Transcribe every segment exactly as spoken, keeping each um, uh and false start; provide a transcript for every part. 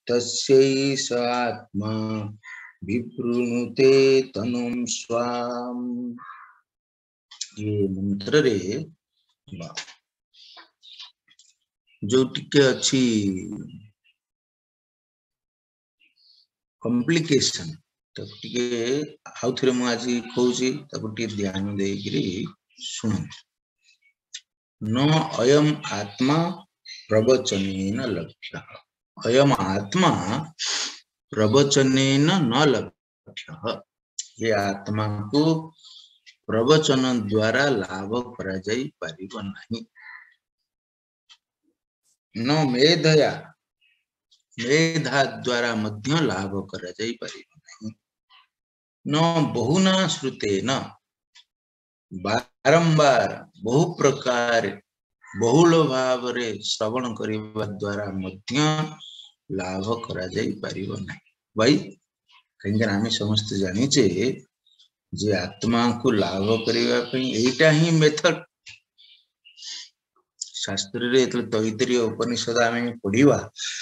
तस्यैष आत्मा विवृणुते तनुं स्वाम। ये मंत्र रे जो टिके अच्छी कॉम्प्लिकेशन तो टिके आउ थरे मु आज कहूची ताको टिके ध्यान देकरी सुन। न अयम आत्मा प्रवचनेन लक्ष्य। अयम आत्मा प्रवचनेन न लक्ष्य। ये आत्मा को प्रवचन द्वारा लाभ करा जाई परिबो नहीं। न मेधया मेधा द्वारा मध्य लाभ करा जाई परिबो नहीं। न बहुना श्रुतेन बारंबार बहु प्रकार बहुल भाव रे श्रवण करिबा द्वारा मध्य लाभ करा जाई परिबो नहीं। भाई कहीं आम समस्त जानी जे जे आत्मा को लाभ करिबा पई एटा ही मेथड। शास्त्र रे तो तैतरीय उपनिषद आमे पढ़िबा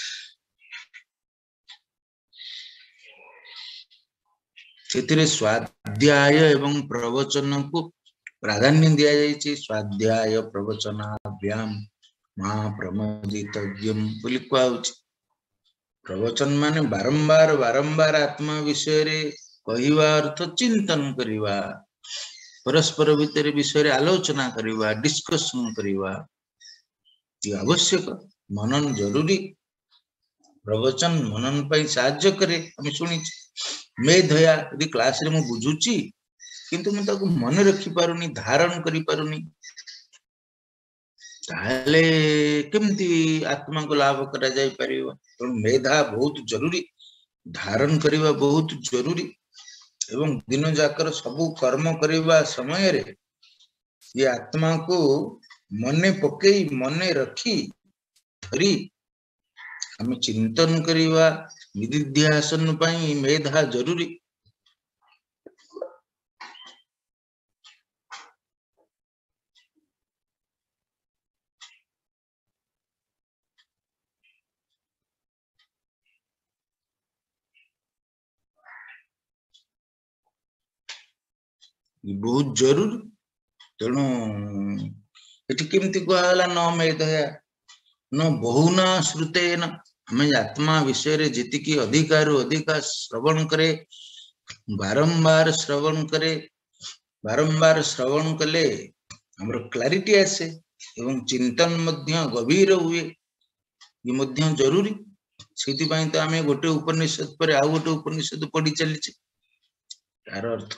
सेतिरे स्वाध्याय एवं प्रवचन को प्राधान्य दिया जायछि। स्वाध्याय प्रवचनाभ्याम महाप्रमोदितव्यम बोली कहउछि। प्रवचन माने बारंबार बारंबार आत्मा विषय रे कहिबा अर्थ चिंतन करिबा, परस्पर भितर विषय रे आलोचना करिबा, डिस्कशन करिबा ये आवश्यक। मनन जरूरी। प्रवचन मनन पई साहाय्य करे। हम सुनि मेधया यदि क्लास रे मु बुझुची किंतु मु ताको मन रखि पारुनी, धारण करि पारुनी, ताले केमती आत्मा को लाभ करा जाय परिबो। तो मेधा बहुत जरूरी, धारण करिबा बहुत जरूरी। एवं दिन जाकर सबु कर्म करिबा समय रे ये आत्मा को मने पकई मने रखी धरी हम चिंतन करिबा विदिध्यासन पई मेधा जरूरी। बहुत जरूरी। तेणु एटी केमती कहला न मेधया न बहुना श्रुतेन। हमें आत्मा विषय रे जितिकी अधिकार अधिका श्रवण करे, बारंबार श्रवण करे, बारंबार श्रवण कले हमर क्लैरिटी आसे एवं चिंतन मध्य गभीर हुए। ये मध्य जरूरी। सेति पई तो हमें गोटे उपनिषद पर आ गोटे उपनिषद पढ़ी चलीचे। तार अर्थ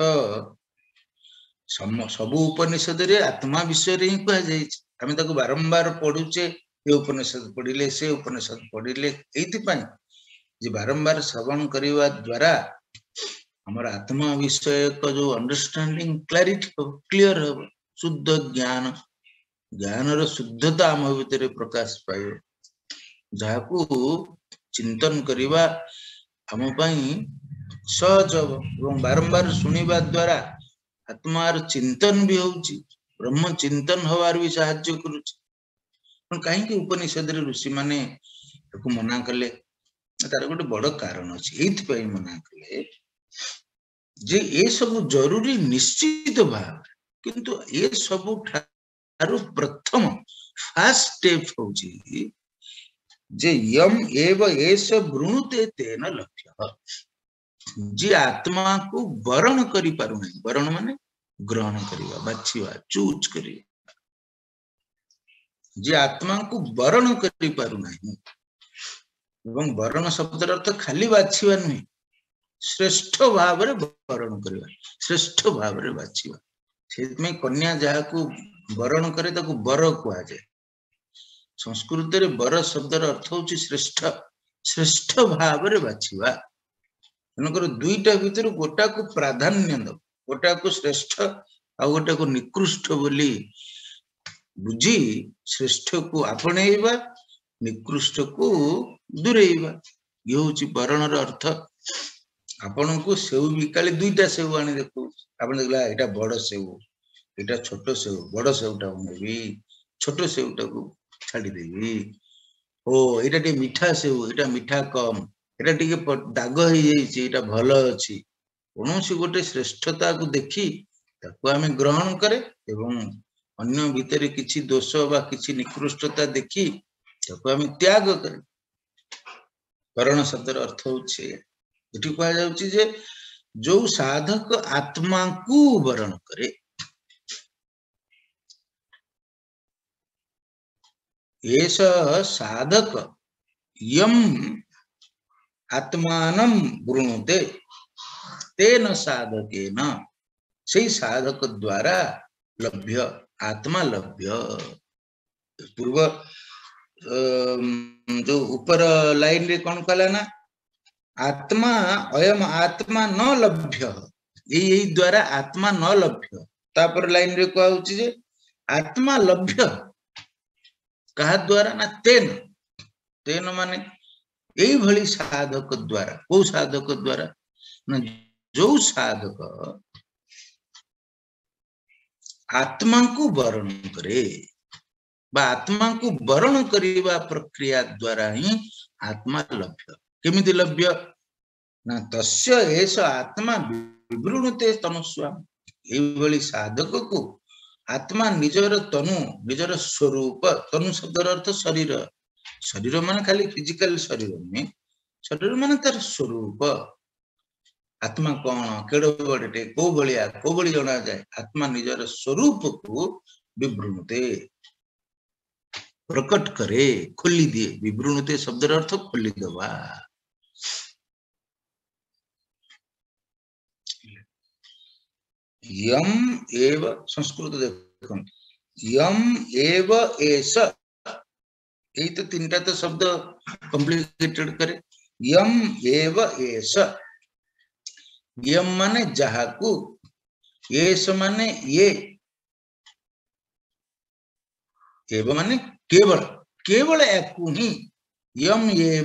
सबु उपनिषद रे आत्मा विषय रे ही कह जाय। हमें ताको बारंबार पढुचे, ये उपनिषद पढ़िले से उपनिषद पढ़िले एति पई जे बारंबार श्रवण करिवा द्वारा हमर आत्मा विषय को जो अंडरस्टैंडिंग क्लैरिटी हो, क्लियर हो, शुद्ध ज्ञान ज्ञान रो शुद्धता हम भीतर प्रकाश पाए, जाको चिंतन करिवा हम पई सहज हो। एवं बारंबार सुनिबा द्वारा आत्मार चिंतन भी होउची, ब्रह्म चिंतन होवार भी सहाय्य करूची। पण काहे कि उपनिषद रे ऋषि माने को मना कले, तार गोटे बड़ कारण अछि। एथि पई मना कले जे ए सब जरूरी निश्चित भाव, किंतु ए सब ठारू प्रथम फर्स्ट स्टेप होउची जे यम एव एष वृणुते तेन लक्ष्य। जे आत्मा को वरण करि पारु नहीं, वरण माने ग्रहण करिवा, बाछिवा, चूज करिवा। जे आत्मा को वरण करि पारु नहीं, एवं वरण शब्द अर्थ खाली बाछिवा नहीं, श्रेष्ठ भाव रे वरण करिवा, श्रेष्ठ भाव रे बाछिवा। सेमे कन्या जहा को वरण करे ताको वर कुआ जाय। संस्कृत रे वर शब्द अर्थ होची श्रेष्ठ, श्रेष्ठ भाव रे बाछिवा। नकर दुईटा भीतर गोटा को प्राधान्य दो, गोटा को श्रेष्ठ आ गोटा को निकृष्ट बोली बुझी श्रेष्ठ को आपणेइबा, निकृष्ट को दूरेइबा। ये होची वरण रो अर्थ। आपन को सेव बिकाली दुईटा सेव आनी देखो, आपन देखला एटा बड़ सेव, एटा छोट सेव, बड़ सेवटा नेबी, छोट सेवटा को छाडी देबी। ओ एटा टी मिठा से एटा मिठा कम एटा टी दाग हो जाइए एटा भल अच्छी कौन सी गोटे श्रेष्ठता को देखी ताको आमे ग्रहण करे एवं अन्य भितर किछि दोष बा किछि निकृष्टता देखी ताको आमे त्याग करे करण शब्दर अर्थ होचे एठी कहा जाउची जे जो साधक आत्मा को वरण करे एष साधक यम आत्मानं वृणुते तेन साधकेन से साधक द्वारा लभ्य आत्मा लभ्य पूर्व जो ऊपर लाइन रे कौन कहला ना आत्मा अयम आत्मा न लभ्य यही द्वारा आत्मा न लभ्य तापर लाइन रे कहउची जे आत्मा लभ्य कहा द्वारा ना तेन तेन माने यही भली साधक द्वारा को साधक द्वारा ना जो साधक आत्मा को वरण करे बा आत्मा को वरण करिवा प्रक्रिया द्वारा ही आत्मा लभ्य केमिति लभ्य ना तस्य एष आत्मा विवृणुते तनुस्वाम एई भली साधक को आत्मा निजर तनु निजर स्वरूप तनु शब्दर अर्थ शरीर शरीर माने खाली फिजिकल शरीर में शरीर माने तर स्वरूप आत्मा कौन केड़ो बड़े को बलिया को बड़ी जना जाए आत्मा निजर स्वरूप को विवृणुते प्रकट करे खोली दिए विवृणुते शब्दर अर्थ खोली दवा यम एव संस्कृत देखो यम एव एष यही तो तीनटा तो शब्द कॉम्प्लिकेटेड करे यम एव एष यम माने जहा को एष माने ये एव माने केवल केवल एकु ही यम एव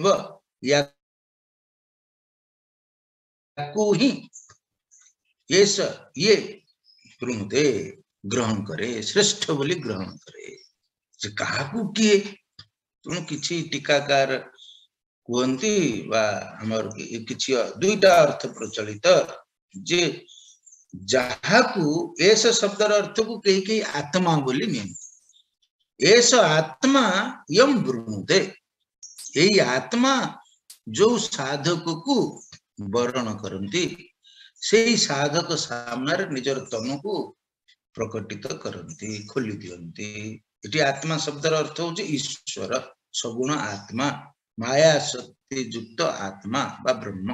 याकु ही एष ये वृणुते ग्रहण करे श्रेष्ठ बोली ग्रहण करे जे काहाकू किए तुम किछि टीकाकार कहती बा हमर किछि दुईटा अर्थ प्रचलित जे जहाकू एष शब्दर अर्थ को कही कही आत्मा बोली नियंती एष आत्मा यम वृणुते यही आत्मा जो साधक को वर्ण करती से साधक सामने निजर तनु को प्रकटित करती खोली दियंती इति आत्मा शब्दर अर्थ होची ईश्वर सगुण आत्मा माया शक्ति युक्त आत्मा बा ब्रह्म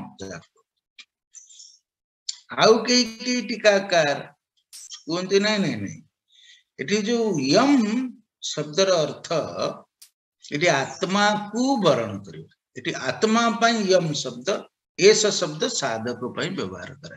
आउ कई कई टीकाकार कहते नहीं नहीं नहीं इति जो यम शब्दर अर्थ इति आत्मा को वर्ण करियो इति आत्मा पई यम शब्द एष शब्द साधक पई व्यवहार करा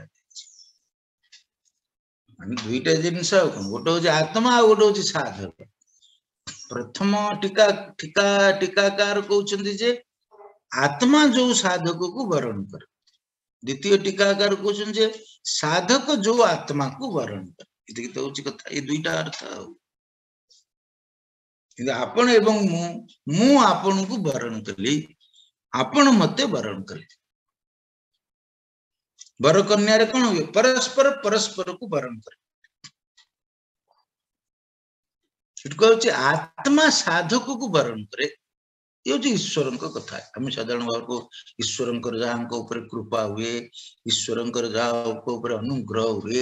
माने दुईटा जिनस गोटे होची आत्मा आ गोटे होची साधक प्रथम टीका टीका टीकाकार कहउछन्ति जे आत्मा जो साधक को वर्ण करे द्वितीय टीकाकार कहउछन जे साधक जो आत्मा को वर्ण करे इति तो होची कथा ए दुईटा अर्थ कि आपण एवं मु मु आपण को वर्ण कली आपण मते वर्ण कली वर कन्या रे कोन होय परस्पर परस्पर को वर्ण करे आत्मा साधक को वर्ण करे ये ईश्वर कथा आम साधारण भाव को ईश्वर जहाँ कृपा हुए ईश्वर जहाँ अनुग्रह हुए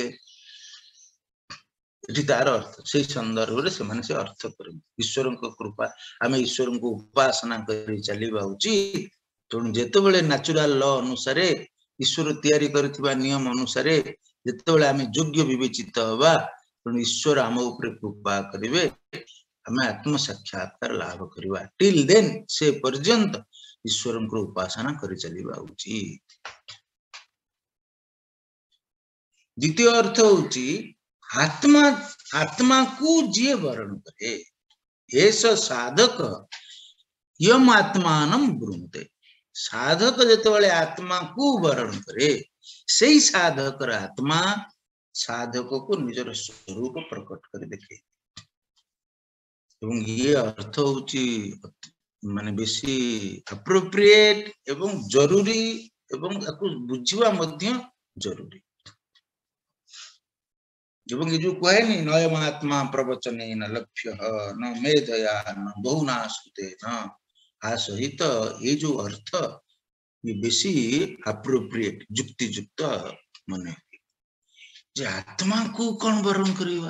तार अर्थ से संदर्भ से से अर्थ कर ईश्वर कृपा आम ईश्वर को उपासना कर चलवा उचित तेणु जिते नेचुरल लॉ अनुसार ईश्वर तैयारी करथिबा नियम अनुसार जिते आम योग्य विवेचित हवा तेणु ईश्वर आम उपर कृपा करिवे आम आत्म साक्षात्कार लाभ करवा टिल देन से पर्यंत ईश्वर को उपासना कर चलवा उचित द्वितीय अर्थ होची आत्मा आत्मा को जी वर्ण करे एष साधक यम आत्मानं वृणुते साधक जेतेबेले आत्मा को वर्ण करे सेही साधक आत्मा साधक को निजर स्वरूप प्रकट कर देखे ये अर्थ होची माने बेसी अप्रोप्रिएट एवं जरूरी एवं याकु बुझिवा मध्य जरूरी एवं ये जो कहनी नयमात्मा प्रवचने न लक्ष्य न मेधया न बहुना सुते न आ सहित ये जो अर्थ ये बेसी अप्रोप्रिएट युक्ति युक्त मने जे आत्मा को कौन वरण करिवा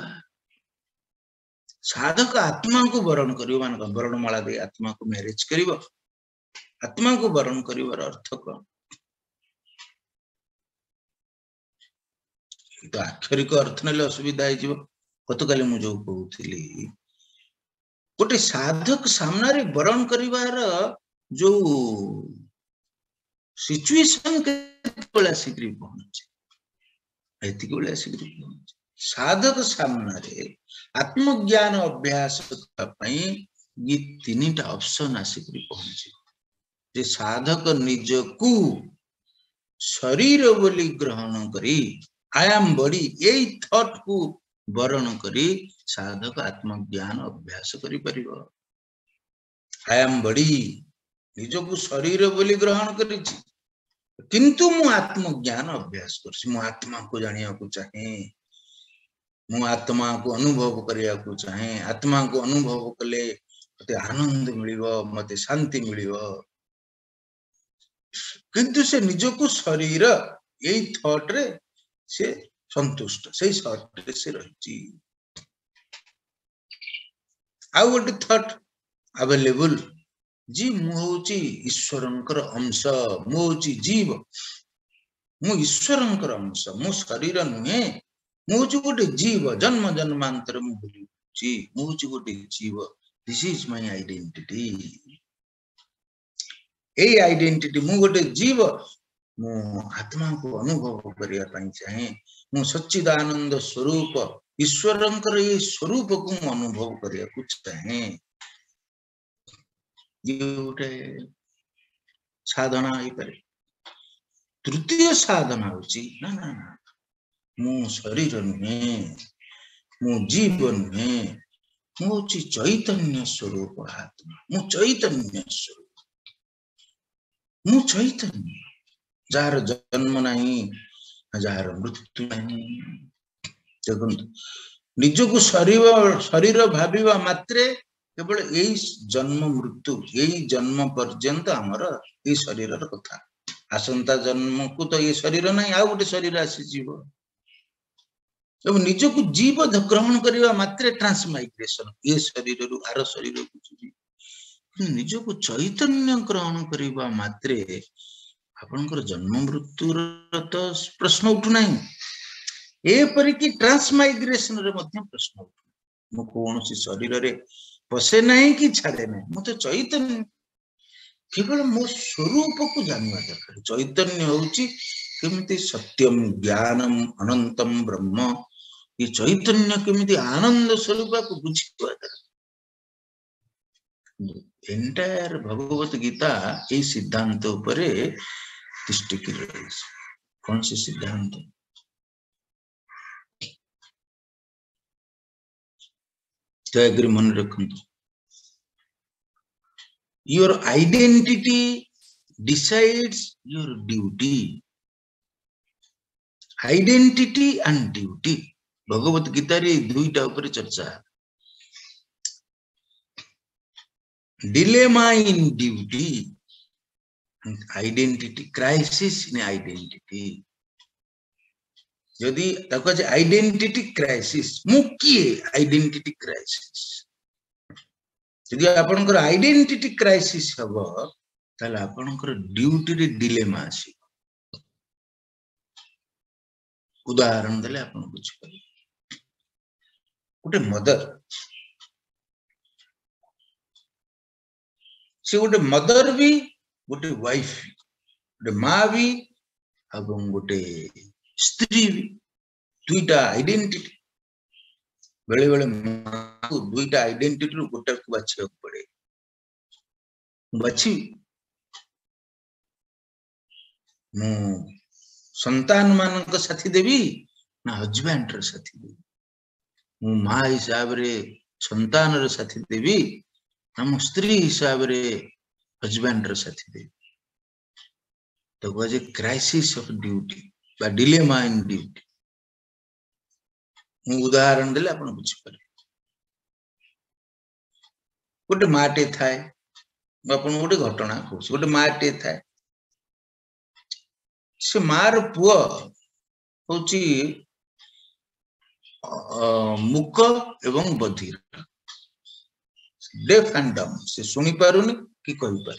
साधक आत्मा को वरण करियो मान वरणमाला दे आत्मा को मैरिज करिवो आत्मा को वरण करिवार अर्थ कौन तो आक्षरिक अर्थ नेले असुविधा हो गतकाली मु जो कहूली गोटे साधक सामने वरण करिवार जो सिचुएशन के आसिक पहुंचे एतिक बेले आसिक पहुंचे साधक सामने आत्मज्ञान अभ्यास ये तीन टा ऑप्शन आसिक पहुंचे जे साधक निज को शरीर बोली ग्रहण करी आई एम बॉडी यही थॉट को वरण करी साधक आत्मज्ञान अभ्यास करि परिबो आई एम बॉडी निज को शरीर बोली ग्रहण करी किंतु मु आत्मज्ञान अभ्यास करछि मु आत्मा को जानिया को चाहे मु आत्मा को अनुभव करिया को चाहे आत्मा को अनुभव कले मते आनंद मिलिबो मते शांति मिलिबो किंतु से निज को शरीर यही थॉट रे से संतुष्ट से थॉट रे से रही आउ गोटे थॉट अवेलेबल जी मु होची ईश्वरंकर अंश मु होची जीव मु ईश्वरंकर अंश मु शरीर नुहे मु होची गोटे जीव जन्म जन्मांतर मु बोली मु होची गोटे जीव दिस इज माय आइडेंटिटी ए आइडेंटिटी मु गोटे जीव मु आत्मा को अनुभव करिया पई चाहे मु सच्चिदानंद स्वरूप ईश्वरंकर ये स्वरूप को मु अनुभव करिया को चाहे ये गोटे साधना ही पारे तृतीय साधना होची ना ना ना मु शरीर नुहे मु जीव नुहे मु होची चैतन्य स्वरूप आत्मा मु चैतन्य स्वरूप मु चैतन्य जार जन्म नहीं जार मृत्यु नहीं देखो निज को शरीर शरीर भाविवा मात्रे केवल यही जन्म मृत्यु यही जन्म पर्यंत आमर ये शरीर कथा आसंता जन्म को तो ये शरीर नहीं आ गोटे शरीर आसी जीव एवं निज को जीव ग्रहण करने मात्रे ट्रांसमाइग्रेशन ये शरीर रु आर शरीर को जीव निज को चैतन्य ग्रहण करने मात्रे आपनकर जन्म मृत्यु तो प्रश्न उठुना एपरिकी ट्रांसमाइग्रेशन रे मध्य प्रश्न उठु मु कौन सी शरीर रे पसे नहीं कि छाड़े नहीं मत चैतन्य केवल मो स्वरूप को जानवा दरकार चैतन्य होची केमिति सत्यम ज्ञानम अनंतम ब्रह्म ये चैतन्य केमिति आनंद स्वरूप को बुझिवा दरकार एंटायर भगवत गीता ये सिद्धांत उपरे तिष्ठिकी रही कौन से सिद्धांत दयाग्री मन रखंतु your identity decides your duty identity and duty Bhagavad Gita रे दुईटा ऊपर चर्चा dilemma in duty identity crisis in identity यदि ताको जे आइडेंटिटी क्राइसिस मु किए आइडेंटिटी क्राइसिस यदि आपनकर आइडेंटिटी क्राइसिस हबो ताले आपनकर ड्यूटी रे डिलेमा आसी उदाहरण देले आपन बुझ पारे गोटे मदर से गोटे मदर भी गोटे वाइफ गोटे माँ भी एवं गोटे स्त्री भी दुईटा आइडेंटिटी बेले बेले माँ को दुईटा आइडेंटिटी रू गोटे को बाछिया पड़े बाछी मु संतान मान को साथी देवी ना हजबैंड रे साथी देवी मु माँ हिसाब रे संतान रे साथी देवी हम स्त्री हिसाब रे हजबैंड रो साथी दे तो कहे क्राइसिस ऑफ ड्यूटी बा डिलेमा इन ड्यूटी मु उदाहरण देले आपण बुझी पारे गोटे माटे थाए आपण गोटे घटना कहूँ गोटे माटे थाए से मार पुओ होची मुक एवं बधिर डेफ एंड डम से सुनी पारुनी कि कहि पार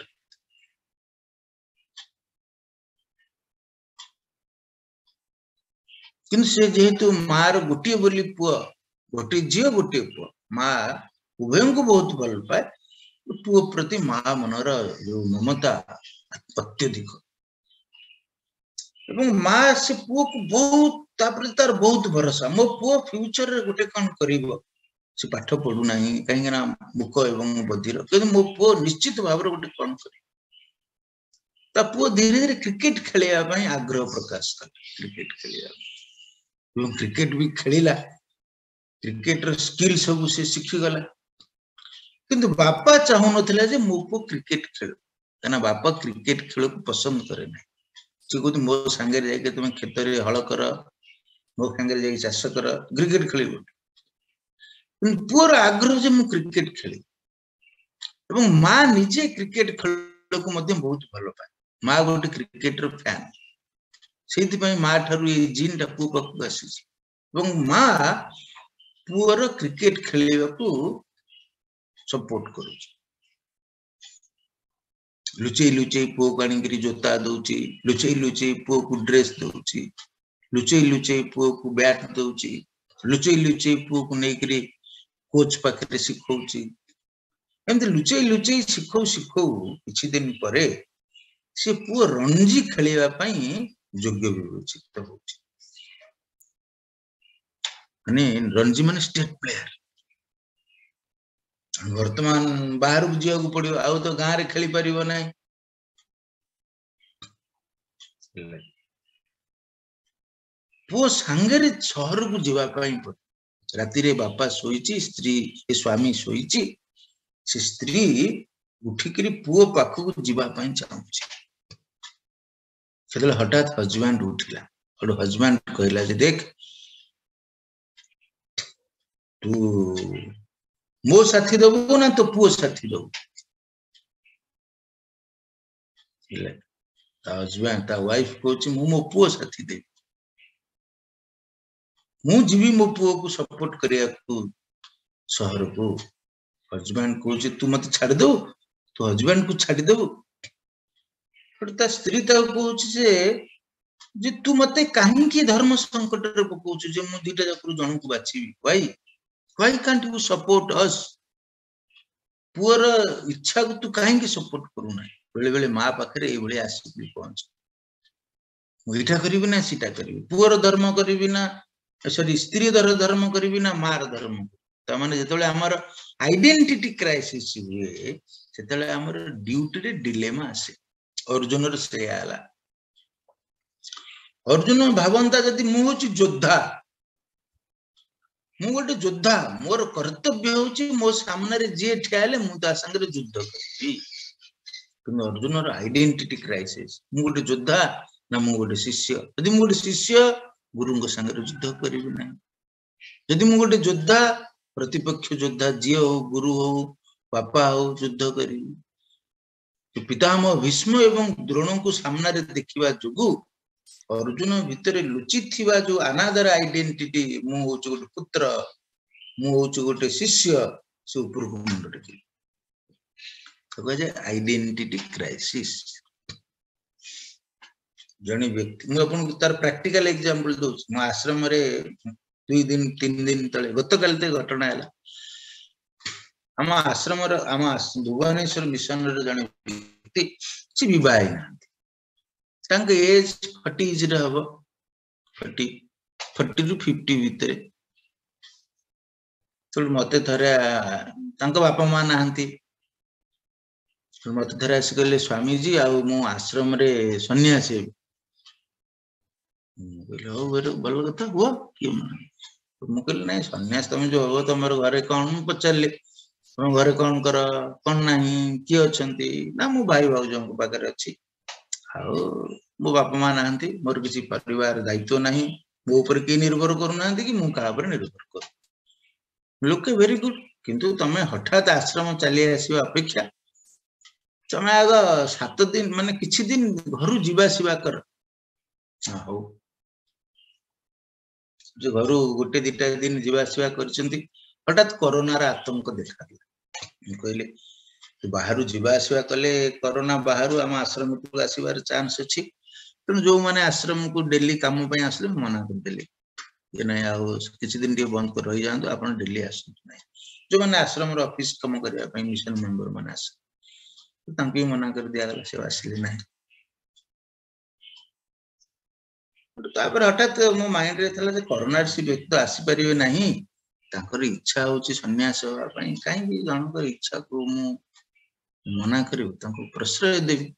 किन से जेहेतु मार गोटे बोली पुओ गोटे झियो गोटे पुओ मा उभय को बहुत भल पाए पुओ प्रति मा मनर जो ममता अत्यधिक एवं मा से पुओ को बहुत तापर तार बहुत भरोसा मो पुओ फ्यूचर रे गोटे कौन करिवो से पाठ पढ़ू ना कहीं ना मुक एवं बधिर किंतु मो पुओ निश्चित भाव रे गोटे कौन करी ता पुओ धीरे धीरे क्रिकेट खेलिया पई आग्रह प्रकाश कर क्रिकेट खेलिया एवं क्रिकेट भी खेलिला क्रिकेट रो स्किल सब से सीखी गला किंतु बापा चाहू नथिला जे मो पुओ क्रिकेट खेल तना बापा क्रिकेट खेल को पसंद करे ना से कहते मो संगे जाके तुम खेत रे हल कर मो संगे जाके चाष कर क्रिकेट खेलिबो पुअर आग्रह जे मु क्रिकेट खेली एवं मां निजे क्रिकेट खेल को मध्य बहुत भल पाए मां गोटे क्रिकेटर फैन सेति पई मां थारु ए जीन टा पुओ पाखु आसी एवं मां पुअर क्रिकेट खेलिबा को सपोर्ट करू लुचई लुचई पुओ को आनी जोता दौची लुचई लुचई पुओ को ड्रेस दौची लुचई लुचई पुओ को बैट दौची लुचई लुचई पुओ को नहीं कोच पाखे शिखौची एमती लुचई लुचई शिखौ शिखौ किछि दिन परे से पुओ रणजी खेलिबा पई योग्य विवेचित होची माने रणजी माने स्टेट प्लेयर वर्तमान बाहर को जिया को पड़ियो आउ तो गां रे खेली परिबो नै पुओ संगे शहर को जीवा पई राति रे बापा सोईची स्त्री ए स्वामी सोईची से स्त्री उठिकरी पुओ पाखु को जीवा पई चाहूची सेतले हठात हजबैंड उठिला और हजबैंड कहला जे देख तू मो साथी दबो ना तो पुओ साथी दबो हजबैंड ता वाइफ कहूची मु मो पुओ साथी दे मु जीवी मो पुओ को सपोर्ट करिया को शहर को हजबैंड कहूची तू मत छाड़ दो तो हजबैंड को छाड़ दो ता स्त्री ता कहूची जे जे तू मते काहे की धर्म संकट रे पकोछु जे मु दीटा जकरू जण को बाछीबी भाई Why can't you support us? Poor इच्छा को तू कहीं की सपोर्ट करू ना बेले बेले मां पाखरे ए भले आसी पहुंच मुइठा करिबि ना सीटा करिबि पुअर धर्म करिबि ना सॉरी स्त्री धर धर्म करिबि ना मार धर्म त माने जेतले हमर आइडेंटिटी क्राइसिस हुए सेतले हमर ड्यूटी रे डिलेमा आसे अर्जुन रे से आला अर्जुन भावंता जदि मु होची योद्धा मु गोटे योद्धा मोर कर्तव्य होची मो सामने रे जे ठियाले मु ता संग रे युद्ध करबी किन अर्जुन रो आइडेंटिटी क्राइसिस मु गोटे योद्धा ना मु गोटे शिष्य यदि मु गोटे शिष्य गुरु को संग रे युद्ध करबी ना यदि मु गोटे योद्धा प्रतिपक्ष योद्धा जे हो गुरु हो पापा हो युद्ध करबी पितामह भीष्म एवं द्रोण को सामने रे देखिबा जोगु अर्जुन भितर लुचि थिबा जो अनादर आइडेंटिटी मु होच गोटे पुत्र मु होच गोटे शिष्य से ऊपर को मुंड टेकी तो कहे आइडेंटिटी क्राइसिस जने व्यक्ति मु अपन तार प्रैक्टिकल एग्जांपल दोच मु आश्रम रे दुई दिन तीन दिन तले गत काल ते घटना हैला हम आश्रम रे हम भुवनेश्वर मिशन रे जने व्यक्ति से विवाह ना तांग एज फोर्टीज रे हबो फोर्टी फोर्टी टू फिफ्टी भीतर तो मते थरे तांको बापा मां नाहंती मते थरे आसी कहले स्वामी जी आ मु आश्रम रे सन्यासी बोले हो बेरो बल कथा हुआ कि मु कहले नहीं सन्यास तुम जो हो तुमर घरे कौन पचारले तुम घरे कौन कर कौन नहीं किए अच्छी ना मो भाई भाज पाखे अच्छी मो बापा माँ ना मोर किसी परिवार दायित्व ना मो ऊपर किए निर्भर करूना कि मुझे क्या निर्भर कर लोके वेरी गुड किंतु तमे हठात आश्रम चली आसवा अपेक्षा तमे आग सात दिन माने किछि दिन घर जीवासवा कर हो जो घर गोटे दिटा दिन जीवासवा कर हठात कोरोना आतंक देखा कहले बाहर जीवासवा कले कोरोना बाहर आम आश्रम को आसबार चांस अच्छी तेणु जो मैंने आश्रम को डेली काम आसले मना करदेली ये ना किसी दिन बंद कर रही जातु आप डेली आस जो मैंने आश्रम ऑफिस कम करने मिशन मेंबर मैंने आस मना कर दिगला से आसिले ना हठात मो माइंड रे था कोरोना से व्यक्ति आसीपर ना इच्छा हूँ सन्यास कहीं जनक इच्छा को मु मना करी प्रश्रय देवी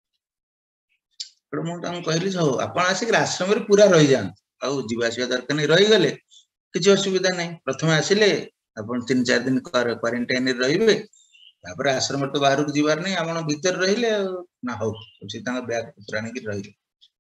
मुझे कहली आप आसिक आश्रम पूरा रही जात आसवा दरकार नहीं रही गले किसी असुविधा नहीं प्रथम आसिले आप तीन चार दिन क्वारंटाइन रे आश्रम तो बाहर को जीवार नहीं आप भीतर रहिले ना हो बैग पत्र आनिक रही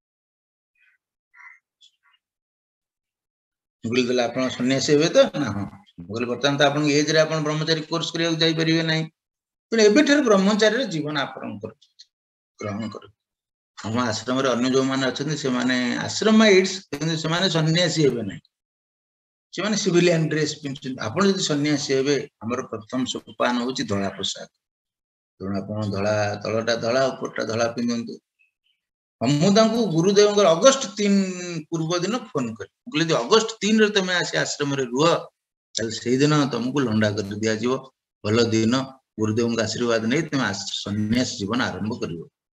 बोले आप सन्यासी हे तो ना हाँ बोले बर्तमान तो आप एज रे आप ब्रह्मचारी कोर्स करें ना तेनाली ब्रह्मचारी जीवन आप ग्रहण कर हम आश्रम अन्य जो मैंने अच्छा से आश्रम माइट्स से सन्यासी हे ना से सिविलियन ड्रेस पिंधु आप सन्यासी हे आम प्रथम सोपान हूँ धला पोशाक तेणु आप धला तलटा धला उपरटा धला पिंधु मुझे गुरुदेव अगस्ट तीन पूर्व दिन फोन कर अगस्ट तीन रे तुम आसी आश्रम रुह से दिन तुमको लंडा कर दिज्व भल दिन गुरुदेव आशीर्वाद नहीं तुम सन्यास जीवन आरंभ कर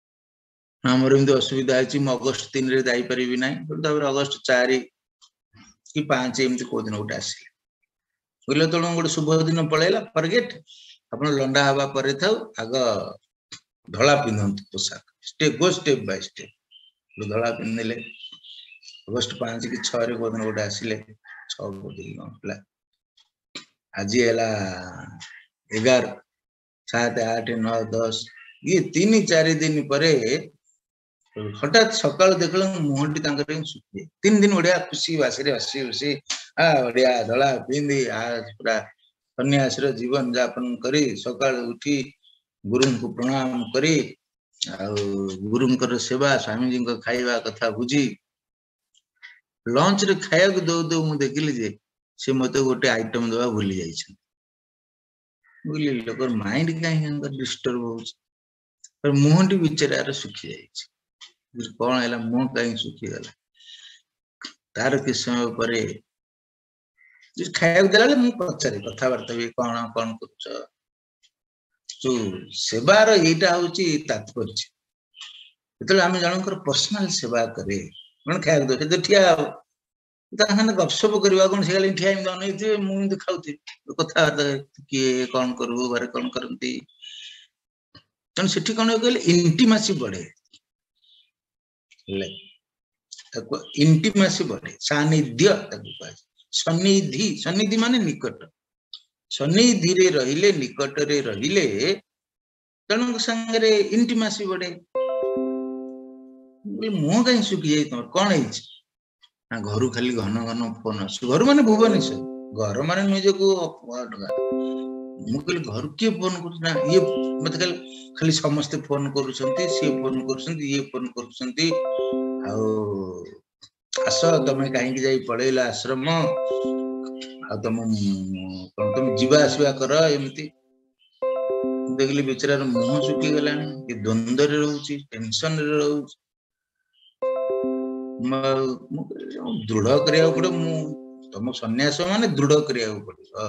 मोर एमती असुविधा है अगस्ट तीन रे जापरि ना अगस्ट चार कि पांच एमती कौ दिन गोटे आसिले बोले तेणु गोटे शुभ दिन पलैला फरगेट आप लंडा हवा पर था आग धला पिंधु पोशाक step go step by step धला पिंधे अगस्ट पांच कि छह रे दिन गोटे आसिले छला आज है एगार सात आठ नौ दस ये तीन चार दिन पर हठात सका देख मुहटी सुखी तीन दिन बढ़िया खुशी बासी हसी हसी आ बढ़िया धला पिंधि आ पूरा सन्यास जीवन यापन कर सका उठी गुरु को प्रणाम करी गुरुंकर सेवा स्वामीजी खाइबा कथा बुझी लंच रे खाया को दो दो मु देखिली जे से मते गोटे आइटम दवा भूली जाइछन बुझली लोकर माइंड कहीं डिस्टर्ब हो पर मुहटी बिचरार सुखी जाइछ कौन है मुह कहीं सुखी गला तार कि समय पर खाया देला मु पचारे कथबार्ता भी कौन कौन कर जो सेवार यहीटा हूँ तात्पर्य आम जनकर पर्सनाल सेवा करे खाया दे ठिया गपसप करवा कौन से ठिया अनैथे मुझे खाऊे कथबार्ता किए कौन करू बारे कौन करती तेणु से कौन कहले इंटिमेसी बढ़े इंटिमेसी बढ़े सानिध्य सन्निधि सन्निधि माने निकट सन्निधि रे रहिले निकट रे रहिले तेणु संगे इंटिमेसी बढ़े मुह कहीं सुखी जाए तुम कौन है घर खाली घन घन फोन आस घर माने भुवनेश्वर घर माने निजे को मुझे घर किए फोन कर ये मत खाली समस्ते फोन कर सी फोन कर ये फोन कर आस तुम कहीं जा पड़ेल आश्रम आ तुम तुम जीवा आसवा कर एमती देखली बेचारा मुह सुखी गला द्वंद्व रोचे टेंशन रोचे दृढ़ करिया पड़े तुम सन्यास माने दृढ़ करिया पड़े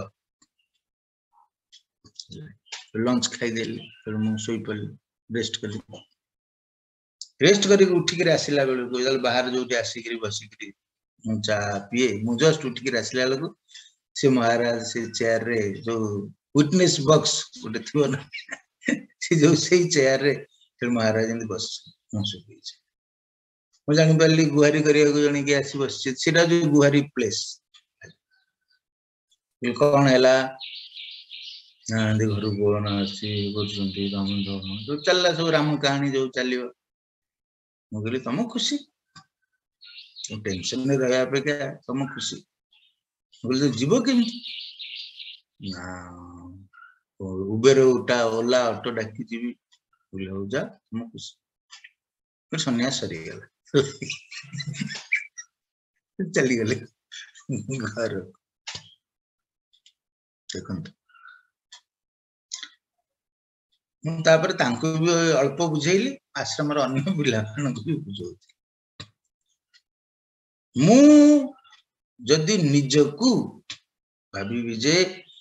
लंच खाईदेली फिर मुई पड़ी रेस्ट कर रेस्ट कर उठिक आसला बेलू बाहर जो आसिक बसिक चा पीए मु जस्ट उठिक आसला बेलू से महाराज से चेयर रे जो विटनेस बॉक्स गोटे थी ना से जो से चेयर रे फिर महाराज बस मुझे जानी पार्ली गुहारी करने जन कि आसी बस जो गुहारी प्लेस कौन है घर कौन आसी जो चलला सब राम कहानी जो चलो मुझे तुम खुशी टेंशन रहा अपेक्षा तुम खुशी मुझे जीव केमी ना उबेर उठा ओला ऑटो डाकी जी बोले हो जा तुम खुशी फिर सन्यास सरीगला चली गले घर देखते भी अल्प बुझेली आश्रम अन्य पिला भी बुझे मु जदि निजकू भाभी जे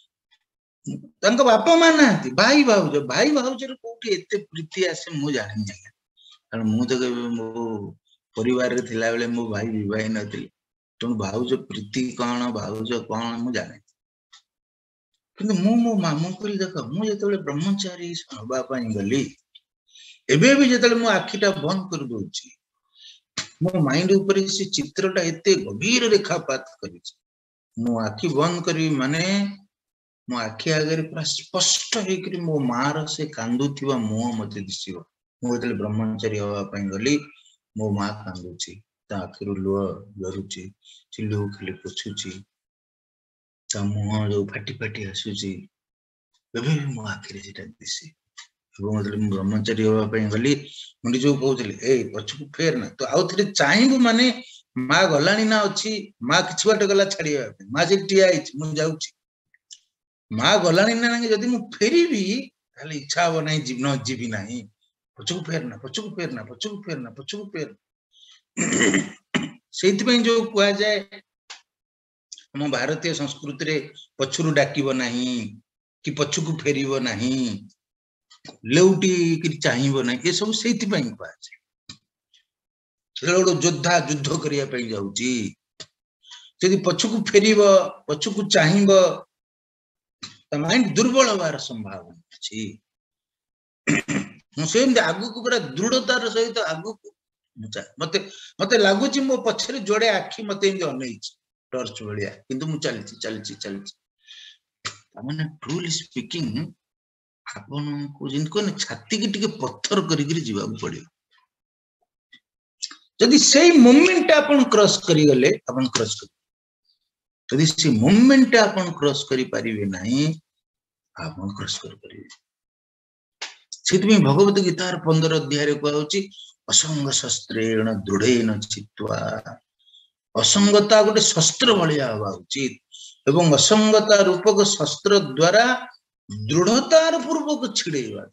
बापा माँ ना भाई भाउज भाई भाउज कौटी एते प्रीति आसे मु जानी कारण मु तो मो परिवार थिला बेले मो भाई विवाह नथिले तेणु भाउज प्रीति कौन भाउज कौन मु जाने किंतु मु मो मामू को देख मु जो ब्रह्मचारी हवा गली एबे भी जो मो आखिटा बंद कर दूची मो माइंड ऊपर से चित्रटा एते गभीर रेखापात करी मो आखि बंद करी माने मो आखि आगे पूरा स्पष्ट होकर मो मार से कांदुथिबा मुह मते दिसिबो मु जो ब्रह्मचारी हवा गली मो माँ कांदुची ता आखिरु लुह झरुची चिल्लू खाली पोछुची मुह जो फाटी फाटी आसूची मो आखिरे सेटा दिसे ब्रह्मचारी हवा गली मुझे जो कहते ए पछकू फेर ना तो आउ थे चाहबू माने माँ गलानी ना अच्छी माँ किछ बाट गला छाड़िया माँ से ठिया मुझे माँ गलानी ना जदि मु फेरबी ताले इच्छा हम ना न जीवी ना पछकू फेरना पछकू फेरना पछकू फेरना पछकू फेर से जो कह जाए हम भारतीय संस्कृति रे पछुरु डाकिब नाही कि पछकू फेरिब नाही लेउटी कि चाहिब नाही ये सब सेति पई कह जाए गोटे योद्धा युद्ध करिया पई जाउची यदि पछकू फेरिब पछकू चाहिब त माइंड दुर्बल होवार संभावना अछि सेम आगु को पूरा दृढ़तार सहित आगु मते मते लागुची मो पछरे जोड़े आखी मते एमि अनैछि टर्च भलिया किंतु मु चलछि चलछि चलछि माने ट्रूली स्पीकिंग आपन को जिनको ने छाती की टिके पत्थर करी करी जीवा पड़ियो यदि सेही मोमेंट आपन क्रॉस करी गले आपन क्रॉस कर यदि से मोमेंट आपन क्रॉस करी परिबे नाही आपन क्रॉस कर परिबे सेति भगवत गीतार पंद्रह अध्याय रे कहउची असंग शस्त्रेण दृढ़ेन चित्वा असंगता गोटे शस्त्र भाया हवा उचित एवं असंगता रूपक शस्त्र द्वारा दृढ़तार पूर्वक छिड़ेवा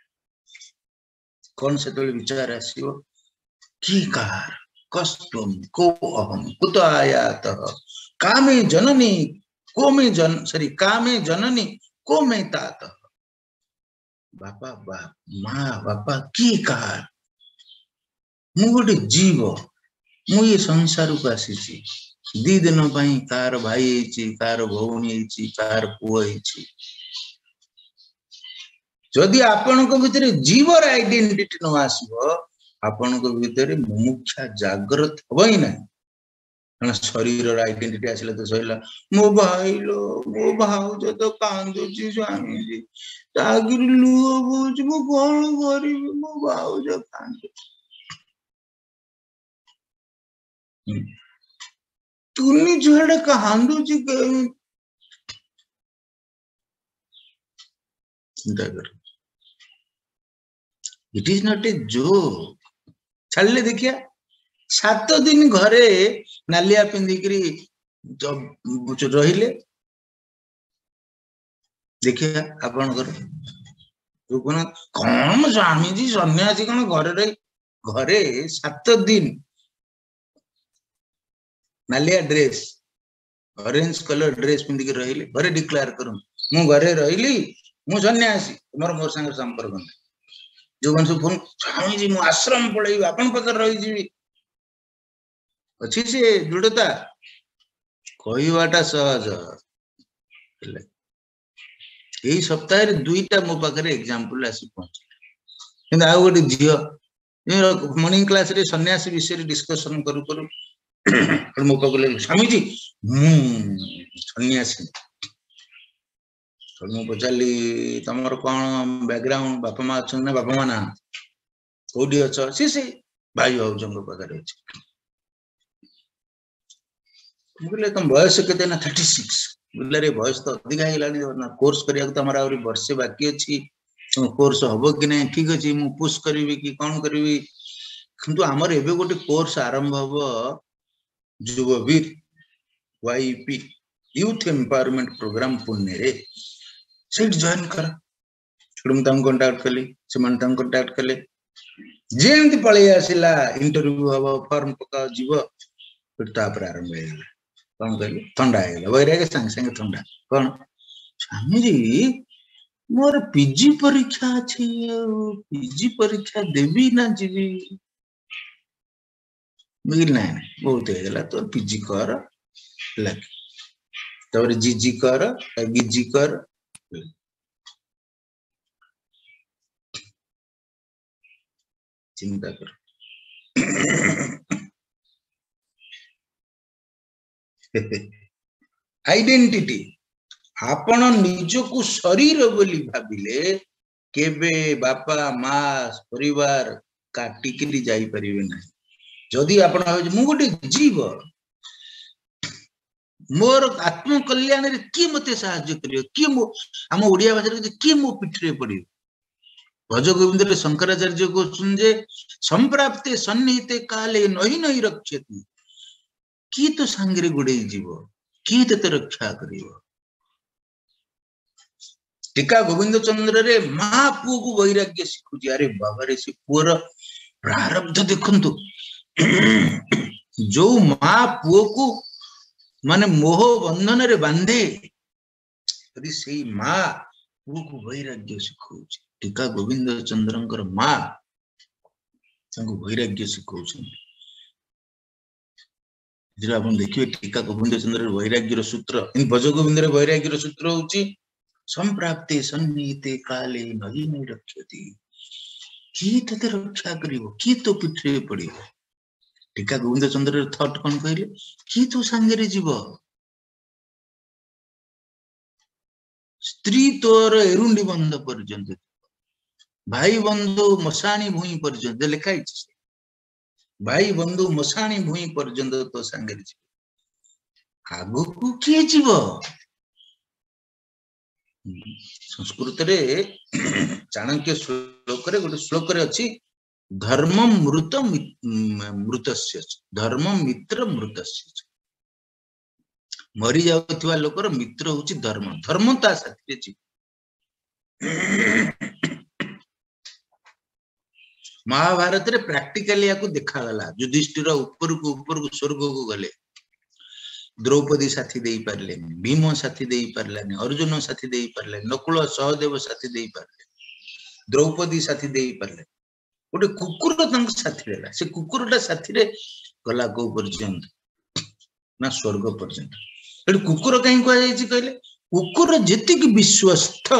कौन से तो विचार आसो की कार कस्तुम को अहम कुत आयात कामे जननी को में जन सॉरी कामे जननी को में तात बापा बाप माँ बापा की कार मु गोटे जीव मु ये संसार को आसी दी दिन कार भाई कार भौणी कार पुओ जदि आपण भितर जीवर आइडेंटिटी न आसब आपण भितर मुमुक्षा जागृत हम ही ना शरीर आइडेंटिटी आसला तो सही मो भाई लो मो भाउज तो कांदुची स्वामी जी तागिर लुह बोझ मु कौन करी मो भाउज कांदुची तुनी झुआड़े कांदुची चिंता कर it is not a joke छाड़ले देखिया सात दिन घरे नालिया पिंधिकी रहिले देखिया आपण कौन स्वामी जी सन्यासी कौन घर रही घरे सात दिन नालिया ड्रेस ऑरेंज कलर ड्रेस पिंधिकी रहिले घरे डिक्लेयर करूँ मु घरे रही मु सन्यासी तुम मोर संग संपर्क नहीं जो मन फोन स्वामी जी मु आश्रम पड़ेबी आपन पाखर रही अच्छी से दृढ़ता कहवाटा सहज यही सप्ताह दुईटा मो पाखे एग्जांपल आसी पहुंचे आ गोटे झी मॉर्निंग क्लास रे सन्यासी विषय डिस्कशन करू करू मो पाखे स्वामी जी मु सन्यासी ମୁଁ ପଚାରିଲି ତମର କଣ ବ୍ୟାକଗ୍ରାଉंड बापा माँ अछन ना बापा माँ ना कोडी अछ सी सी भाई भाउजंग पाखरे अछि बोले तुम बयस केते ना छत्तीस बोले रे बयस तो अधिक हिलानी ना कोर्स करिया तो हमरा और वर्षे बाकी अछि कोर्स हबो कि नहीं ठीक अछि मु पुश करबी कि कोन करबी किंतु हमर एबे गोटे कोर्स आरंभ हबो युववीर YP youth empowerment programme Pune रे सेट जॉइन कर छुडम तम कांटेक्ट कली सेमान तम कांटेक्ट कले जेंति पळे आसिला इंटरव्यू हबो फॉर्म पका जीव फिर तापर आरंभ हेला कौन कहले ठंडा है वैराग्य संग संग ठंडा कौन स्वामी जी मोर पीजी परीक्षा अछि पीजी परीक्षा देबी ना जीवी मिल नहीं बहुत हेला तो पीजी कर लग तोर जीजी कर गिजी कर चिंता कर आइडेंटिटी आपण निजको शरीर बोली भाबिले केबे बापा माँ परिवार काटिकी जाई परिबे ना जदि आपण मु गोटे जीव मोर आत्म कल्याण रे की मते सहाय्य करियो की मो हम ओडिया भाषा रे की मो पिठरे पड़ियो भज गोविंद रे शंकराचार्य को सुन जे संप्राप्ते सन्निहिते काले नही नही रक्षति की तो सांगरे गुडे जीव की ते रक्षा करियो टीका गोविंद चंद्र रे महापु को वैराग्य सिखुजी अरे बाबा रे से पुर प्रारब्ध देखंतु जो महापु को माने मोह बंधन रे बांधे यदि सेई माँ पु को वैराग्य सिखुजी टीका गोविंद चंद्रंकर माँ संग वैराग्य सिखुजी जरा आपण देखिए टीका गोविंद चंद्र वैराग्यर सूत्र इन भज गोविंद रे वैराग्यर सूत्र होची संप्राप्ते सन्निहिते काले नही नहीं रक्षति की तते रक्षा करिवो की तो पिठरे पड़िवो टीका गोविंद चंद्र थॉट कोन कहले की तो संगरे जीव स्त्री तोर एरुंडी बंध पर्यंत भाई बंधु मसाणी भूई पर्यंत लिखा है भाई बंधु मसाणी भूई पर्यंत तो संगरे जीव आगु को की जीव संस्कृत रे चाणक्य श्लोक रे गोटे श्लोक रे अछि धर्म मृत मृतस्य धर्म मित्र मृतस्य मरी जाउथवा लोकर मित्र होची धर्म धर्म ता साथी रे महाभारत रे प्रैक्टिकली याको देखा गला युधिष्ठिर ऊपर को ऊपर को स्वर्ग को गले द्रौपदी साथी देई परले भीम साथी देई परलानी अर्जुन साथी देई परले नकुल सहदेव साथी देई परले द्रौपदी साथी देई परले गोटे कुकुर तंक साथी रेला से कुकुरटा साथी रे गला को पर्यंत ना स्वर्ग पर्यंत एड कुकुर कहीं कह जाई छी कहले कुकुर जेतिक विश्वस्त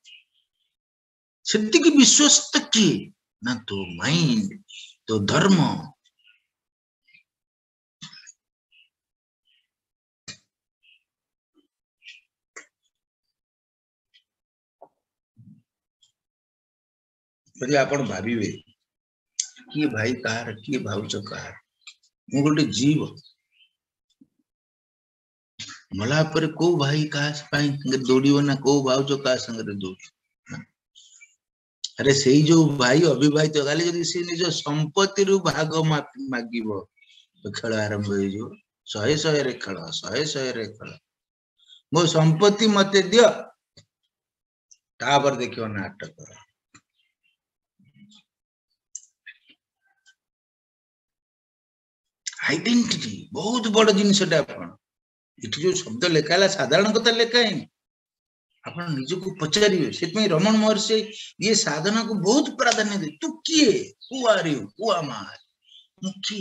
सेतिक विश्वस्त की ना तो माइंड तो धर्म पहले आपण भाबिबे कि भाई कार कि भाउच कार मु गोटे जीव मला पर को भाई का पाई दौड़ियो ना को भाउच का संगे दौड़ अरे सेई जो भाई अविवाहित गाली जदी से निज संपत्ति रु भाग मागिबो तो खेल आरंभ हो जो सहे सहे रे खेल सहे सहे रे खेल मो संपत्ति मते दियो तापर देखियो नाटक आइडेंटिटी बहुत बड़ जिनसटा आपण इठी जो शब्द लेखाला साधारण कथा लेखाई आपण निज को पचारिबे सेतमै रमण महर्षि ये साधना को बहुत प्राधान्य दे तू किए who are you who am I मु की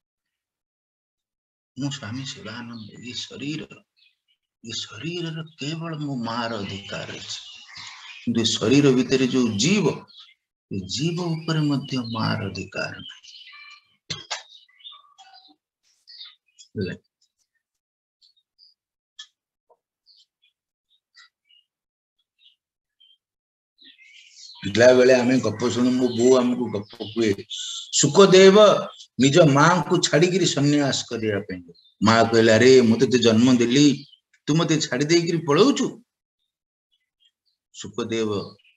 मु स्वामी शिवानंद ये शरीर ये शरीर रे केवल मो मार अधिकार अछि जे शरीर भीतर जो जीव ये जीव ऊपर मध्य मार अधिकार नहीं पिला बेले आम गप शुणु मो बो आमको गप कुए सुखदेव निज माँ को छाड़ी सन्यास करने माँ कहला अरे मुझे जन्म देली तू मत छाड़ी देकर पलाऊचु सुखदेव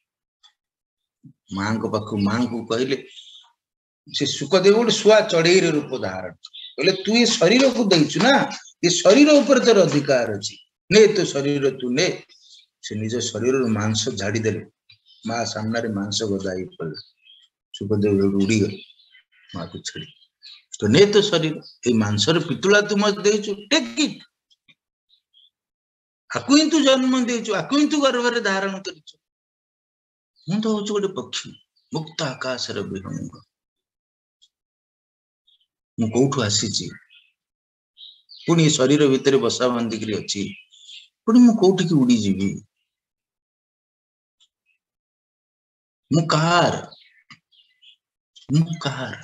माँ को पाख माँ को कहले से सुखदेव गोटे शुआ चढ़ेर रूप धारण कहले तू ये शरीर को देचु ना ये शरीर ऊपर तोर अधिकार अच्छी ने तो शरीर तू ने से निज शरीर मांस झाड़ी देले माँ सामने मांस गदा पड़े सुखदेव उड़ी गए माँ को छाड़ी तो ने तो शरीर ये मांसर पितुला तू मत देचु टेक इट आकु ही तू जन्म देचु आकु ही तू गर्भ धारण करिचु मु तो हूँ गोटे पक्षी मुक्त आकाश विहंग मु कौठु आसी पुणी शरीर भितर बसा बांधिक अच्छी पुणी मु कौटी की उड़ी जीवी मु कार मु कार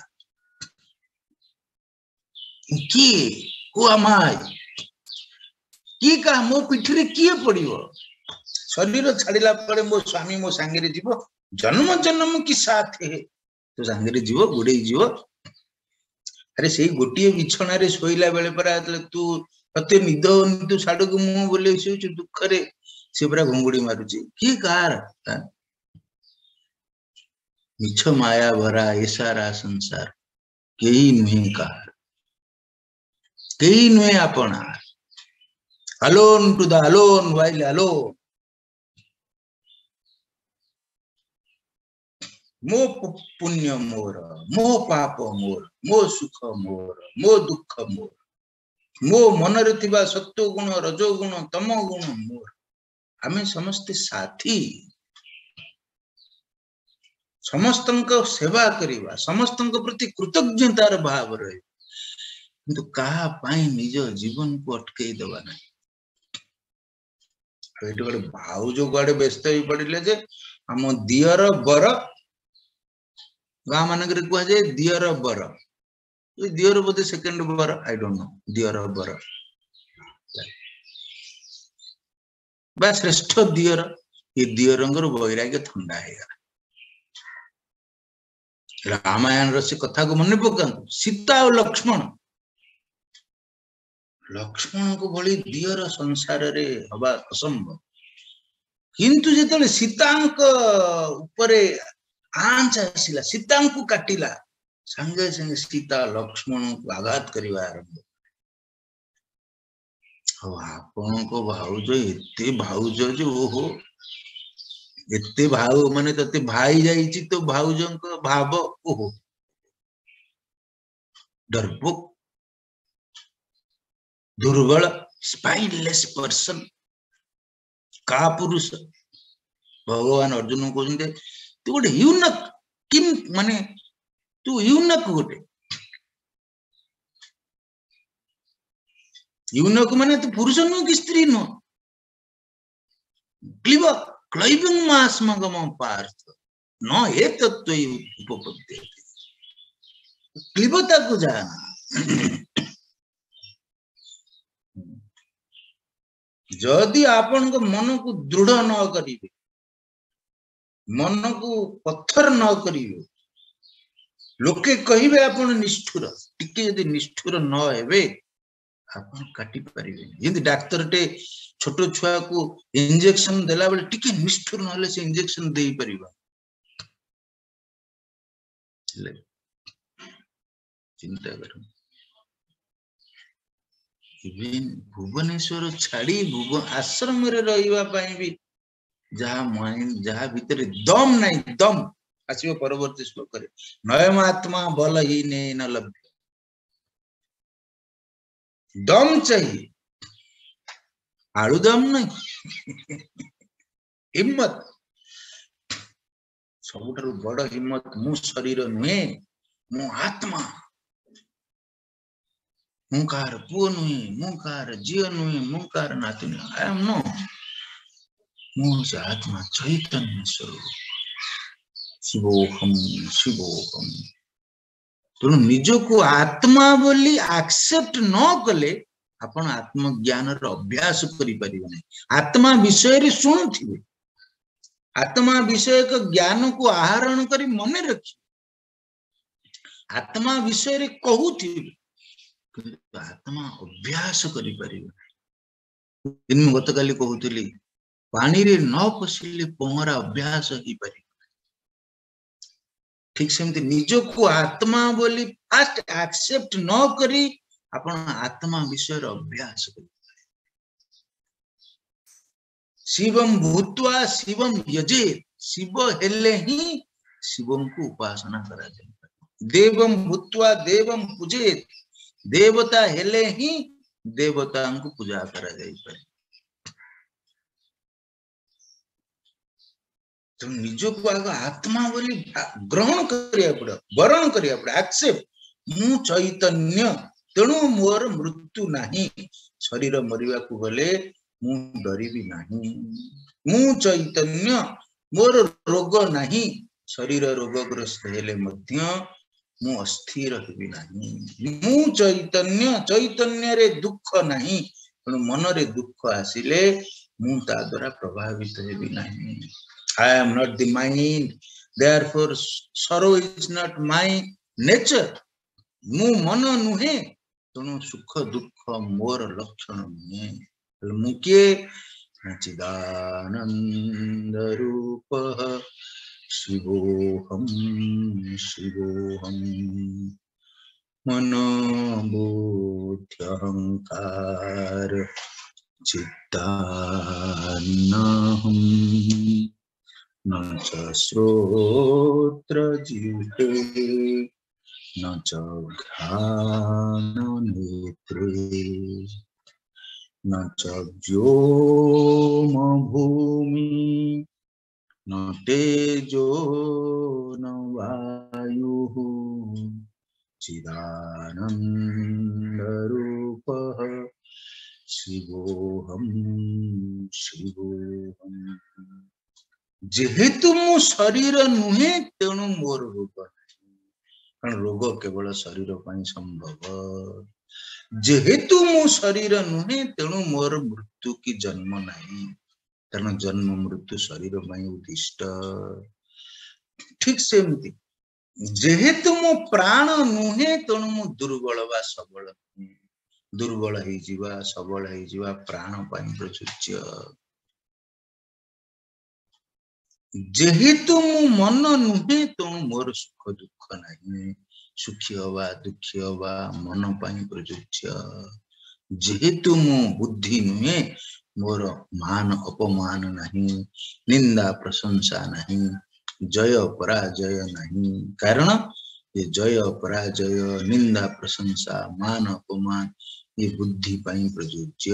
किए को आमाय की का मो पिठरे किए पड़ियो शरीर छाड़िला पड़े मो स्वामी मो सांगे जीव जन्म जन्म की साथ है तो सांगे जीव गुड़े जीव अरे से गोटे बिछण शोला बेले परा तू ते निद तू साड़ को मुह बोले दुख रे से पूरा घुंगुड़ी मारुची किए कार मिछ माया भरा ए सारा संसार कई नुहे कार कई नुहे अपना alone to the alone while alone मो पुण्य मोर मो पाप मोर मो सुख मोर मो दुख मोर मो मनरे थिबा सत्व गुण रजो गुण तम गुण मोर आमे समस्ते साथी समस्तंक सेवा करिवा समस्तंक प्रति कृतज्ञतार भाव रहे किंतु कहा पाई निज जीवन को अटकई दबा नहीं एट गोटे भाउज गुआड़े व्यस्त हो पड़े जे आम दियर बर गाँ मानक कह जाए दियर बर दियर बोधे सेकेंड बर आई डोंट नो दियर बर बा श्रेष्ठ दियर ये दियर वैराग्य थंडा है रामायण रे कथा को मन पका सीता और लक्ष्मण लक्ष्मण को भली दियर संसार रे हवा असंभव किंतु जेतले सीतांक उपरे आंच आसिला सीता को काटिला संगे संगे सीता लक्ष्मण को आघात करवा आरंभ आपण को भाउज एते भाउज जे ओहो एते भाव माने तते भाई जाईची तो भाउजों को भाव ओहो डरपोक दुर्बल स्पाइनलेस पर्सन का पुरुष भगवान अर्जुन को कहते तू गोटे यूनक किम माने तू यूनक गोटे यूनक माने तू पुरुष नु कि स्त्री नु क्लीब क्लाइबिंग मास्मगम पार्थ न हे तत्व उपपद्य क्लीबता को जाना जदि आपण को मन को दृढ़ न करिवे मन को पत्थर न करिवे लोके कहिबे आपण निष्ठुर टिके यदि निष्ठुर न हेबे आपण काटी परिबे यदि डॉक्टर टे छोटो छुआ को इंजेक्शन देला बेले टिके निष्ठुर न हले से इंजेक्शन देई परिबा ले चिंता करो इवन भुवनेश्वर छाड़ी भुवन आश्रम रे रहिबा पई भी जहा माइंड जहा भीतर दम नहीं दम आसीबो परवर्ती श्लोक रे नयमात्मा बल ही ने न लभ्य दम चाहिए आलू दम नहीं हिम्मत सबुठारु बड़ हिम्मत मु शरीर नुहे मु आत्मा मु कार पुओ नुहे मु कार झील नुहे मु कार नाती नुहे आई एम नो मु आत्मा चैतन्य स्वरूप शिवोहम शिवोहम तेणु निज को आत्मा बोली एक्सेप्ट न कले आपण आत्मज्ञान अभ्यास करि परिबे नै आत्मा विषय रे सुनुथिबे आत्मा विषयक ज्ञान को आहरण करी मने रखी आत्मा विषय रे कहूथि आत्मा अभ्यास करि परिबो इन गत काली कहूतली पानी रे न पसिले पहरा अभ्यास ही पारि ठीक सेमती निज को आत्मा बोली फास्ट एक्सेप्ट न करी आपण आत्मा विषय रे अभ्यास करि शिवम भूत्वा शिवम यजे शिव हेले ही शिवम को उपासना करा जाय देवम भूत्वा देवम पूजेत देवता हेले ही देवता को पूजा करा जाय पारे तो निज को आग आत्मा बोली ग्रहण करिया पड़ो वरण करिया पड़ो एक्सेप्ट मु चैतन्य तेणु मोर मृत्यु नाही शरीर मरिवा को गले मु डरिबी नाही मु चैतन्य मोर रोग नाही शरीर रोगग्रस्त हेले मध्य मु अस्थिर हेबी नाही मु चैतन्य चैतन्य रे दुख नाही तेणु मन रे दुख आसिले मु ता द्वारा प्रभावित हेबी नाही I am not the mind therefore sorrow is not my nature मु मन नुहे तेणु सुख दुख मोर लक्षण नुहे मुके चिदानंद रूपः शिवोहम शिवोहम मनोबुद्ध्यहंकार चित्तान्नहम् न च श्रोत्र जिह्वे न च घ्राण नेत्रे न च व्योम भूमि न तेजो न वायुः चिदानंद रूपः शिवोहम शिवोहम जेहेतु मु शरीर नुहे तेणु मोर रोग कारण रोग केवल शरीर पाई संभव जेहेतु मु शरीर नुहे तेणु मोर मृत्यु की जन्म नहीं कारण जन्म मृत्यु शरीर पाई उद्दिष्ट ठीक सेमती जेहेतु मु प्राण नुहे तेणु मु दुर्बल वा सबल दुर्बल ही जीवा सबल ही जीवा प्राण पाई प्रचुर्य जेहेतु मु मन नुहे तेणु मोर सुख दुख नहीं सुखी हवा दुखी हवा मन पाई प्रचुर्य जेहेतु मु बुद्धि नुहे मोर मान अपमान नहीं निंदा प्रशंसा नहीं जय पराजय नहीं कारण ये जय पराजय निंदा प्रशंसा मान अपमान ये बुद्धि पाई प्रचुर्य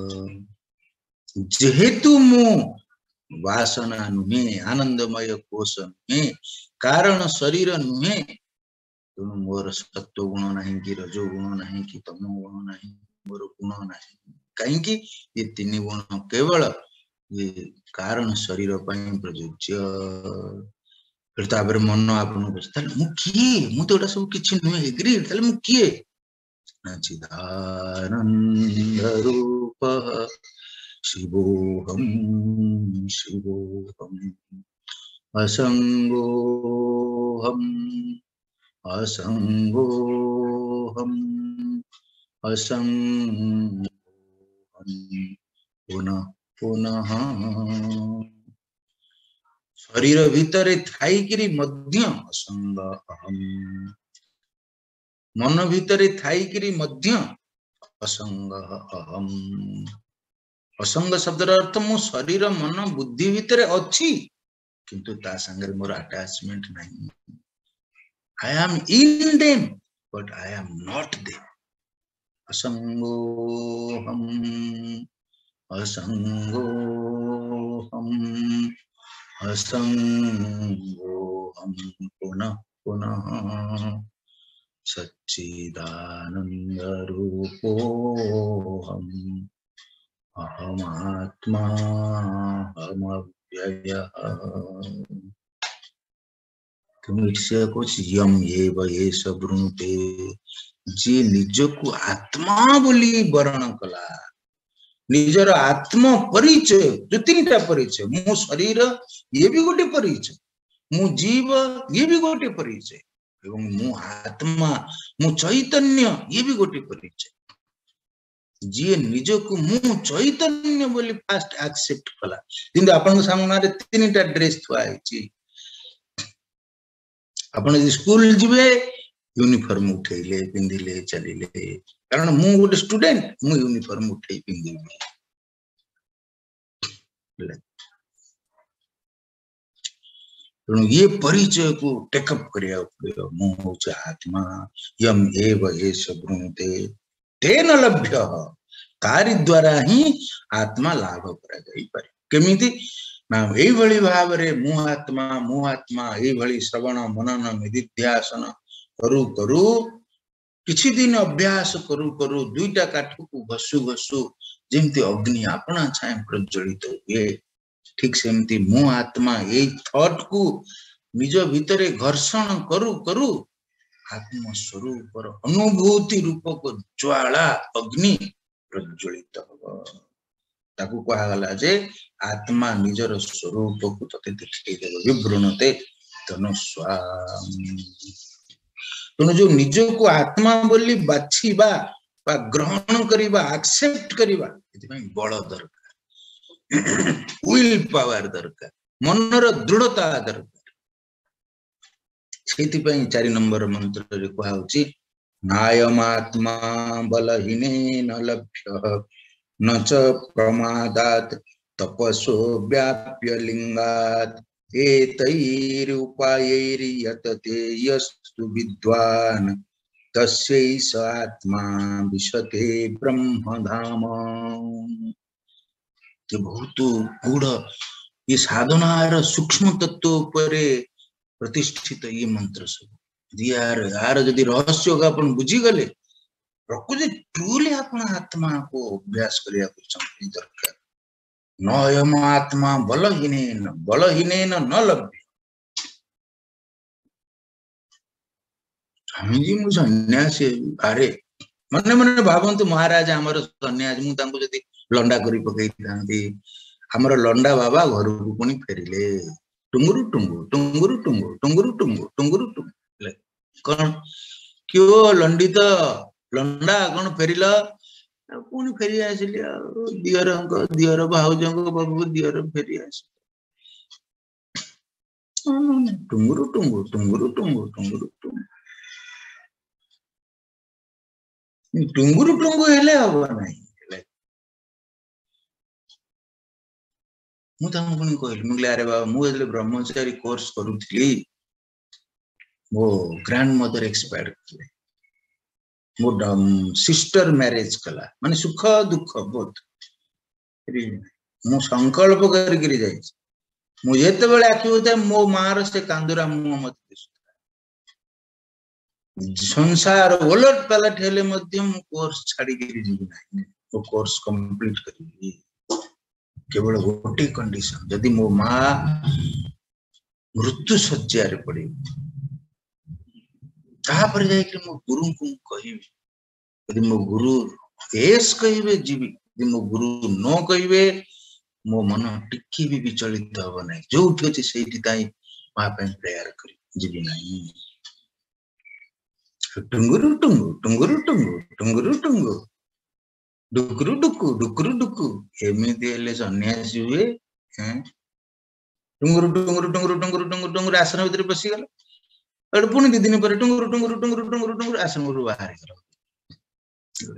जेहेतु मु वासना नुहे आनंदमय कोश नुहे कारण शरीर नुहे तेणु मोर सत्व गुण नहीं कि रजो गुण नहीं कि तमो गुण नहीं मोर गुण नहीं कहीं ये तीन गुण केवल ये कारण शरीर पाई प्रयोज्य फिर तापर मन आपन मु किए मु तो सब किछि नुहे एग्री ताले मु किए चिदानंद रूपः शिवोहम शिवोहम असंगोहम असंगोहम असंगोहम पुनः पुनः शरीर भितरे थाई किरी मध्य असंग अहम मन भितरे थाई किरी मध्य असंग अहम असंग शब्द अर्थ मु शरीर मन बुद्धि भितरे अच्छी किंतु ता संगे मोर अटैचमेंट नहीं I am in them but I am not them असंगोहम असंगोहम असंगोहम पुनः पुनः सच्चिदानंद रूपोहम अहमात्मा अहमव्ययः कुछ यम एव एष वृणुते जे निज को आत्मा बोली वर्ण कला निजर आत्म परिचय जो तीन टा परिचय मु शरीर ये भी गोटे परिचय मु जीव ये भी गोटे परिचय एवं मु आत्मा मु चैतन्य ये भी गोटे परिचय जी निज को मु चैतन्य बोली फास्ट एक्सेप्ट कला किंतु आपन सामने तीन टा ड्रेस थुआ आइची आपण स्कूल जीवे यूनिफॉर्म उठेले पिंदिले चलिले कारण मु गोटे स्टूडेंट मु यूनिफॉर्म उठे पिंदिले तो ये परिचय को टेकअप करिया पड़ो मु होच आत्मा यम एव एष ब्रूते तेन लभ्य तारि द्वारा ही आत्मा लाभ करा जाई पारे केमिति ना एई भली भाव रे मु आत्मा मु आत्मा एई भली श्रवण मनन निधिध्यासन करू करू किछि दिन अभ्यास करू करू दुईटा काठ को घसु घसु जेमति अग्नि आपना छाए प्रज्वलित हुए ठीक सेमति मु आत्मा एई थॉट को निज भितरे घर्षण करू करू आत्म स्वरूप अनुभूति रूपक ज्वाला अग्नि प्रज्वलित हो ताकू कहा गला जे आत्मा निजर स्वरूप को तते देखै देबो विवृणते तनुस्वामी तनु जो निज को आत्मा बोली बाछीबा बा ग्रहण करिबा एक्सेप्ट करिबा एति पई बळ दरकार विल पावर दरकार मनर दृढ़ता दरकार सेति पई चार नंबर मंत्र रे कहा होची नायमात्मा बलहीनेन लभ्य न च प्रमादात् तपसो व्याप्य लिंगात् एतैरुपायैर् यतते यस्तु विद्वान् तस्यै स आत्मा विशते ब्रह्मधाम ये बहुत गूढ़ ये साधनार सूक्ष्म तत्व उपरे प्रतिष्ठित ये मंत्र सब यार यार यदि रहस्य अपन बुझी गले प्रकृति ट्रूली अपन आत्मा को अभ्यास करिया को दरकार नयम आत्मा बलहीनेन बलहीनेन न लभ्य स्वामी जी मु सन्यासी अरे मने मने भावंतु महाराज हमर सन्यासी मु तांको जदी लंडा करी पकई थांती हमर लंडा बाबा घर को कोनी फेरिले टुंगुरु टुंगु टुंगुरु टुंगु टुंगुरु टुंगु टुंगुरु टुंगु कोन क्यों लंडित लंडा कोन फेरिला कोनी फेरि आसिली दियर अंक दियर भाउजंग बाबू दियर फेरि आसी टुंगुरु टुंगु टुंगुरु टुंगु टुंगुरु टुंगु टुंगुरु टुंगु हेले हबो नाही मु ताम कोनी कहली मुगले अरे बाबा मु एले ब्रह्मचारी कोर्स करूथली मो ग्रैंड मदर एक्सपायर करले मो सिस्टर मैरिज कला माने सुख दुख बहुत मु संकल्प करके जाई मु जेते बेले आखि होता मो मार से कांदुरा मु मत संसार ओलट पलट हेले मध्यम कोर्स छाड़ी के जीव नाही वो कोर्स कंप्लीट करी केवल गोटे कंडीशन यदि मो माँ मृत्यु शज्या रे पड़ी तापर जाय कि मो गुरु को कहिबे यदि मो गुरु एस कहिबे जीवी यदि मो गुरु नो कहिबे मो मन टिकी भी विचलित हो नाही जो उठी सेठी ताई मां पे प्रेयर करी जीवी नाही टुंगुरु टुंगु टुंगुरु टुंगु टुंगुरु टुंगु डुकुरु डुकु डुकुरु डुकु एमिति हेले सन्यासी हुए हैं टुंगुरु टुंगुरु टुंगुरु टुंगुरु टुंगुरु टुंगुरु आसन भीतर पसी गला एड पुनी दी दिन पर टुंगुरु टुंगुरु टुंगुरु टुंगुरु टुंगुरु आसन गुरु बाहर गला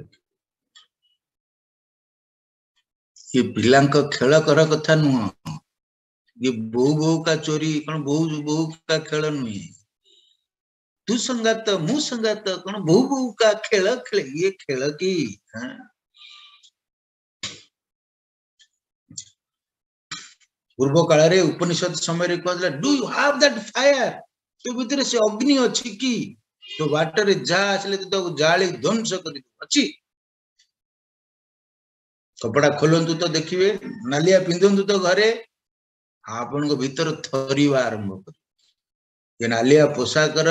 ये पिलांक खेल कर कथा नुह ये बो बो का चोरी कौन बो बो का खेल नुहे तू संगात मु संगात कौन बो बो का खेल खेले ये खेल की पूर्व काल रे उपनिषद समय रे कहला do you have that fire तो भीतर से अग्नि अछि की तो वाटर रे जा आसले तो जाली ध्वंस कर अछि कपड़ा खोलंतु तो देखिबे नालिया पिंदंतु तो घरे आपन को भीतर थरीवा आरंभ कर ये नालिया पोशाकर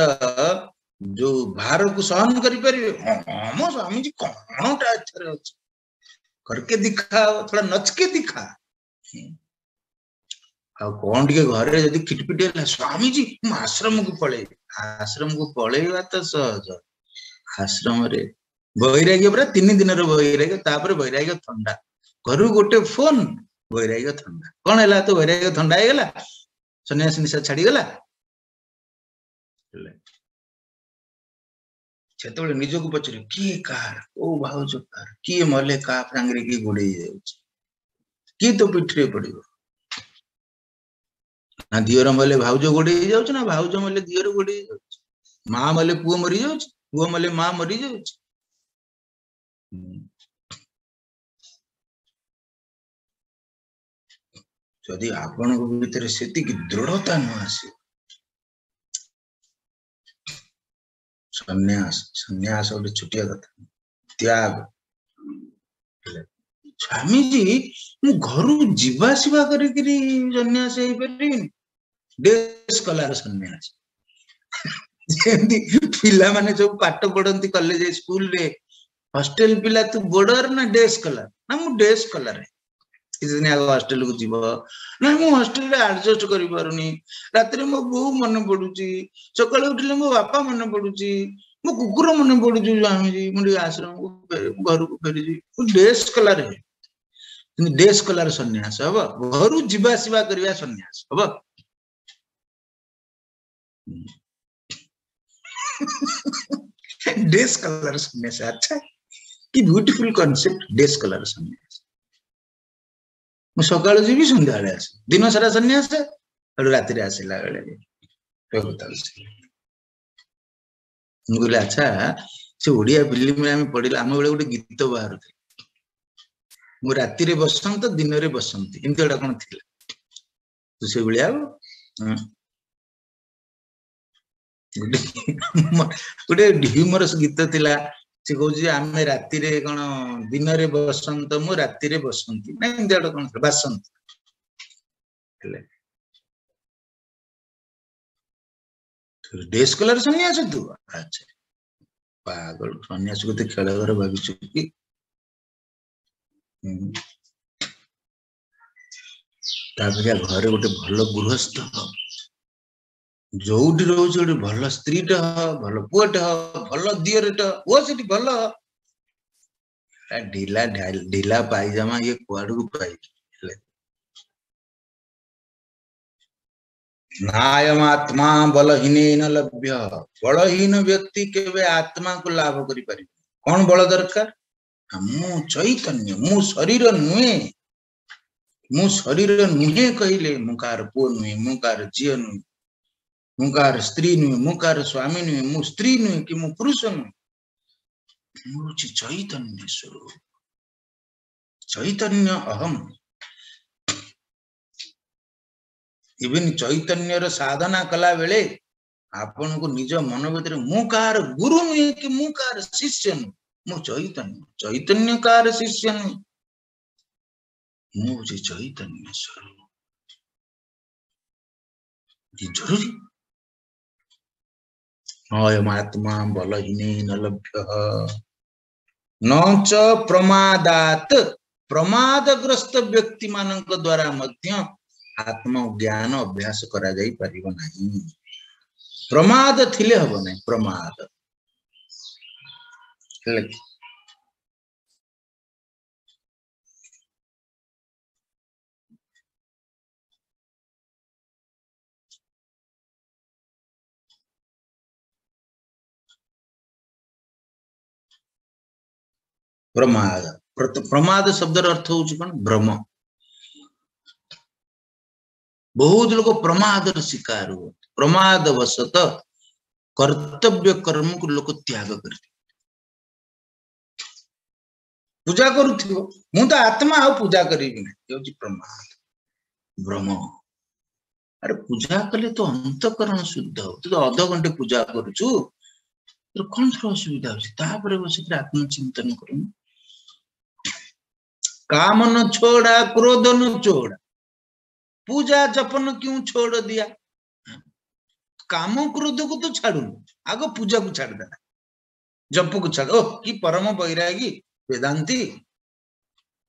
जो भार को सहन करि परिबे हम स्वामी जी कोनटा एथरे अछि करके दिखाओ, थोड़ा नच के दिखा। आ कौन टे घरे जदि खिटपिटी है स्वामी जी मु आश्रम को पड़े, आश्रम को पड़ेगा तो सहज। आश्रम रे वैराग्य पूरा तीन दिन वैराग्य, तापर वैराग्य ठंडा। घर गोटे फोन वैराग्य ठंडा। कौन है तो वैराग्य ठंडा हो गला, सन्यासी निशा छाड़ी गला। से निजक पचार किए कार ओ भाज कार किए मले का सांगे किए गोड़े किए तो पिठरे पड़ो ना दियर मले भाउज गोड़े जाऊँ ना भाउज मले दियर गोड़े जाऊँ, माँ मले पुओ मरी जाऊँ, पुओ मले माँ मरी जाऊँ। जदि आपण भीतर से दृढ़ता न आसे, सन्यास सन्यास गोटे छुटिया कथा त्याग। स्वामी जी मु घर जीवासवा करी सन्यास हो पार डेस कलार सन्यास पिला माने सब पाठ पढ़ती कॉलेज स्कूल रे हॉस्टल पिला तू बॉर्डर ना डेस कलर ना मु डेस कलर किसी दिन आगे हॉस्टल को जीव ना मु हॉस्टल रे एडजस्ट करि पारुनी, रात रे मो बो मन पडुची, सकाळे उठले मो बापा मन पडुची, मो कुकुर मन पडुची। स्वामी जी मुझे आश्रम को घर को फेरी जी डेस कलर है, डेस कलर सन्यास हम घर जीवासवा करवा सन्यास हम। डेस कलर सन्यास, अच्छा कि ब्यूटीफुल कॉन्सेप्ट डेस कलर सन्यास। मु सकाळ जीवी संध्या बेले आस दिन सारा सन्यास राति आसला बेले कहले अच्छा से ओडिया फिल्म में पढ़िला आम बेले गोटे गीत बाहर मु राति रे बसंत दिन रे बसंती एमती गोटा कौन थी तो से भाया गोटे ह्यूमरस गीत थिला से कहूँ आम राति रे कौन दिन रे बसंत मु राति रे बसंती ना एमती गोटा कौन बासंत डेस कलर सन्यास तू अच्छा पागल सन्यास को खेल घर भाविस कि घर गोटे भल गृहस्थ जोटी रोज गोटे भल स्त्रीट भल पुआट भल दियरट वो से भल ढीला ढीला पाइजामा ये कुआड़ को पाई नायमात्मा बलहीन न लभ्य। बलहीन व्यक्ति केवे आत्मा को लाभ करि पारि। कौन बल दरकार? मु चैतन्य मु शरीर नुहे, मु शरीर नुहे कहले मु कार पुओ नुहे, मु कार झियो नुहे, मु कार स्त्री नुहे, मु कार स्वामी नुहे, मु स्त्री नुहे कि मु पुरुष नुहे, मु चैतन्य स्वरूप चैतन्य अहम। इवन चैतन्यर साधना कला बेले आपण को निज मन भीतर मु कार गुरु नुहे कि मु कार शिष्य नुहे, मु चैतन्य चैतन्य कार शिष्य नुहे, मु चैतन्य स्वरूप जरूरी। अयमात्मा बलहीन न लभ्य न च प्रमादात। प्रमादग्रस्त व्यक्ति मानक द्वारा मध्य आत्मज्ञान अभ्यास करा जाई परिबो नाही। प्रमाद थिले हबो नाही, प्रमाद प्रमाद प्रमाद शब्दर अर्थ होउछ कोन भ्रम। बहुत लोग प्रमादर शिकार हो, प्रमाद वशत कर्तव्य कर्म को लोग त्याग कर पूजा करूथिबो मु तो आत्मा आ पूजा करिबि ना प्रमाद भ्रम। अरे पूजा कले तो अंतकरण शुद्ध हो, तो अध घंटे पूजा करूछु तो कौन थोड़ा असुविधा होछि बस आत्मचिंतन करूँ। काम न छोड़ा क्रोध न छोड़ा, पूजा जपन क्यों छोड़ दिया? काम क्रोध को तो छाड़ू, आगो पूजा को छाड़ देना, जप को छाड़। ओ कि परम बैरागी वेदांती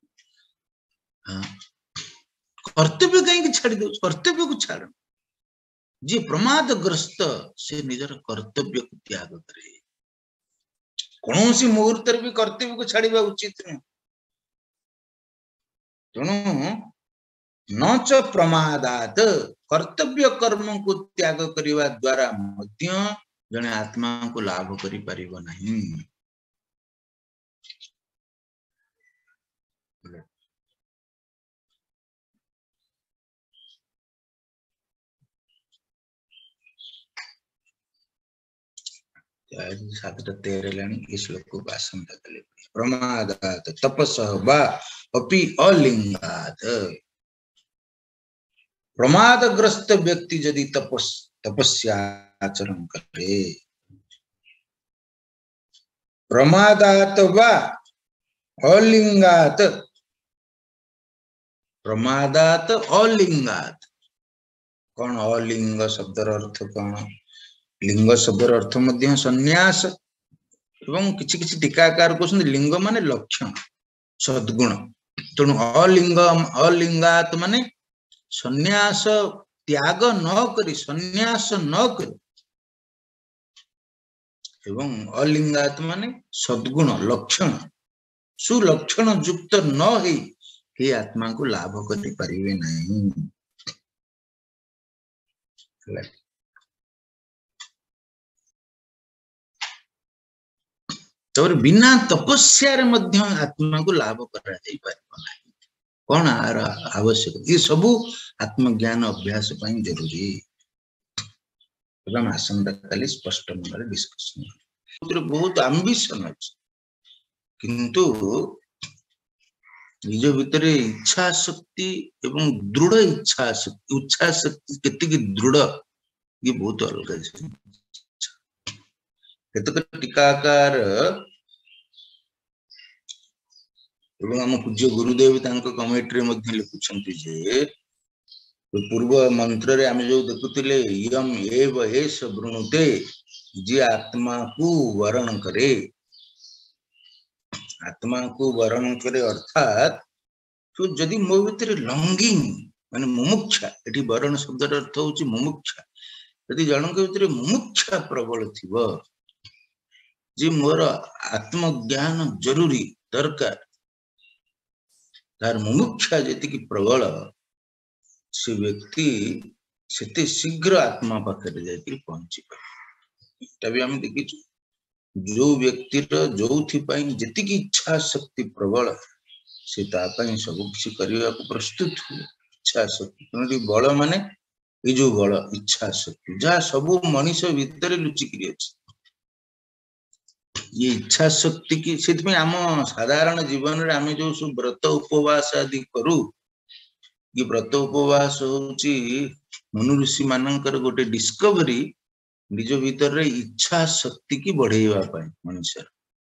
कर्तव्य कहीं छाड़ी दो, कर्तव्य को छाड़। जी प्रमादग्रस्त से निजर कर्तव्य को त्याग करे, कौन सी मुहूर्त भी कर्तव्य को छाड़िबा उचित नहीं। तेणु न च प्रमादात, कर्तव्य कर्म को त्याग करिवा द्वारा मध्य जने आत्मा को लाभ करि परिबो नहीं। सातटा तेरह लानी इस श्लोक को आसंता कले। प्रमादात तपसः वा अपि अलिंगात, प्रमादग्रस्त व्यक्ति यदि तपस तपस्या आचरण करे, प्रमादात वा अलिंगात, प्रमादात अलिंगात, कौन अलिंग शब्दर अर्थ कौन? लिंग शब्दर अर्थ मध्य संन्यास एवं किछि किछि टीकाकार कहते लिंग माने लक्षण सद्गुण। तेणु अलिंग अलिंगात माने संन्यास त्याग न करी, संन्यास न करी, एवं अलिंगात माने सद्गुण लक्षण सुलक्षण युक्त न ही हे आत्मा को लाभ करि परिबे नहीं। तो बिना तपस्या रे मध्य आत्मा को लाभ करा जाई परिबो नहीं। कौन आर आवश्यक? ये सबू आत्मज्ञान अभ्यास पई जरूरी। आसंता काली स्पष्ट मन डिस्कशन बहुत आंबिशन अछि, किंतु निज भितर इच्छा शक्ति एवं दृढ़ इच्छा शक्ति, इच्छा शक्ति केतिकी दृढ़ ये बहुत अलग। केतक टीकाकार एवं आम पूज्य गुरुदेव कमेंट्री लिखुंट जे पूर्व मंत्र रे आमे जो देखुतिले यम एव एष वृणुते, जे आत्मा को वरण करे, आत्मा को वरण करे अर्थात तो जदि मो भीतर लंगिंग माने मुमुक्षा, एठी वरण शब्द अर्थ होची मुमुक्षा, यदि जनक भीतर मुमुक्षा प्रबल थिबो जे मोर आत्मज्ञान जरूरी दरकार, तार मुमुक्षा जति की प्रबल से व्यक्ति सेते शीघ्र आत्मा पाखरे जाई पहुंची पारे। तभी हम देखि जो व्यक्ति जो जति की इच्छा शक्ति प्रबल से तापाई सब किसी करने को प्रस्तुत हो। इच्छा शक्ति बल माने ये जो बल इच्छा शक्ति जहाँ सब मनीष भितर लुचिकी अच्छी, ये इच्छा शक्ति की से आम साधारण जीवन रे आमे जो सब व्रत उपवास आदि करू, ये व्रत उपवास होची मनु ऋषि मानकर गोटे डिस्कवरी निज भीतर रे इच्छा शक्ति की बढ़ेवा पाए मनुष्य।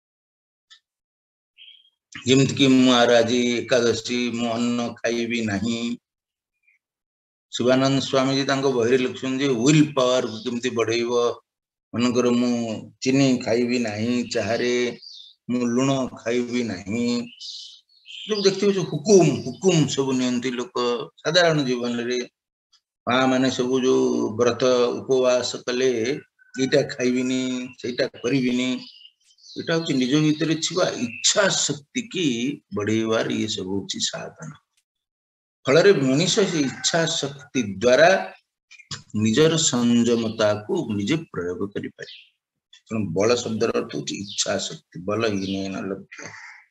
जेमति कि मु आज एकादशी मु अन्न खाइबी नहीं, शिवानंद स्वामी जी तांको बहिरे लिखुछन जे विल पावर केमति बढ़ेइबो, मनकर मु चीनी खाइबी नहीं, चाहरे मु लुण खाइबी नहीं, जो देखते हो हुकुम हुकुम सब नियंती लोक साधारण जीवन रे माँ माने सब जो व्रत उपवास कले इटा खाइबिनी सेटा करिबिनी, इटा होची निज भीतर छिबा इच्छा शक्ति की बढ़ेवार ये सब होची साधन। फल मनीष से इच्छा शक्ति द्वारा निजर संयमता को निजे प्रयोग करि पारे। बल शब्द अर्थ होची इच्छा शक्ति, बल ही न लक्ष्य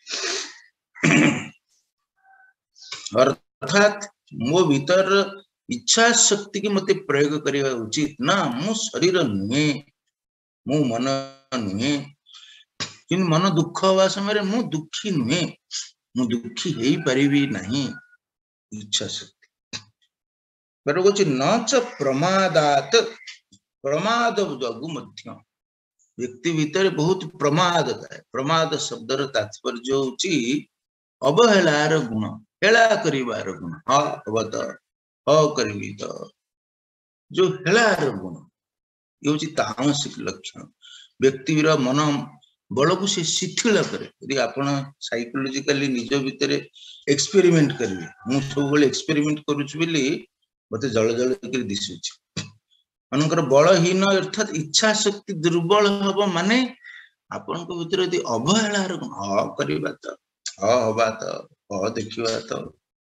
अर्थात मो भीतर इच्छा शक्ति की मते प्रयोग करिवा उचित ना। मो शरीर नुहे, मो मन नुहे, कि मन दुख हवा समय मु दुखी नुहे, मु दुखी हेई परिबी नहीं। इच्छा शक्ति बरोबर न च प्रमादात, प्रमाद जगु मध्य व्यक्ति भीतर बहुत प्रमाद है। प्रमाद शब्दर तात्पर्य होची अवहेलार गुण, हेला करिवार गुण। हा अवत ह करिबी तो जो हेलार गुण ये होची तामसिक लक्षण। व्यक्ति मन बल को से शिथिल करे यदि आपण साइकोलॉजिकली निज भितर एक्सपेरिमेंट करिवे मु सब बेले एक्सपेरिमेंट करूछु बिली मते जळ जळ कर दिसुछि मनकर बलहीन अर्थात इच्छा शक्ति दुर्बल हबो माने आपण को भितर यदि अवहेला ह करबा त ह हबा त ह देखिबा त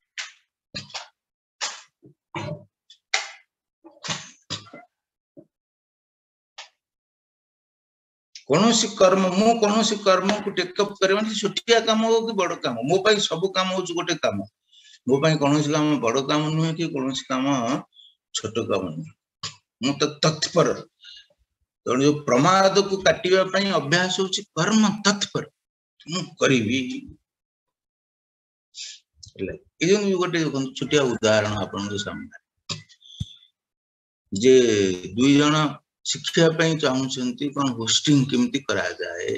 कौनसी कर्म मु कौनसी कर्म को टेकअप करे माने छोटिया काम हो कि बड़ काम मो पई सब काम हो गोटे काम मो पई कौनसी काम बड़ काम नुहे कि कौनसी काम छोट काम नुहे मु तो तत्पर तो जो प्रमाद को काटिबा पई अभ्यास होछि कर्म तत्पर मु करिवि ले ए जो गोटे छोटिया उदाहरण आपन के सामने जे दुई जण शिक्षा पई चाहउछंती कोन होस्टिंग केमती करा जाए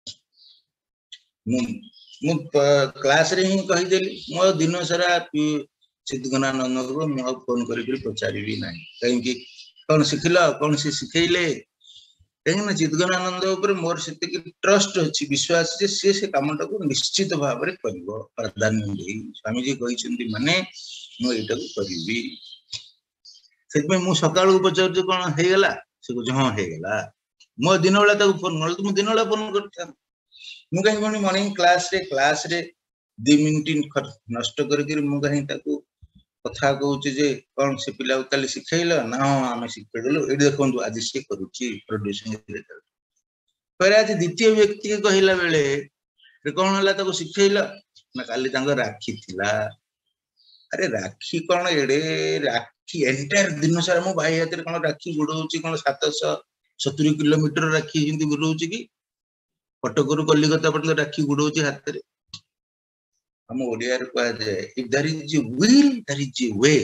मु मु क्लास रे ही कहि देली मो दिन सारा चितगनानंद को मु फोन करि करि पचारिबी नाही कहीं कि कोन सिखिला कोन से सिखैले कहीं चितगनानंद ऊपर मोर सेति कि ट्रस्ट अछि विश्वास जे से से कामटा को निश्चित भाव रे करबो प्राधान्य देई स्वामी जी कहिसंती माने मु एटा को करिवि सेति मु सकाळ को पचार जे कोन हे गेला से को हां हे गेला मो दिन बेला ताको फोन नल तुम दिन बेला फोन करता मु कहीं कोनी मॉर्निंग क्लास रे क्लास रे दो मिनिट नष्ट करके मु कहीं ताको कथा कहूची जे कोन से पिला काली सिखैला ना हम सिखैदलो ए देखंतु आज से करूची प्रोड्यूसिंग रिजल्ट पर आज द्वितीय व्यक्ति के कहिला बेले रे कोन हला ताको सिखैला ना काली तांग राखी थिला अरे राखी कोन एडे राखी एंटायर दिन सारा मो भाई हाथ रे कोन राखी गुडौची कोन सात सौ सत्तर किलोमीटर राखी हिंदी गुडौची की कटकरू कलिकता पर्यंत राखी गुडौची हाथ रे हम ओडिया रे कह जाए if there is a will there is a way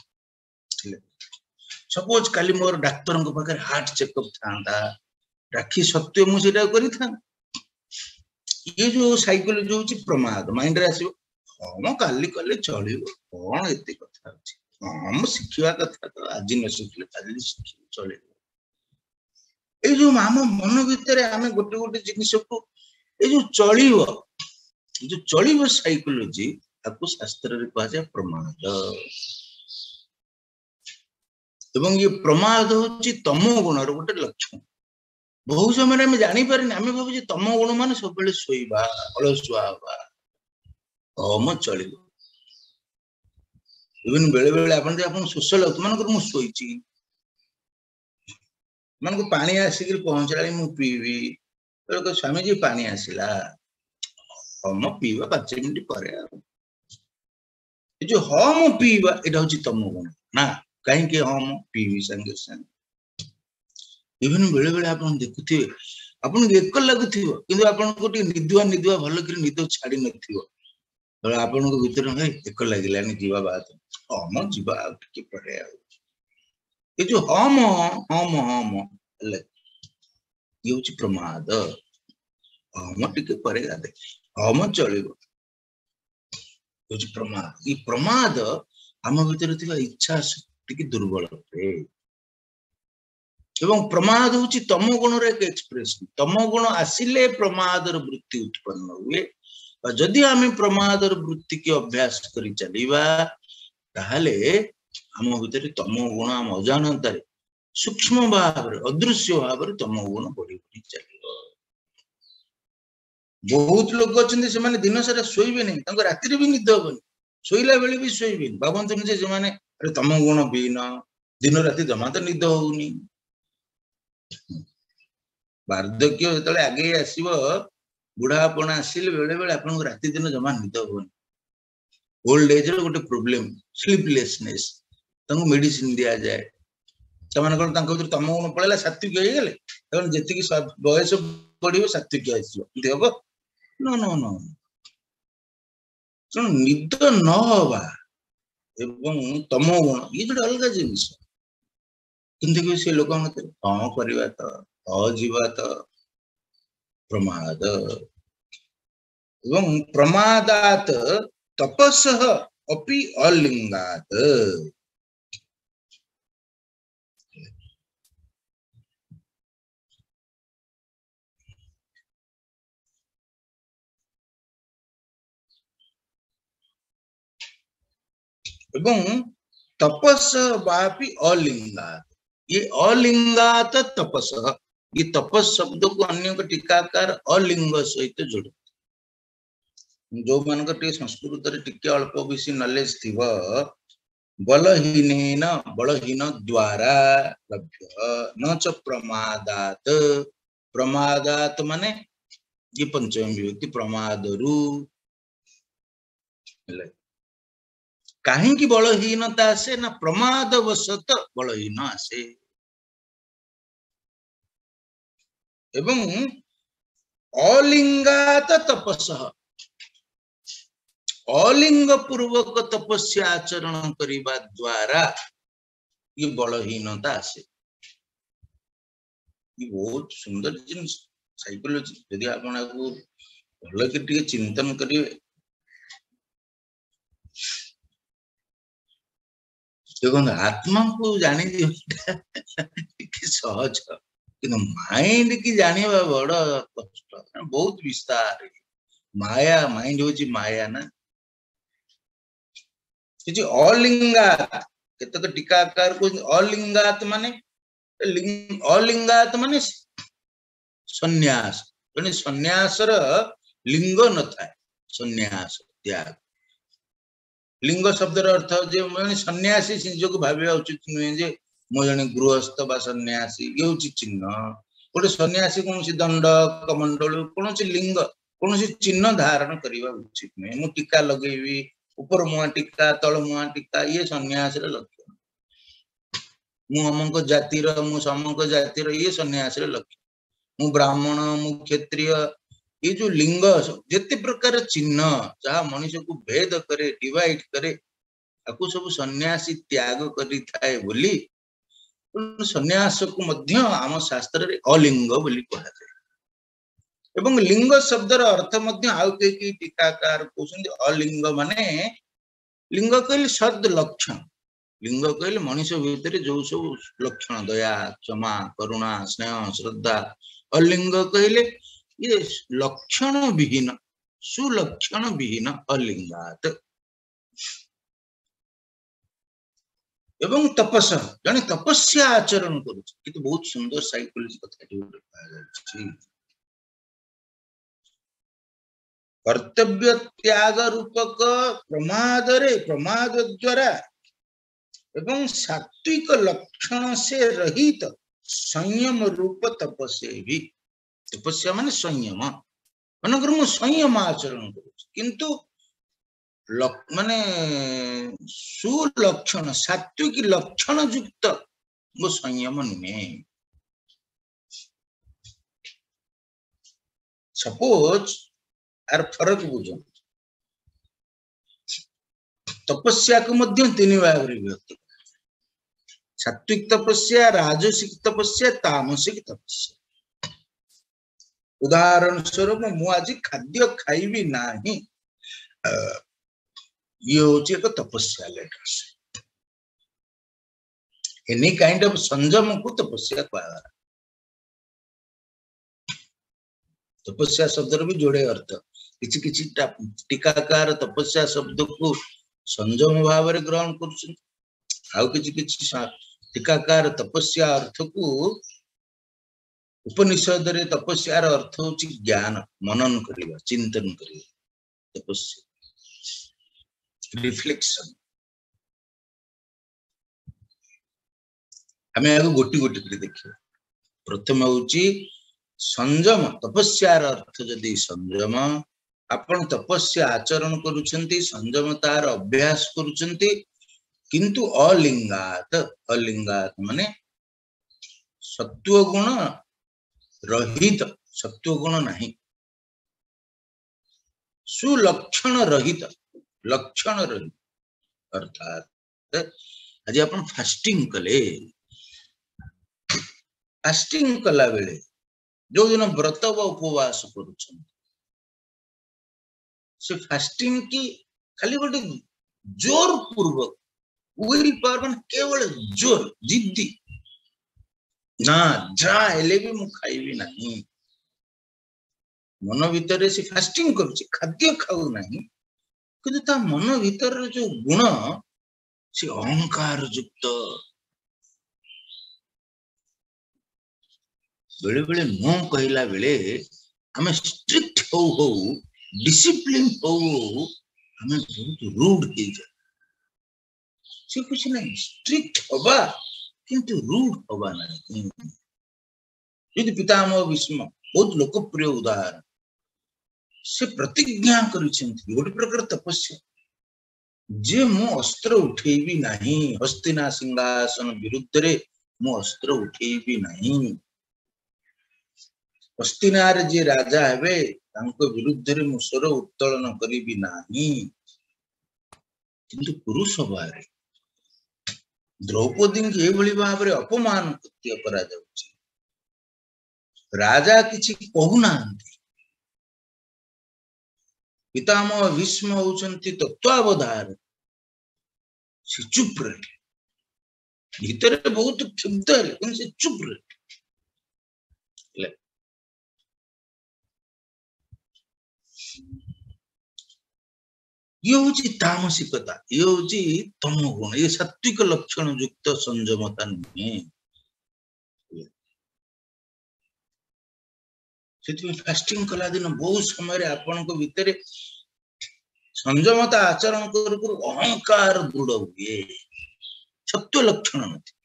suppose काली मोर डॉक्टर को पाकर हार्ट चेकअप थांदा राखी सत्य मु सेटा करि था ये जो साइकोलॉजी होची प्रमाद माइंड रे आसीबो हम काली कले चलिबो कोन एते कथा अछि हम सिखिवा कथा तो आज न सिखले काली सिखि चलिबो ए जो हम मन भीतर हमें गोटे गोटे जिनिस को ए जो चलिबो जो चलिबो साइकोलॉजी आपको शास्त्र रे कहा जाय प्रमाद एवं ये प्रमाद होची तमो गुण रो गोटे लक्षण बहु समय में जानि पारिन हमें भाबु जे तमो गुण माने सब बेले सोइबा अलसुआ बा हम चलिबो इवन बेले बेले आपन जे आपन सोशल मन को मु सोइची मन को पानी आसी के पहुंचला मु पीवी तो स्वामी जी पानी आसीला हम पीवा पांच मिनिट पर जो हम पीवा एटा होची तमो गुण ना कहीं के हम पीवी संगे संग इवन बेले बेले आपन देखुथे आपन एक लागुथिबो किंतु आपन को टी निदुआ निदुआ भलो कि निद छाडी नथिबो तो आपन को भीतर हे एक लागिलानी जीवा बात हम जीवा के पड़े ये जो हम हम हम ये होची प्रमाद हम टिके परे गादे हम चलिबो होची प्रमाद ये प्रमाद हम भीतर थिबा इच्छा शक्ति की दुर्बल है एवं प्रमाद होची तमो गुण रे एक एक्सप्रेशन तमो गुण आसिले प्रमाद र वृत्ति उत्पन्न हुए और जदि हमें प्रमाद र वृत्ति के अभ्यास करी चलीबा ताहले हम भीतर तमो गुण हम अजानता रे सूक्ष्म भाव रे अदृश्य भाव रे तमो गुण बढ़ी बढ़ी चलिबो बहुत लोग अछन से माने दिन सारा सोइबे नहीं तांको राति रे भी निद होबनी सोइला बेले भी सोइबे बाबन जे जे माने अरे तमो गुण बिना दिन राति जमा तो निद होउनी वार्धक्य जतले आगे आसीबो बुढ़ापन आसिले बेले बेले आपन राति दिन जमा निद होबनी ओल्ड एज रो गोटे प्रॉब्लम स्लीपलेसनेस तांको मेडिसिन दिया जाए तमन कोन तांको भीतर तमो गुण पळेला सात्विक हे गेले तन जेति की बयस बढ़िबो सात्विक आसीबो देबो नो नो नो सुन निद न होबा एवं तमो गुण ये जो अलग जिनिस किंतु से लोक मत हां करबा त अजीवा त प्रमाद एवं प्रमादात तपस्सह अपि अलिंगात एवं तपस वापि अलिंगात, ये अलिंगात तपस, ये तपस शब्द को अन्य टीकाकार अलिंग सहित जोड़, जो मान संस्कृत टिके अल्प बेसी नॉलेज थी, बलहीन बलहीन द्वारा लभ्य न च प्रमादात, प्रमादात माने ये पंचम विभक्ति प्रमादरु, कहीं बलहीनता आसे ना प्रमादवशत बलहीन आसे। एवं अलिंगात तपस, अलिंग पूर्वक तपस्या आचरण करिबा द्वारा ये बलहीनता आसे। ये बहुत सुंदर जिनिस साइकोलॉजी, यदि आपण को भल के चिंतन करिवे, देखो आत्मा को जानी सहज, कि माइंड की जाने बड़ कष्ट, बहुत विस्तार। माया माइंड हो माया ना, अलिंगात केतक टीकाकार को अलिंगात माने अलिंगात माने सन्यास, सन्यासर लिंग न था, सन्यास त्याग। लिंग शब्दर अर्थ जे माने सन्यासी निजक भाविया उचित नुहे जे मो जने गृहस्थ बा सन्यासी, ये हूँ चिन्ह। गोटे सन्यासी कौन दंड कमंडल कौन लिंग कौन चिन्ह धारण करने उचित नुहे। मु टीका लगेबी, ऊपर मुआ टीका तल मुआ टीका, ये सन्यास लक्षण। मु अमक जातिर मु समक जातिर, ये सन्यास लक्षण। मु ब्राह्मण मु क्षत्रिय, ये जो लिंग जिते प्रकार चिन्ह जहाँ मनुष्य को भेद करे डिवाइड करे, आपको सब सन्यासी त्याग करी थाए बोली सन्यास को मध्य आम शास्त्र रे अलिंग बोली कहा जाए। एवं लिंग शब्दर अर्थ मध्य आउ के की टीकाकार कहउछन्ति अलिंग माने, लिंग कहले सद लक्षण, लिंग कहले मनुष्य भीतर जो सब लक्षण दया क्षमा करुणा स्नेह श्रद्धा, अलिंग कहले ये लक्षण विहीन सुलक्षण विहीन अलिंगात। एवं तपस जने तपस्या आचरण करूछ, किंतु बहुत सुंदर साइकोलॉजी कथा, कर्तव्य त्याग रूपक प्रमाद रे प्रमाद द्वारा एवं सात्विक लक्षण से रहित संयम रूप तपस्या भी, तपस्या माने संयम, मनकर मु संयम आचरण करूछ किंतु लक माने सुलक्षण सात्विक लक्षण युक्त वो संयम नुहे। सपोज यार फरक बुझो, तपस्या को मध्य तीन भाग रे विभक्त, सात्विक तपस्या, राजसिक तपस्या, तामसिक तपस्या। उदाहरण स्वरूप मु आज खाद्य खाइबी नाही, ये होची एक तपस्या लेटर्स। एनी काइंड ऑफ संयम को तपस्या कहा। तपस्या शब्द भी जोड़े अर्थ, किछि किछि टीकाकार तपस्या शब्द को संयम भाव रे ग्रहण करछन, आउ किछि किछि टीकाकार तपस्या अर्थ को उपनिषद रे तपस्यार अर्थ होची ज्ञान मनन करिवा चिंतन करिवा, तपस्या रिफ्लेक्शन। हमें आगे गोटी गोटी कर देखिए। प्रथम होची संयम, तपस्यार अर्थ जदि संयम, आपण तपस्या आचरण करूछंती, संयमतार अभ्यास करूछंती, किंतु अलिंगात, अलिंगात माने सत्व गुण रहित, सत्व गुण नहीं, सुलक्षण रहित, लक्षण रहित। अर्थात आज आपण फास्टिंग कले, फास्टिंग कला बेले जो दिन व्रत व उपवास करूछन, से फास्टिंग की खाली गोटे जोर पूर्वक विल पावर मन केवल जोर जिद्दी ना जा एले भी मु खाइबी नहीं, मन भीतर से फास्टिंग करूछ, खाद्य खाऊ नहीं, किंतु ता मन भीतर जो गुण से अहंकार युक्त बेले बेले नो कहला बेले आम स्ट्रिक्ट हो हो डिसिप्लिन हो हमें बहुत रूड हो जाए से कुछ नहीं स्ट्रिक्ट हवा किंतु रूड हवा नहीं यदि पितामह भीष्म बहुत लोकप्रिय उदाहरण से प्रतिज्ञा करिसेंति गोटे प्रकार तपस्या जे मु अस्त्र उठेबी नहीं हस्तिना सिंहासन विरुद्ध रे मु अस्त्र उठेबी नहीं हस्तिनार जे राजा हेबे तांको विरुद्ध रे मु स्वर उत्तोलन करिबी नहीं किंतु पुरुष भारे द्रौपदी के एभली भाव रे अपमान कृत्य करा जाउछि राजा किछि कहू नांती पितामह भीष्म होउछंती तत्वावधान से चुप रहे भीतर बहुत क्षुब्ध है से चुप रहे ये होची तामसिकता ये होची तमो गुण ये सात्विक लक्षण युक्त संयमता नहीं से फास्टिंग कला दिन बहुत समय आपण को भीतर संयमता आचरण कर अहंकार दृढ़ हुए सत्य लक्षण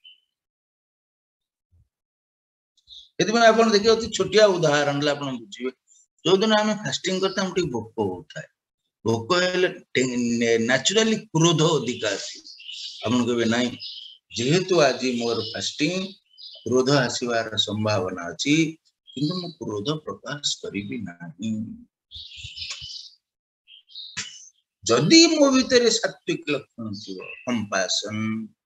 नहीं आप देखिए छोटिया उदाहरण बुझे जो दिन आम फास्टिंग करते हम भोक होता है भोक नेचुराली क्रोध अधिक आपन कहे ना जेहेतु आज मोर फास्टिंग क्रोध आसबार संभावना अच्छी किंतु मु क्रोध प्रकाश करी नहीं जदि मो भीतर सात्विक लक्षण थी कंपैशन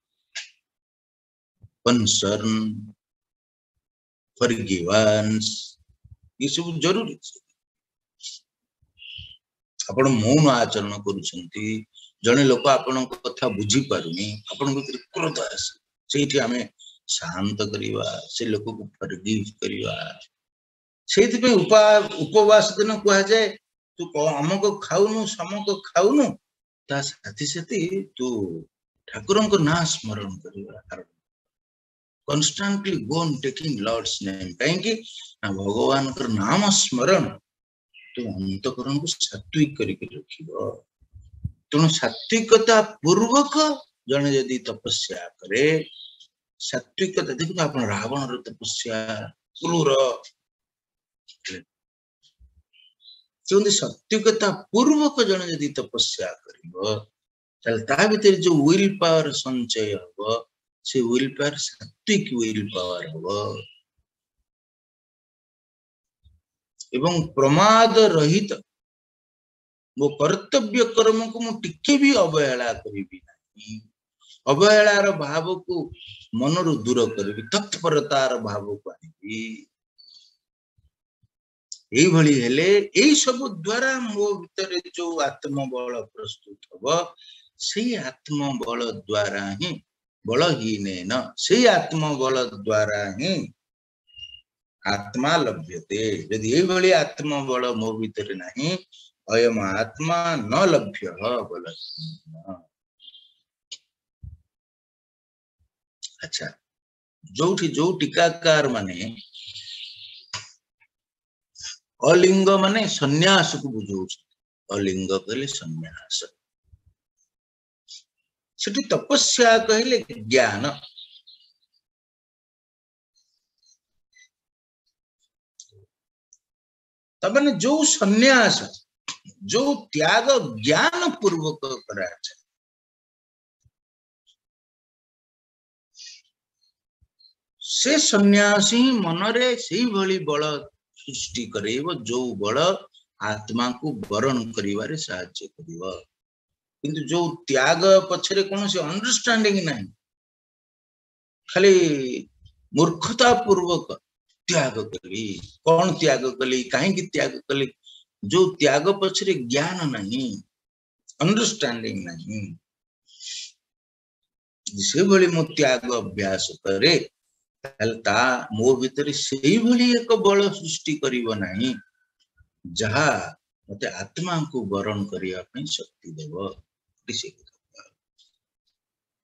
कंसर्न फॉरगिवेंस ये सब जरूरी आपण मौन आचरण करुछंती जने लोक आपण कथा बुझी पारुनी आपण भीतर क्रोध आसे सेठी हमें शांत करिवा से लोक को फॉरगिव करिवा सेठी पे उपवास दिन कहा जाए तू अमक खाऊनु समक खाऊनु ता साथी साथी तू ठाकुरन को ना स्मरण करिवा constantly go on taking Lord's name कहीं कि भगवान कर नाम स्मरण तो अंतकरण को सात्विक करके रखिबो तेणु सात्विकता पूर्वक जने यदि तपस्या करे सात्विकता देखो आप रावण रो तपस्या क्रूर क्योंकि सात्विकता पूर्वक जने यदि तपस्या करिबो तल ता भीतर जो विल पावर संचय हबो से विल पावर सात्विक विल पावर हबो एवं प्रमाद रहित वो कर्तव्य कर्म को मु टिके भी अवहेला करिबी नहीं अवहेलार भाव को मनरु दूर करिबी तत्परतार भाव को आनिबी एई भली हेले एई सब द्वारा मो भीतर जो आत्मबल प्रस्तुत हबो सेई आत्मबल द्वारा ही बलहीनेन सेई आत्मबल द्वारा ही आत्मा लभ्यते यदि ये भली आत्मबल मो भीतर नहीं अयम आत्मा न लभ्य बल अच्छा जो जो टीकाकार माने अलिंग माने सन्यास को बुझौ अलिंग कहले सन्यास सेठी तपस्या कहले ज्ञान तबने जो सन्यास जो त्याग ज्ञान पूर्वक करा से सन्यासी मनरे से भली बल सृष्टि करेब जो बल आत्मा को वरण करिवारे साहाय्य करिव किंतु जो त्याग पछरे कौन से अंडरस्टैंडिंग नहीं खाली मूर्खता पूर्वक त्याग कली कौन त्याग कली कहीं त्याग कली जो त्याग पछरे ज्ञान नहीं अंडरस्टैंडिंग नहीं से भली मो त्याग अभ्यास करे ता मो भीतर से भली एक बल सृष्टि करिव नहीं जहा मते आत्मा को वरण करिया पई शक्ति देव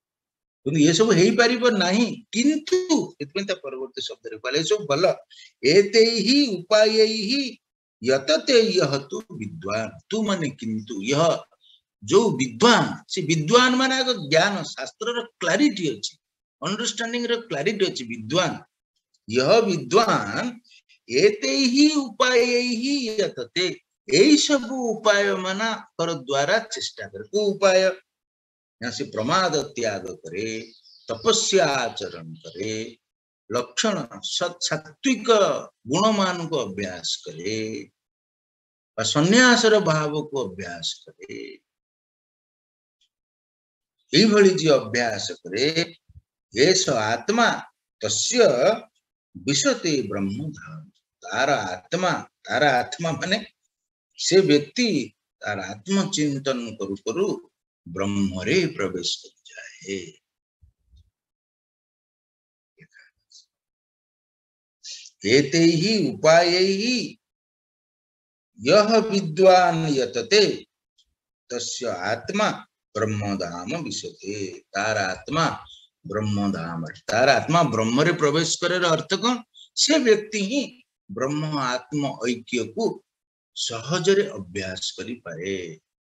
କିନ୍ତୁ ये सब हेई परिबो नाही किंतु एतपे त परवर्ती शब्द रे कहले सब भल एते ही उपाय ही यतते यह तु विद्वान तू माने किंतु यह जो विद्वान से विद्वान माने आग ज्ञान शास्त्र रो क्लैरिटी अछि अंडरस्टैंडिंग रो क्लैरिटी अछि विद्वान यह विद्वान एते ही उपाय ही यतते एई सब उपाय माना कर द्वारा चेष्टा करे को उपाय यहाँ से प्रमाद त्याग करे तपस्या आचरण करे लक्षण सत सात्विक गुणमान को अभ्यास करे सन्यासर भाव को अभ्यास करे यही भली जी अभ्यास करे ये स आत्मा तस्य विशते ब्रह्मधाम तारा आत्मा तारा आत्मा माने से व्यक्ति तारा आत्म चिंतन करू करू ब्रह्म रे प्रवेश कर जाए एते ही उपाय ही यह विद्वान यतते तस्य आत्मा ब्रह्मधाम विशते तारा आत्मा ब्रह्मधाम तारा आत्मा ब्रह्म रे प्रवेश करे अर्थ कौन से व्यक्ति ही ब्रह्म आत्म ऐक्य को सहजरे अभ्यास करि पाए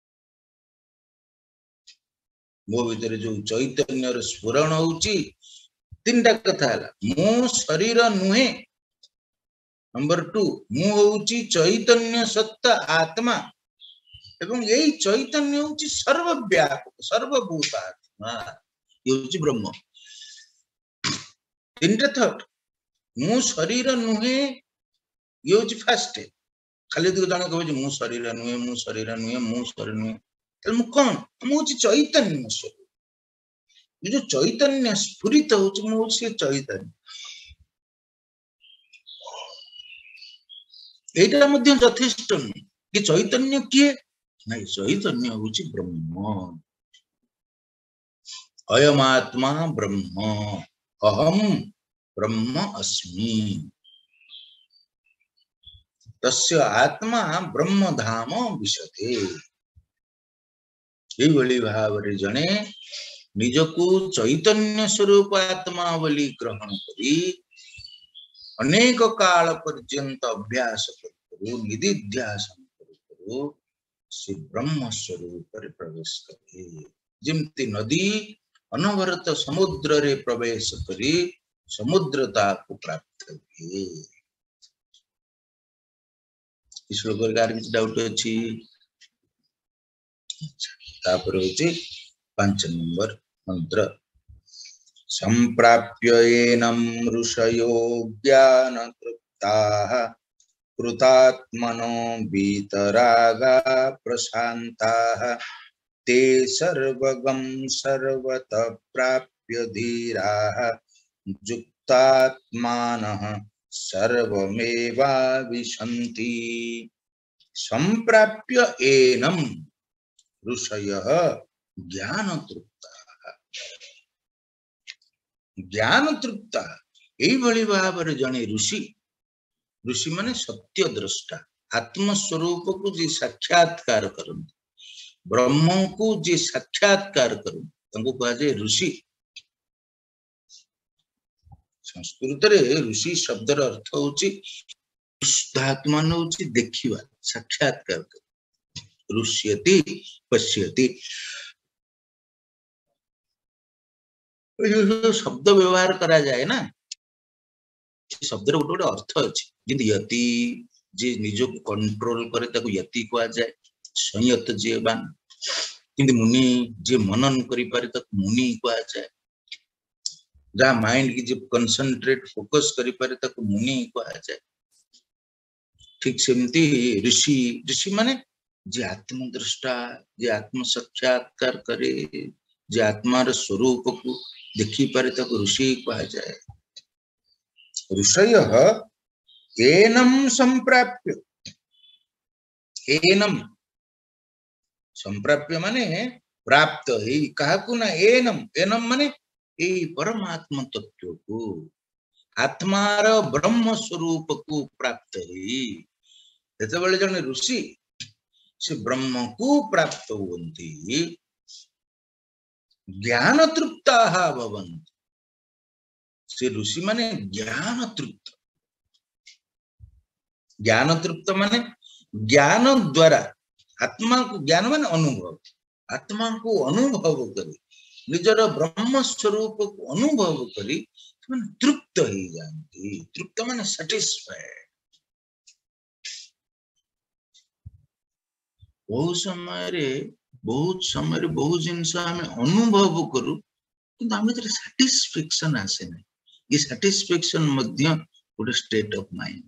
मो भीतर जो चैतन्य स्फुरण होउची तीनटा कथा हला मो शरीर नुहे नंबर टू मु होउची चैतन्य सत्ता आत्मा एवं यही चैतन्य होउची सर्वव्यापक सर्वभूत आत्मा ये होउची ब्रह्म तीनटा थॉट मु शरीर नुहे ये होउची फर्स्ट खाली दु जण कहबे मु शरीर नुहे मु शरीर नुहे मु शरीर नुहे तल मु कोन मु होउची चैतन्य स्वरूप ये जो चैतन्य स्फुरित होउची मु होउची चैतन्य एटा मध्य यथेष्ट कि चैतन्य किए नहीं चैतन्य होउची ब्रह्म अयमात्मा ब्रह्म अहम ब्रह्म अस्मि तस्य आत्मा ब्रह्मधाम विशते एई भली भावरे जणे निजको चैतन्य स्वरूप आत्मा बोली ग्रहण करी अनेक काल पर्यंत अभ्यास करू निधिध्यासन करू से ब्रह्म स्वरूप रे प्रवेश करे जिमती नदी अनवरत समुद्र रे प्रवेश करी समुद्रता को प्राप्त हुए इस श्लोक रे कार किछ डाउट अछि तापर होची पांच नंबर मंत्र संप्राप्य एनं ऋषयो ज्ञान तृप्ताः कृतात्मनो वीतरागा प्रशान्ताः ते सर्वगं सर्वतः प्राप्य धीराः युक्तात्मानः सर्वमेवाविशन्ति संप्राप्य एनं ऋषयः ज्ञान तृप्ताः ज्ञान तृप्ता एई भली भाव जने ऋषि ऋषि माने सत्य द्रष्टा आत्म स्वरूप को जे साक्षात्कार करते ब्रह्म को जे साक्षात्कार करते कहा जाए ऋषि संस्कृत रे ऋषि शब्दर अर्थ होची धातु होची देखिवा साक्षात्कार ऋष्यति पश्यति जो शब्द व्यवहार करा जाए ना शब्द गोटे गोटे अर्थ अच्छे जिंद यति जे निज को कंट्रोल करे ताको यति कहा जाए संयत जे बान किंतु मुनि जे मनन करि पारे ताको मुनि कहा जाए जहाँ माइंड की जे कंसंट्रेट फोकस करि पारे ताको मुनि कहा जाए ठीक सेमती ऋषि ऋषि माने जे आत्मद्रष्टा जे आत्म साक्षात्कार करे जे आत्मार स्वरूप को देखी पारे ताको ऋषि कहा जाए ऋषयः एनं संप्राप्य एनं संप्राप्य माने प्राप्त ही काहाकु ना एनं एनं माने ए परमात्म तत्व को आत्मार ब्रह्म स्वरूप को प्राप्त ही जते बेले जने ऋषि से ब्रह्म को प्राप्त होती ज्ञान तृप्ताः भवन्ति। से ऋषि माने ज्ञान तृप्त। ज्ञान तृप्त माने ज्ञान द्वारा आत्मा को, ज्ञान माने अनुभव, आत्मा को अनुभव करी निजर ब्रह्म स्वरूप को अनुभव करी तृप्त ही जानती। तृप्त माने सैटिस्फाइड। बहुत समय रे बहुत समय रे बहुत जिनस आम अनुभव करू कि आम सैटिस्फैक्शन आसे ना। ये सैटिस्फैक्शन मध्य गोटे स्टेट ऑफ माइंड।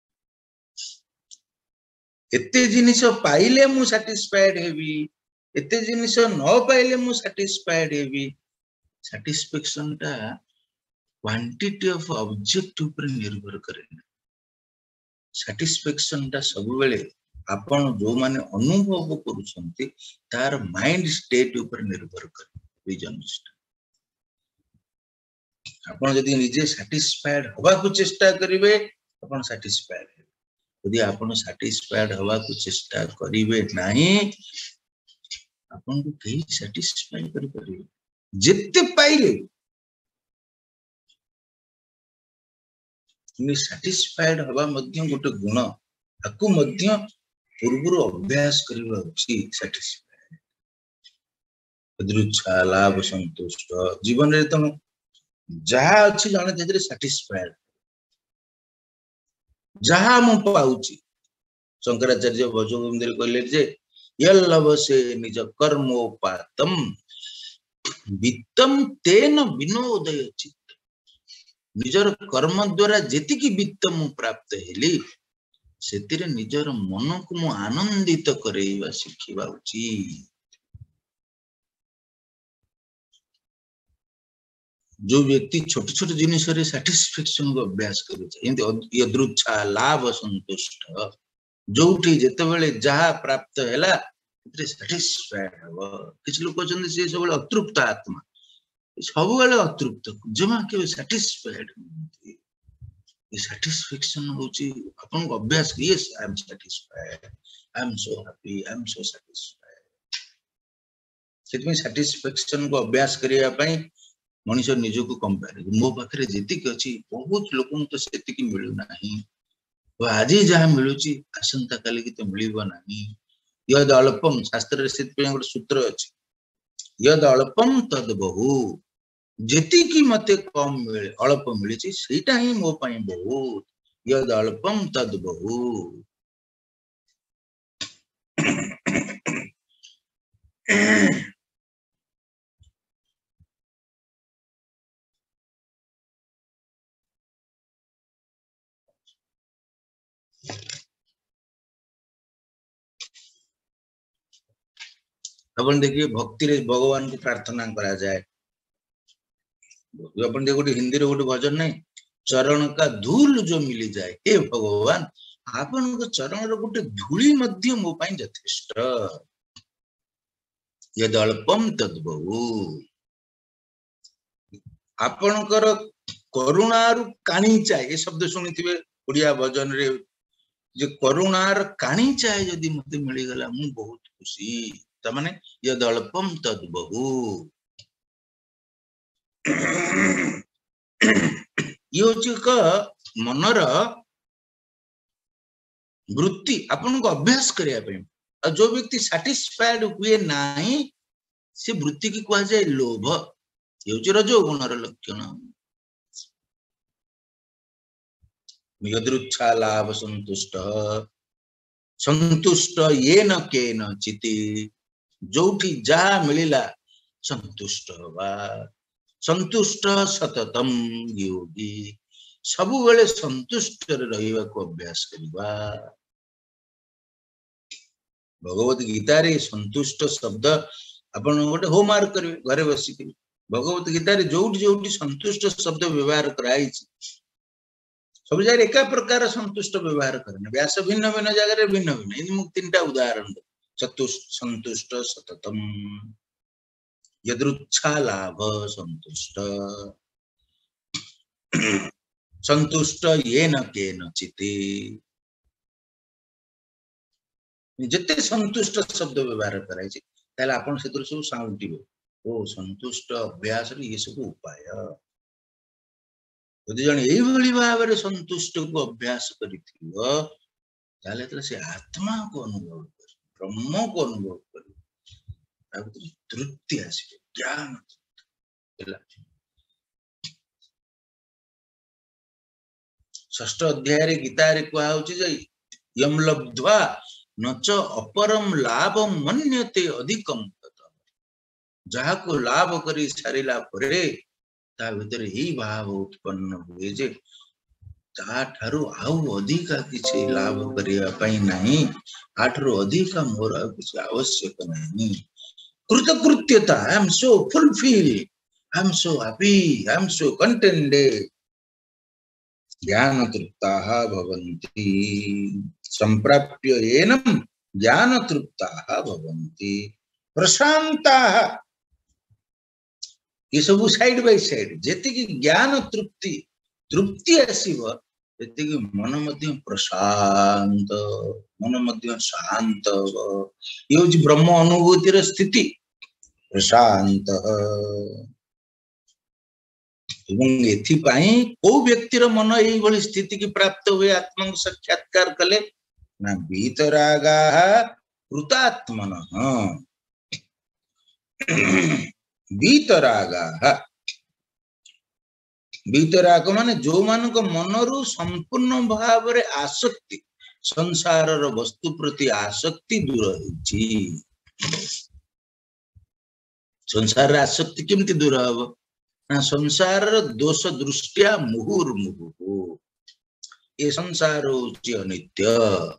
एते जिनिस पाइले मु सैटिस्फाइड हेबी, एते जिनिस न पाइले मु सैटिस्फाइड हेबी। सैटिस्फैक्शन टा क्वांटिटी ऑफ ऑब्जेक्ट ऊपर निर्भर करे। सैटिस्फैक्शन टा सब बेले आपण जो माने अनुभव करूछंती तार माइंड स्टेट ऊपर निर्भर करे। विजन आपण जदि निजे सैटिस्फाइड होबा को चेष्टा करिवे आपण सैटिस्फाइड हेबे। यदि आपण सैटिस्फाइड होबा को चेष्टा करिवे नाही आपण को कहीं सैटिस्फाई करि परिवे। जिते पाइले नि सैटिस्फाइड होबा मध्य गोटे गुण आकु मध्य पूर्व अभ्यास करबा अछि। सैटिस्फाइड दृच्छा लाभ संतुष्ट जीवन रे तुम जहा अछि जाने तेरे सैटिस्फाइड जहा मु पाउची। शंकराचार्य भजगोविंद कहले जे यल्लवसे निज कर्मोपातम वित्तम तेन विनोदय चित्त। निजर कर्म द्वारा जेति की वित्त मु प्राप्त हेली सेतिरे निजर मन को मु आनंदित करेवा शिखिबा उचित। जो व्यक्ति छोट छोट जिनिस रे सैटिस्फैक्शन को अभ्यास करूछ एंती यदृच्छा लाभ संतुष्ट जोठी जेते बेले जहा प्राप्त हैला तेरे सैटिस्फाइड हो। किछ लोक कहछन से सब बेले अतृप्त आत्मा, सब बेले अतृप्त जमा के सैटिस्फाइड। ये सैटिस्फैक्शन होची अपन को अभ्यास। Yes I am satisfied, I am so happy, I am so satisfied. सेतमे सैटिस्फैक्शन को अभ्यास करिया पई मनुष्य निज को कंपेयर मो पाखरे जेतिक अछि बहुत लोकन तो सेतिक मिलु नाही। तो आज जहा मिलुची आसंता काली की तो मिलिबो नाही। यद अल्पम शास्त्र रे सेत पे गोटे सूत्र अछि यद अल्पम तद बहु। जेति की मते कम मिले अल्प मिलिची सेटा ही मो पई बहुत। यद अल्पम तद बहु। अपन देखिए भक्ति रे भगवान को प्रार्थना करा जाए। अपन देखो हिंदी रे गोटे भजन नहीं चरण का धूल जो मिली जाए हे भगवान आपन को चरण रे गोटे धूली मध्य मो पई यथेष्ट। यद अल्पम तद बहु। आपनकर करुणारु काणीचा ये शब्द सुनिथिबे ओडिया भजन रे जे करुणार काणीचा यदि मते मिली गला मु बहुत खुशी। त माने यद अल्पम तद बहु। ये का मनर वृत्ति आपन को अभ्यास करिया पे। जो व्यक्ति सैटिस्फाइड हुए नाही से वृत्ति की कहा जाए लोभ। ये रजोगुणर लक्षण। यदृच्छा लाभ संतुष्ट संतुष्ट येन केन चिति। जोठी जहा मिलिला संतुष्ट होबा। संतुष्ट सततम योगी सबु बेले संतुष्ट रहिबा को अभ्यास करिबा। भगवत गीता रे संतुष्ट शब्द अपन गोटे होमवर्क करिवे घरे बसी के। भगवत गीता रे जोठी जोठी संतुष्ट शब्द व्यवहार कराई सब जगह एका प्रकार संतुष्ट व्यवहार करने। व्यास भिन्न भिन्न जगह रे भिन्न भिन्न। इन मुक्ति तीनटा उदाहरण चतुष्ट संतुष्ट सततम यदृच्छा लाभ संतुष्ट संतुष्ट येन केन चिति। जेते संतुष्ट शब्द व्यवहार कराई ताले आपण सेतर सब साउंटिबे ओ संतुष्ट अभ्यास ये सब उपाय यदि जन यही भाव में संतुष्ट को अभ्यास कर से आत्मा को अनुभव कर ब्रह्म को अनुभव कर तृप्ति आसे ज्ञान षष्ठ अध्याय गीता कहुचे यम लब्ध्वा न च अपरम लाभ मन्यते अधिकम जहा को लाभ करी सारिला परे ता भीतर ही भाव उत्पन्न हुए जे ता ठारू आउ अधिका किछि लाभ करिया पई नाही आठरो अधिका मोर किछि आवश्यक नाही कृतकृत्यता I am so fulfil I am so happy I am so contented ज्ञान तृप्ताः भवन्ति संप्राप्य एनं ज्ञान तृप्ताः भवन्ति प्रशांताः ये सब साइड बाय साइड जेति की ज्ञान तृप्ति तृप्ति आसीबो जेति की मन मध्य प्रशांत मन मध्य शांत ये होची ब्रह्म अनुभूति र स्थिति प्रशांत एवं एथि पाई को व्यक्ति र मन एई भली स्थिति की प्राप्त हुए आत्मा को साक्षात्कार कले ना बीतरागा कृतात्मनः बीतरागा बीतराग माने जो मान को मनरु संपूर्ण भाव रे आसक्ति संसार रो वस्तु प्रति आसक्ति दूर होची संसार रे आसक्ति केमति दूर हबो ना संसार रो दोष दृष्टिया मुहुर्मुहु ये संसार होची अनित्य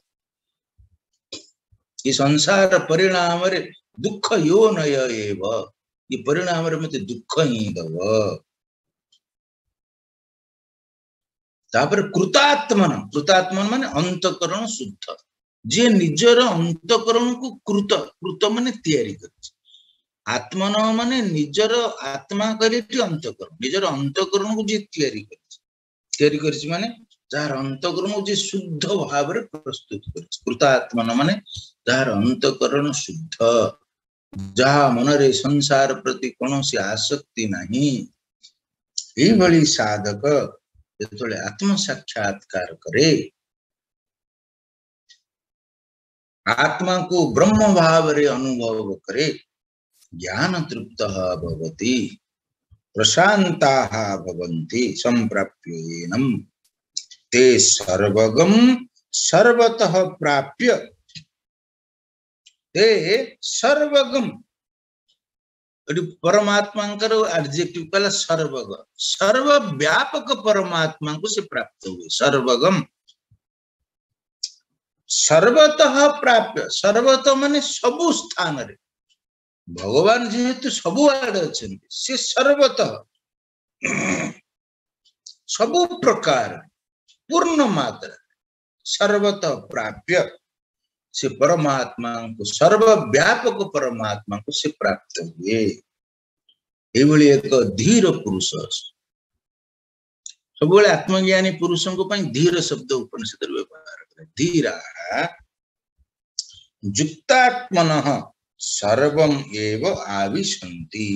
ये संसार परिणाम रे दुख यो नय एव ये परिणाम रे मते दुख ही दव तापर कृतात्मन कृतात्मन माने अंतकरण शुद्ध जे निजर अंतकरण को कृत कृत माने तयारी करछि आत्मन माने निजर आत्मा करिति अंतकरण निजर अंतकरण को जे तयारी करछि तयारी करछि माने जार अंतकरण को जे शुद्ध भाव रे प्रस्तुत करछि कृतात्मन माने जार अंतकरण शुद्ध जहा मन रे संसार प्रति कोनोसी आसक्ति नहीं एई भली साधक जेतले आत्म साक्षात्कार करे आत्मा को ब्रह्म भाव रे अनुभव करे ज्ञान तृप्तः भवति प्रशांताः भवन्ति संप्राप्येनं ते सर्वगम सर्वतः प्राप्य ते सर्वगम परमात्मा एडजेक्टिव कहला सर्वग सर्वव्यापक परमात्मा को से प्राप्त हुए सर्वगम सर्वतः प्राप्य सर्वतः माने सबु स्थान रे भगवान जेहेतु सबु आड़े अछंती से सर्वतः सबु प्रकार पूर्ण मात्रा सर्वतः प्राप्य से परमात्मा को सर्वव्यापक परमात्मा को से प्राप्त हुए एभली एक धीर पुरुष सब आत्मज्ञानी पुरुषों को धीर शब्द उपनिषद व्यवहार करे धीरा युक्तात्मनः सर्वम एव आविशन्ति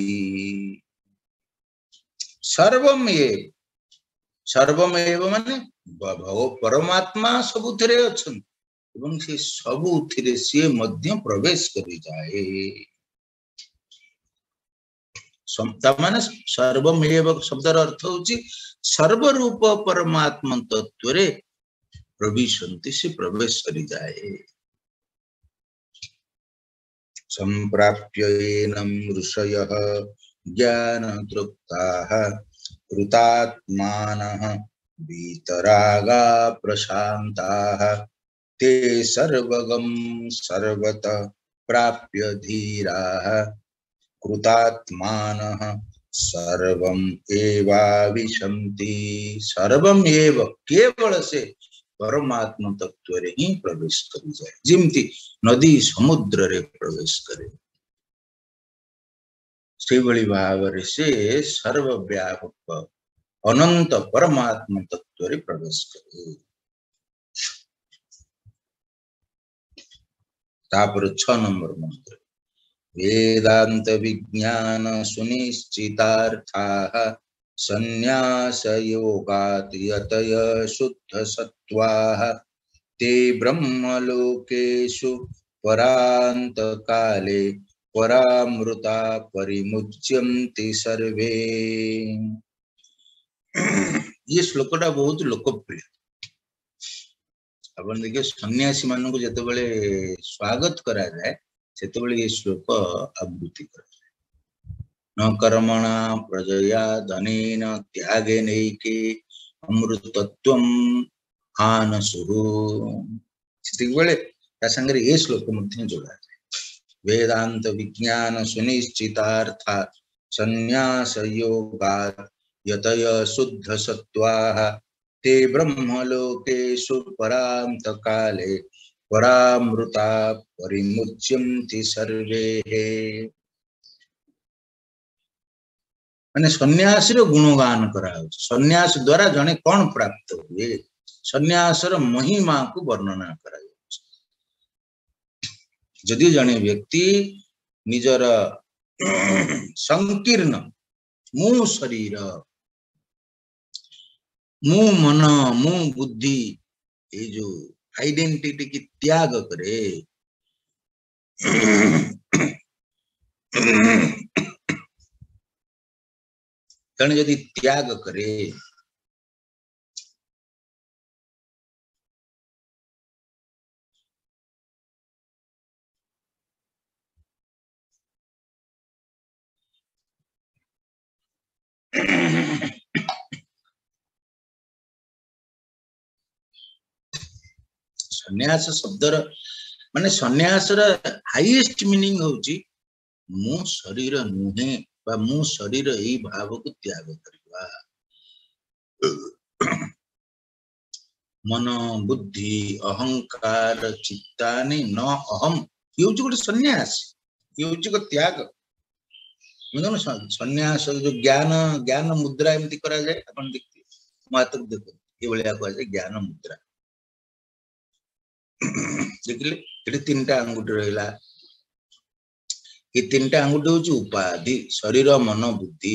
सर्वम एव सर्वम एव माने भगव परमात्मा सबुथिरे अछंती एवं से सबुथिरे से मध्य प्रवेश करि जाए माने सर्वमेव शब्दर अर्थ होची सर्वरूप परमात्मा तत्व रे प्रविशन्ति से प्रवेश करि जाए संप्राप्येनं ऋषयः ज्ञान तृप्ताः कृतात्मानः वीतरागा प्रशान्ताः ते सर्वगम सर्वतः प्राप्य धीराः कृतात्मानः सर्वम एवाविशन्ति सर्वम एव केवल से परमात्मा तत्व रे ही प्रवेश करि जाए जिमती नदी समुद्र रे प्रवेश करे से बड़ी भाव रे से सर्वव्यापक अनंत परमात्मा तत्व रे प्रवेश करे तापर छ नंबर मंत्र वेदांत विज्ञान सुनिश्चितार्थाः संन्यास योगात् यतय शुद्ध सत्वाः ते ब्रह्मलोकेषु परांत काले परामृता परिमुच्यन्ति सर्वे। ये श्लोकटा बहुत लोकप्रिय। अपन देखिए सन्यासी मानक जते बेले स्वागत करा जाए सेते बेले ये श्लोक आवृत्ति करा जाए। न कर्मणा प्रजया धनेन त्यागेनैके अमृतत्वं आनसुः। सेते बेले ता संगे ये श्लोक मध्ये जोड़ा जाए। वेदांत विज्ञान सुनिश्चितार्था संन्यास योगात् यतय शुद्ध सत्वाः ते ब्रह्मलोकेषु परांत काले परामृता परिमुच्यन्ति सर्वे। माने सन्यास रो गुणगान करा। सन्यास द्वारा जने कौन प्राप्त हुए, सन्यास रो महिमा को वर्णना करा। जदि जने व्यक्ति निजर संकीर्ण मु शरीर मु मन मु बुद्धि ये जो आइडेंटिटी की त्याग करे जने यदि त्याग करे सन्यास शब्दर माने सन्यास रा हाईएस्ट मीनिंग होची मु शरीर नुहे बा मु शरीर एई भाव को त्याग करबा। मन बुद्धि अहंकार चित्तानि न अहम ये होची गोटे सन्यास, ये होची को त्याग। मतलब सन्यास जो ज्ञान ज्ञान मुद्रा एमती करा जाए अपन देखते मातक देखो ये भलिया को जाए ज्ञान मुद्रा देखले एटी तीनटा अंगुठी रहिला। ये तीनटा अंगुठी होची उपाधि शरीर मन बुद्धि।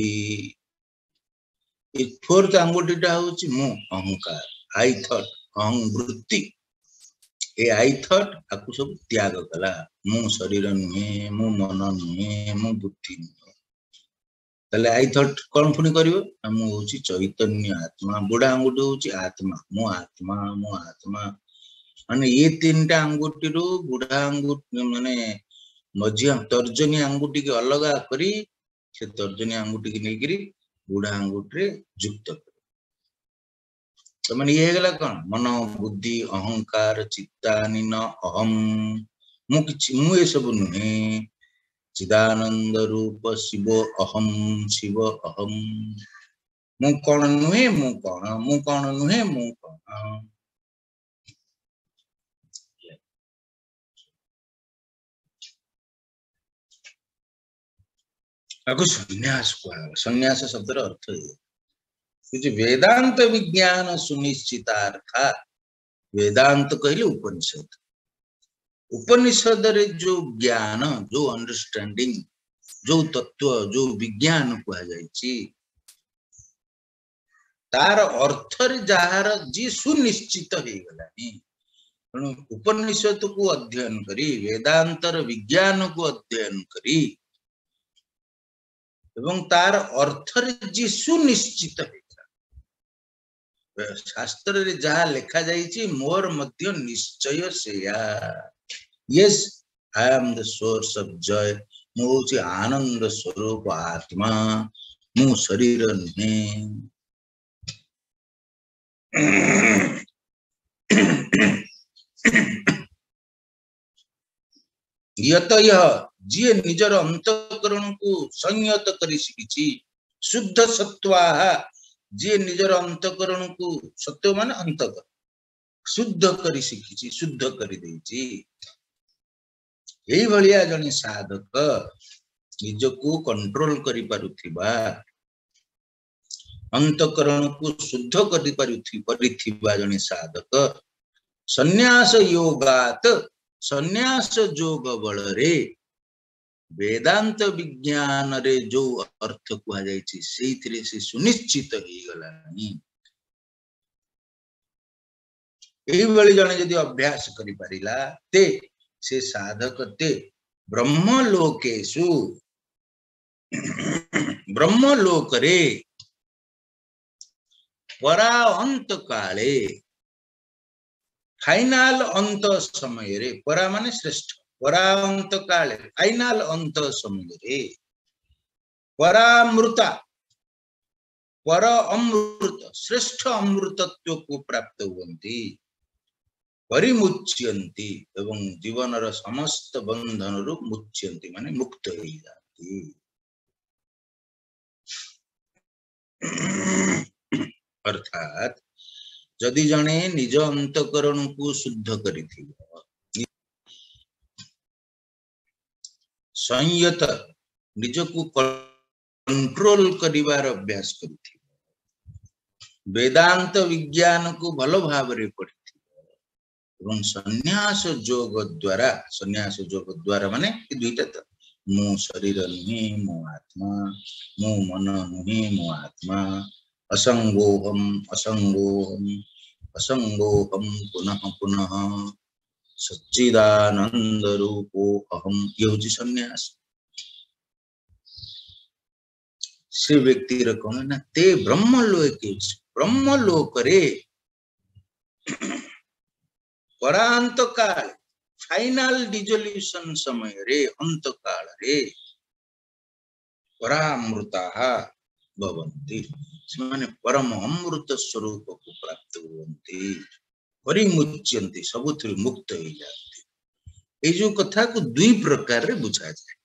ये फोर्थ अंगुठीटा होची मु अहंकार आई थॉट अहं वृत्ति। ए आई थॉट आकु सब त्याग कला मु शरीर नुहे मु मन नुहे मु बुद्धि नुहे। तले आई थॉट कौन पुनी करिवो मु होची चैतन्य आत्मा। बुढ़ा अंगुठी होची आत्मा मु आत्मा मु आत्मा माने ये तीनटा अंगुठी रो बुढ़ा अंगुठी माने मझिया तर्जनी अंगुठी के अलग करी से तर्जनी अंगुठी की नहीं करी बुढ़ा अंगुठी रे युक्त कर। तो माने ये गला कौन मन बुद्धि अहंकार चित्तानि न अहम मु किछि मु ए सब नुहे। चिदानंद रूप शिव अहम शिव अहम मु कौन नुहे मु कौन मु कौन नुहे मु कौन। अगु सन्यास को सन्यास शब्द अर्थ है कुछ वेदांत विज्ञान सुनिश्चितार्था। वेदांत कहले उपनिषद। उपनिषद रे जो ज्ञान जो अंडरस्टैंडिंग जो तत्व जो विज्ञान कहा जायछि तार अर्थ रे जहार जी सुनिश्चित हो गलानी। उपनिषद को अध्ययन करी वेदांतर विज्ञान को अध्ययन करी एवं तार अर्थ रे जी सुनिश्चित हो शास्त्र रे जहा लिखा जायछि मोर मध्य निश्चय सेया। Yes I am the source of joy मु होछि आनंद स्वरूप आत्मा मु शरीर नुहे। यतय जी निजर अंतःकरण को संयत करी शिखिछि शुद्ध सत्वाः जी निजर अंतःकरण को सत्व माने अंतःकरण शुद्ध करी शिखिछि शुद्ध करी देछि। एई भलिया जने साधक निज को कंट्रोल करी पारुथिबा अंतःकरण को शुद्ध करी पारुथि परिथिबा जने साधक संन्यास योगात संन्यास जोग बल रे वेदांत विज्ञान रे जो अर्थ कुहा जायछि सेइथिरे से सुनिश्चित हो गलानी एई बळी जणे यदि अभ्यास करि परिला ते से साधक ते ब्रह्मलोकेषु ब्रह्मलोक रे परा अंत काले फाइनल अंत समय रे परा माने श्रेष्ठ परा अंत काले फाइनल अंत समय रे परामृता पर अमृत श्रेष्ठ अमृतत्व को प्राप्त हुवंती परिमुच्यन्ति एवं जीवन रो समस्त बंधन रु मुच्यन्ति माने मुक्त हो जाती अर्थात जदि जने निज अंतकरण को शुद्ध करिथिबो संयत निज को कंट्रोल करिवार अभ्यास करिथिबो वेदांत विज्ञान को भलो भाव रे पढ़िथिबो एवं संन्यास योग द्वारा संन्यास योग द्वारा माने कि दुईटा त मो शरीर नुहे मो आत्मा मो मन नुहे मो आत्मा असंगोहम असंगोहम असंगोहम पुनः पुनः सच्चिदानंद रूपो अहम योजि संन्यास से व्यक्ति रखों ना ते ब्रह्मलोक ब्रह्मलोक रे परांत काल फाइनल डिजोल्यूशन समय रे अंत काल रे परामृता भवन्ति माने परम अमृत स्वरूप को प्राप्त हुवन्ति परिमुच्यन्ति सबुथि मुक्त हो जाती ए जो कथा को दुई प्रकार रे बुझा जाए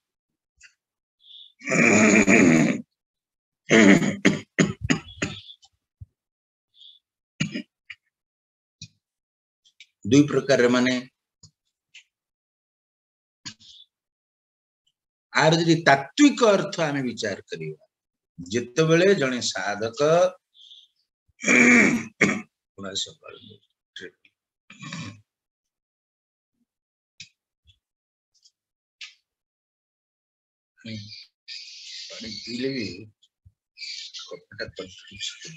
दुई प्रकार रे माने आर यदि तात्विक अर्थ आमे विचार करिवा जिते बेले जने साधक पानी पीले भी कपड़ा कंट्रोल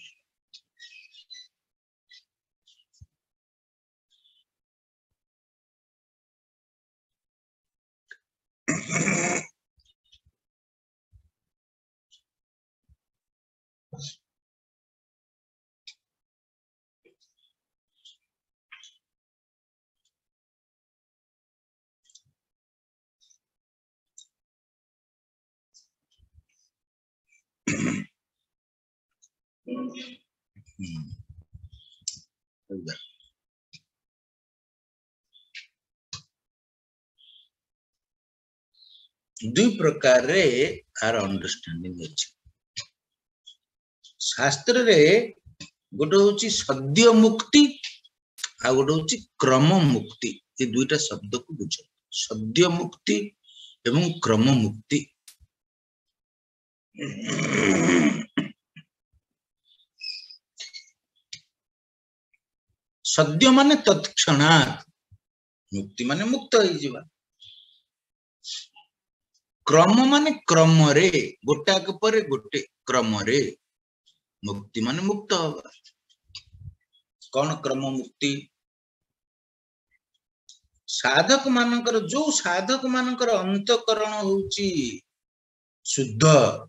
दुई प्रकार रे आर अंडरस्टैंडिंग अछि शास्त्र रे गोटे होची सद्य मुक्ति आ गोटे होची क्रम मुक्ति ये दुईटा शब्द को बुझ सद्य मुक्ति एवं क्रम मुक्ति सद्य माने तत्क्षणात् मुक्ति माने मुक्त हो जीवा क्रम माने क्रम रे गोटाक परे गोटे क्रम रे मुक्ति माने मुक्त होगा कौन क्रम मुक्ति साधक मानकर जो साधक मानकर अंतकरण होची शुद्ध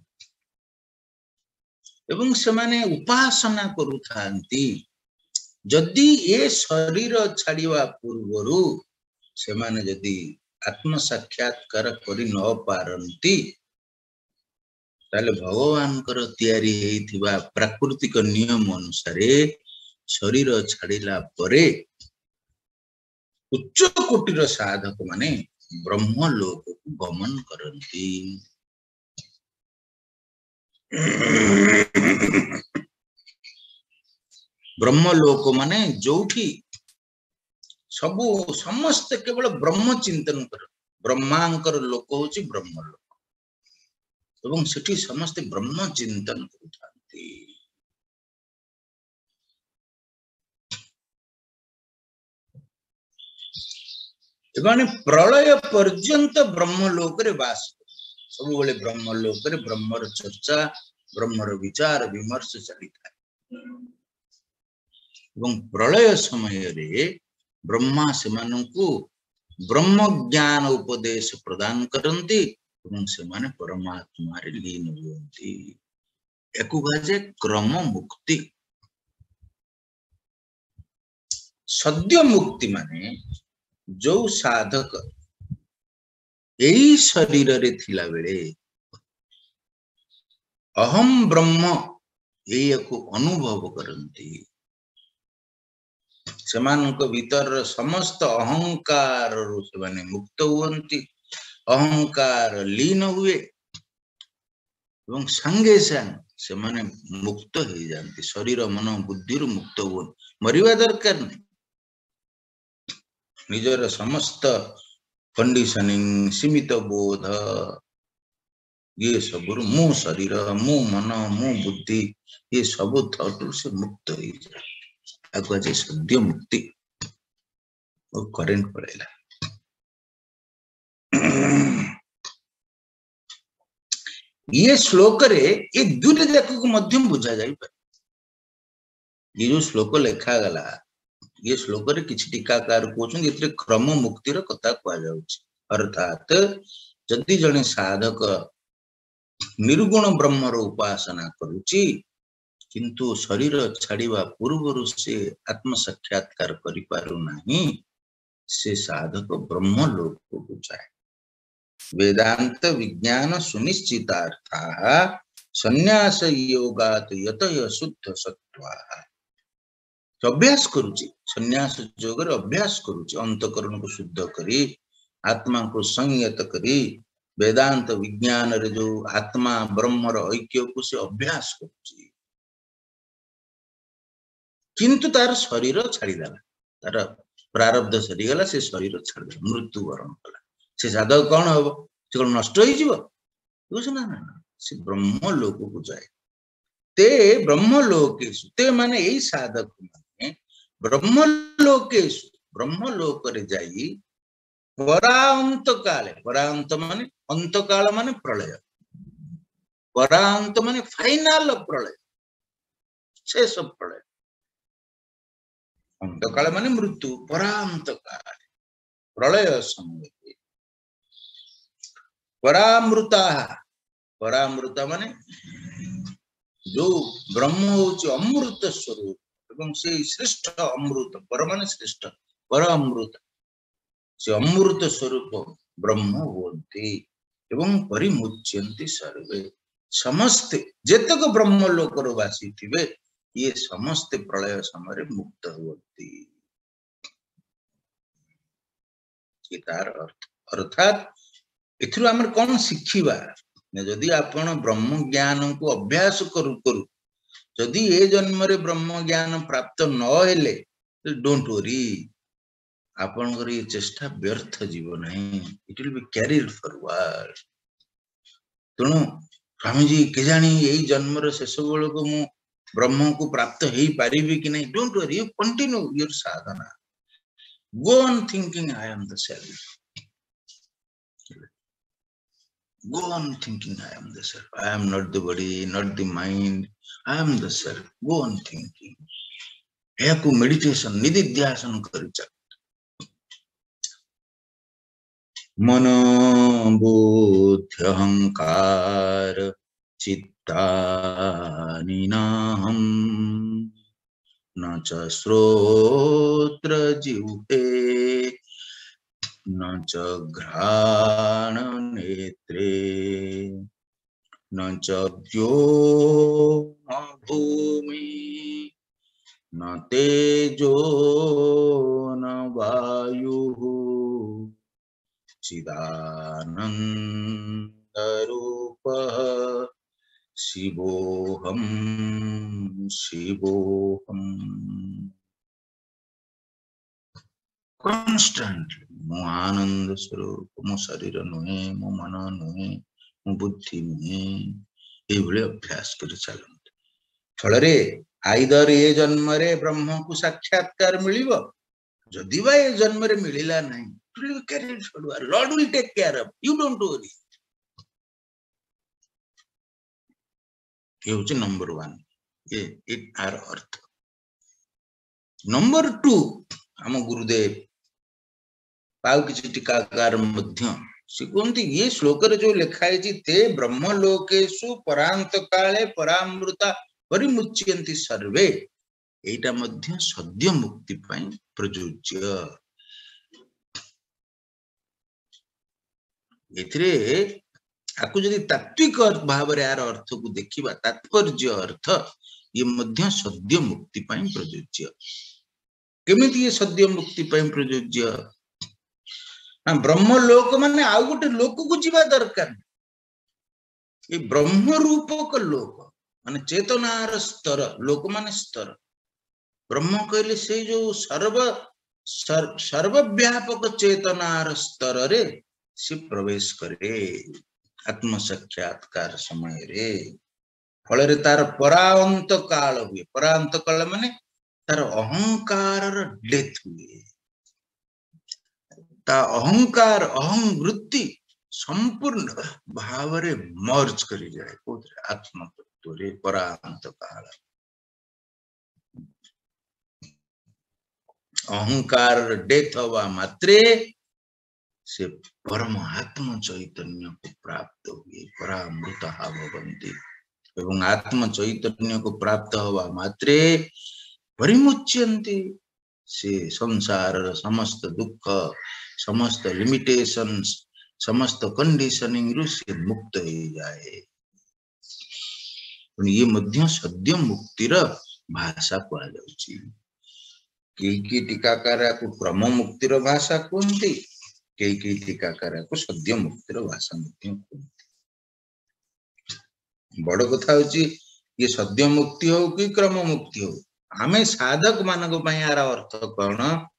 एवं से माने उपासना करुथांती जदि ए शरीर छाड़िवा पूर्वरु से माने जदि आत्म साक्षात्कार करि न पारंती ताले भगवान कर तैयारी हेथिबा प्राकृतिक नियम अनुसार शरीर छाड़िला परे उच्च कोटिर साधक माने ब्रह्म लोक को गमन करंती ब्रह्म लोक माने जोठी सबु समस्त केवल ब्रह्म चिंतन कर ब्रह्मांकर लोक होची ब्रह्म लोक एवं सेठी समस्त ब्रह्म चिंतन करथांती एबाने प्रलय पर्यंत ब्रह्म लोक रे वास सब बेले ब्रह्म लोक रे ब्रह्मर चर्चा ब्रह्मर विचार विमर्श चली था एवं प्रलय समय रे ब्रह्मा सेमानंकु ब्रह्म ज्ञान उपदेश प्रदान करंती एवं सेमाने परमात्मा रे लीन होती एकु गाजे क्रम मुक्ति सद्य मुक्ति माने जो साधक एई शरीर रे थिला बेले अहम ब्रह्म एयकु अनुभव करंती सेमानक भीतर समस्त अहंकार रु सेमाने मुक्त हुअंती अहंकार लीन हुए एवं संगे संग सेमाने मुक्त हो जाती शरीर मन बुद्धि रु मुक्त हुअ मरिवा दरकार नहीं निजर समस्त कंडीशनिंग सीमित बोध ये सब मु शरीर मु मन मु बुद्धि ये सब थॉट से मुक्त हो जाए आगु आज सद्य मुक्ति और करेंट पड़ेगा ये श्लोक रे ये दुट जाक को मध्यम बुझा जाई पारे ये जो श्लोक लेखा गला ये श्लोक रे किछि टीकाकार कोचन इतरे क्रम मुक्ति रो कथा कहा जाउछि अर्थात जदि जने साधक निर्गुण ब्रह्म रो उपासना करूछि किंतु शरीर छाड़ीवा पूर्व से आत्म साक्षात्कार करि पारु नाही से साधक ब्रह्म लोक को जाए वेदांत विज्ञान सुनिश्चितार्थाः संन्यास योगात यतय शुद्ध सत्त्वाः अभ्यास करूची संन्यास योग रे अभ्यास करूची अंतकरण को शुद्ध करी आत्मा को संयत करी वेदांत विज्ञान रे जो आत्मा ब्रह्म रो ऐक्य को से अभ्यास करूची किंतु तार शरीर छाड़ी देला तार प्रारब्ध सरी गला से शरीर छाड़ी देला मृत्यु वरण कला से साधक कौन हबो से कोन नष्ट होई जीवो बुझ ना ना से ब्रह्म लोक को जाए ते ब्रह्म लोकेषु ते माने एई साधक माने ब्रह्म लोकेषु ब्रह्म लोक रे जाई परांत काले परांत माने अंत काल माने प्रलय परांत माने फाइनल प्रलय शेष प्रलय अंत काल माने मृत्यु परांत काल प्रलय समय परामृता परामृता माने जो ब्रह्म होची अमृत स्वरूप एवं से श्रेष्ठ अमृत पर माने श्रेष्ठ पर अमृत से अमृत स्वरूप ब्रह्म होती एवं परिमुच्यन्ति सर्वे समस्त जेतक ब्रह्म लोकर वासी थिबे ये समस्त प्रलय समय मुक्त होती तार अर्थ अर्थात एथुर हमर कोन शिखिबा जदि आपण ब्रह्म ज्ञान को अभ्यास करू करू जदि ए जन्म रे ब्रह्म ज्ञान प्राप्त न हेले डोंट वरी आपण कर ये चेष्टा व्यर्थ जीव नहीं it will be carried forward तणु स्वामी जी के जानी यही जन्म रे शेष बेल को मु ब्रह्म को प्राप्त हेई पारिबी कि नहीं don't worry you continue your साधना go on thinking I am the self go on thinking I am the self I am not the body not the mind I am the self go on thinking एको meditation निदिध्यासन करि चल मन बुद्धि अहंकार चित्तानि नाहं न च श्रोत्र जिह्वे न च घ्राण नेत्रे न च व्योम भूमि न तेजो न वायुः चिदानंद रूपः शिवोऽहं शिवोऽहम् कॉन्स्टेंटली मो आनंद स्वरूप मो शरीर नुहे मो मन नुहे मो बुद्धि नुहे ये अभ्यास कर चलते फल आइदर ये जन्म रे ब्रह्म को साक्षात्कार मिलिबो जदि बा ये जन्म रे मिलिला नहीं Lord will take care of you don't worry ये हूँ नंबर वन ये यार अर्थ। नंबर टू आम गुरुदेव आउ किसी टीकाकार मध्य से कहते ये श्लोक जो लिखाई ते ब्रह्मलोकेषु परांत काले परामृता परिमुच्यन्ति सर्वे एटा मध्य सद्य मुक्ति पई प्रयोज्य। एथिरे आकु जदि तात्विक भाव रे यार अर्थ को देखिबा तात्पर्य अर्थ ये मध्य सद्य मुक्ति पई प्रयोज्य। केमिति ये सद्य मुक्ति पई प्रयोज्य ना ब्रह्म लोक माने आउ गोटे लोक को जीवा दरकार। ये ब्रह्म रूपक लोक माने चेतनार स्तर लोक माने स्तर ब्रह्म कहले से जो सर्व सर्वव्यापक चेतनार स्तर रे से प्रवेश करे आत्म साक्षात्कार समय रे फल रे तार परांत काल हुए। परांत काल माने तार अहंकार डेथ हुए ता अहंकार अहं वृत्ति संपूर्ण भाव रे मर्ज करी जाए कोथरे आत्म तत्व रे परांत काल। अहंकार डेथ हवा मात्रे से परम आत्म चैतन्य को प्राप्त हुए परामृत भवन्ति एवं आत्म चैतन्य को प्राप्त हवा मात्रे परिमुच्यन्ति से संसार समस्त दुख समस्त लिमिटेशंस समस्त कंडीशनिंग रु से मुक्त हो जाए। ये मध्य सद्य मुक्तिर भाषा कहा जाउची। कई कई टीकाकार को क्रम मुक्तिर भाषा कहते कई कई टीकाकार को सद्य मुक्तिर भाषा बड़ कथा होची ये सद्य मुक्ति हो कि क्रम मुक्ति हो आमे साधक मानक पई यार अर्थ कौन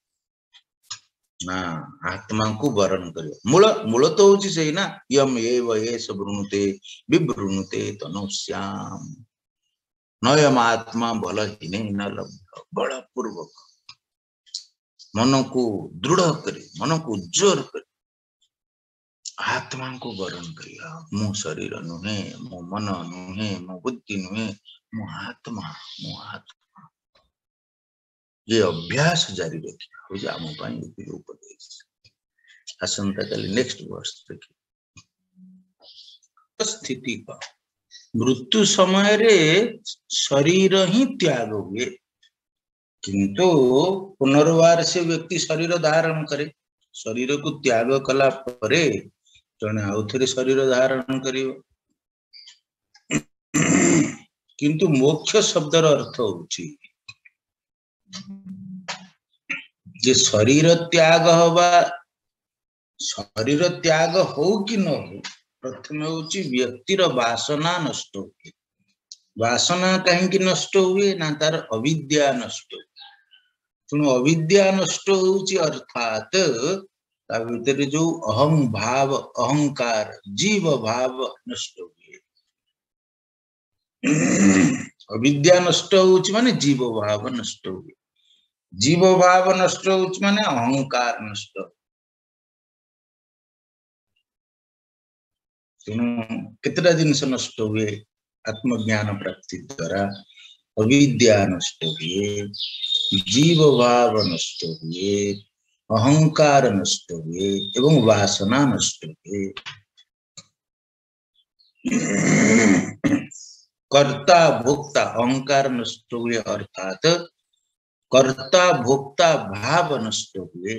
ना आत्मा को वरण करियो। मूल मूल तो होची सही ना यम एव एष वृणुते विवृणुते तनुश्याम नयम आत्मा बलहीने न लभ्य। बल पूर्वक मन को दृढ़ करे मन को उज्जवल करे आत्मा को वरण करिया। मो शरीर नुहे मो मन नुहे मो बुद्धि नुहे मो आत्मा मो आत्मा ये अभ्यास जारी रखिया हो जा आम पाई उपदेश। आसंता काली नेक्स्ट वर्ष देखिए स्थिति का मृत्यु समय रे शरीर ही त्याग हुए किंतु पुनर्वार से व्यक्ति शरीर धारण करे शरीर को त्याग कला परे जने आउ थरे शरीर धारण करियो। किंतु मोक्ष शब्दर अर्थ होची जे शरीर त्याग हवा शरीर त्याग हो कि न हो प्रथम होची व्यक्तिर वासना नष्ट हुए। वासना कहीं नष्ट हुए ना तार अविद्या नष्ट सुनो अविद्या नष्ट होची अर्थात ता भीतर जो अहं भाव अहंकार जीव भाव नष्ट हुए। अविद्या नष्ट होची माने जीव भाव नष्ट हुए। जीव भाव नष्ट होची माने अहंकार नष्ट। सुनो कितना जिनस नष्ट हुए आत्मज्ञान प्राप्ति द्वारा अविद्या नष्ट हुए जीव भाव नष्ट हुए अहंकार नष्ट हुए एवं वासना नष्ट हुए। कर्ता भोक्ता अहंकार नष्ट हुए अर्थात कर्ता भोक्ता भाव नष्ट हुए।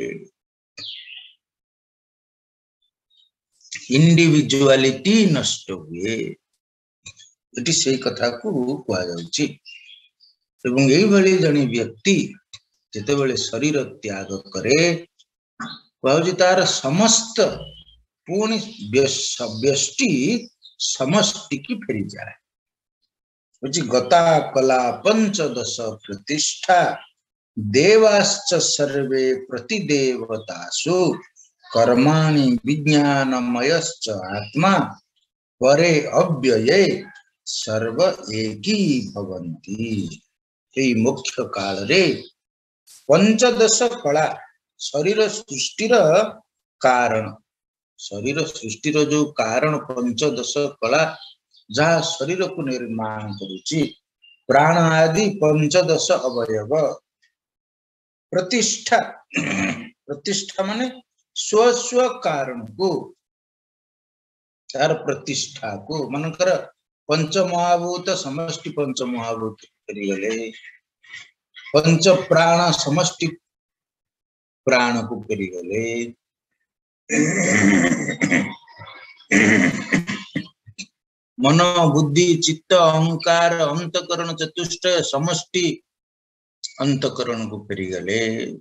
इंडिविजुअलिटी नष्ट हुए एटी से कथा को कहा जाउची। एवं एई भली जणी व्यक्ति जेते बेले शरीर त्याग करे कहउची तार समस्त पूर्ण व्यष्टि समष्टि की फेरी जाए। होची गता कला पंचदश प्रतिष्ठा देवाश्च सर्वे प्रतिदेवतासु कर्माणि विज्ञानमयश्च आत्मा परे अव्यये सर्व एकी भवन्ति। ए मुख्य काल रे पंचदश कला शरीर सृष्टिर कारण शरीर सृष्टिर जो कारण पंचदश कला जहाँ शरीर को निर्माण करुची प्राण आदि पंचदश अवयव प्रतिष्ठा प्रतिष्ठा माने स्व स्व कारण को तार प्रतिष्ठा को मनकर पंच महाभूत समष्टि पंच महाभूत करिगले पंच प्राण समष्टि प्राण को करिगले मन बुद्धि चित्त अहंकार अंतकरण चतुष्टय समष्टि अंतकरण को करिगले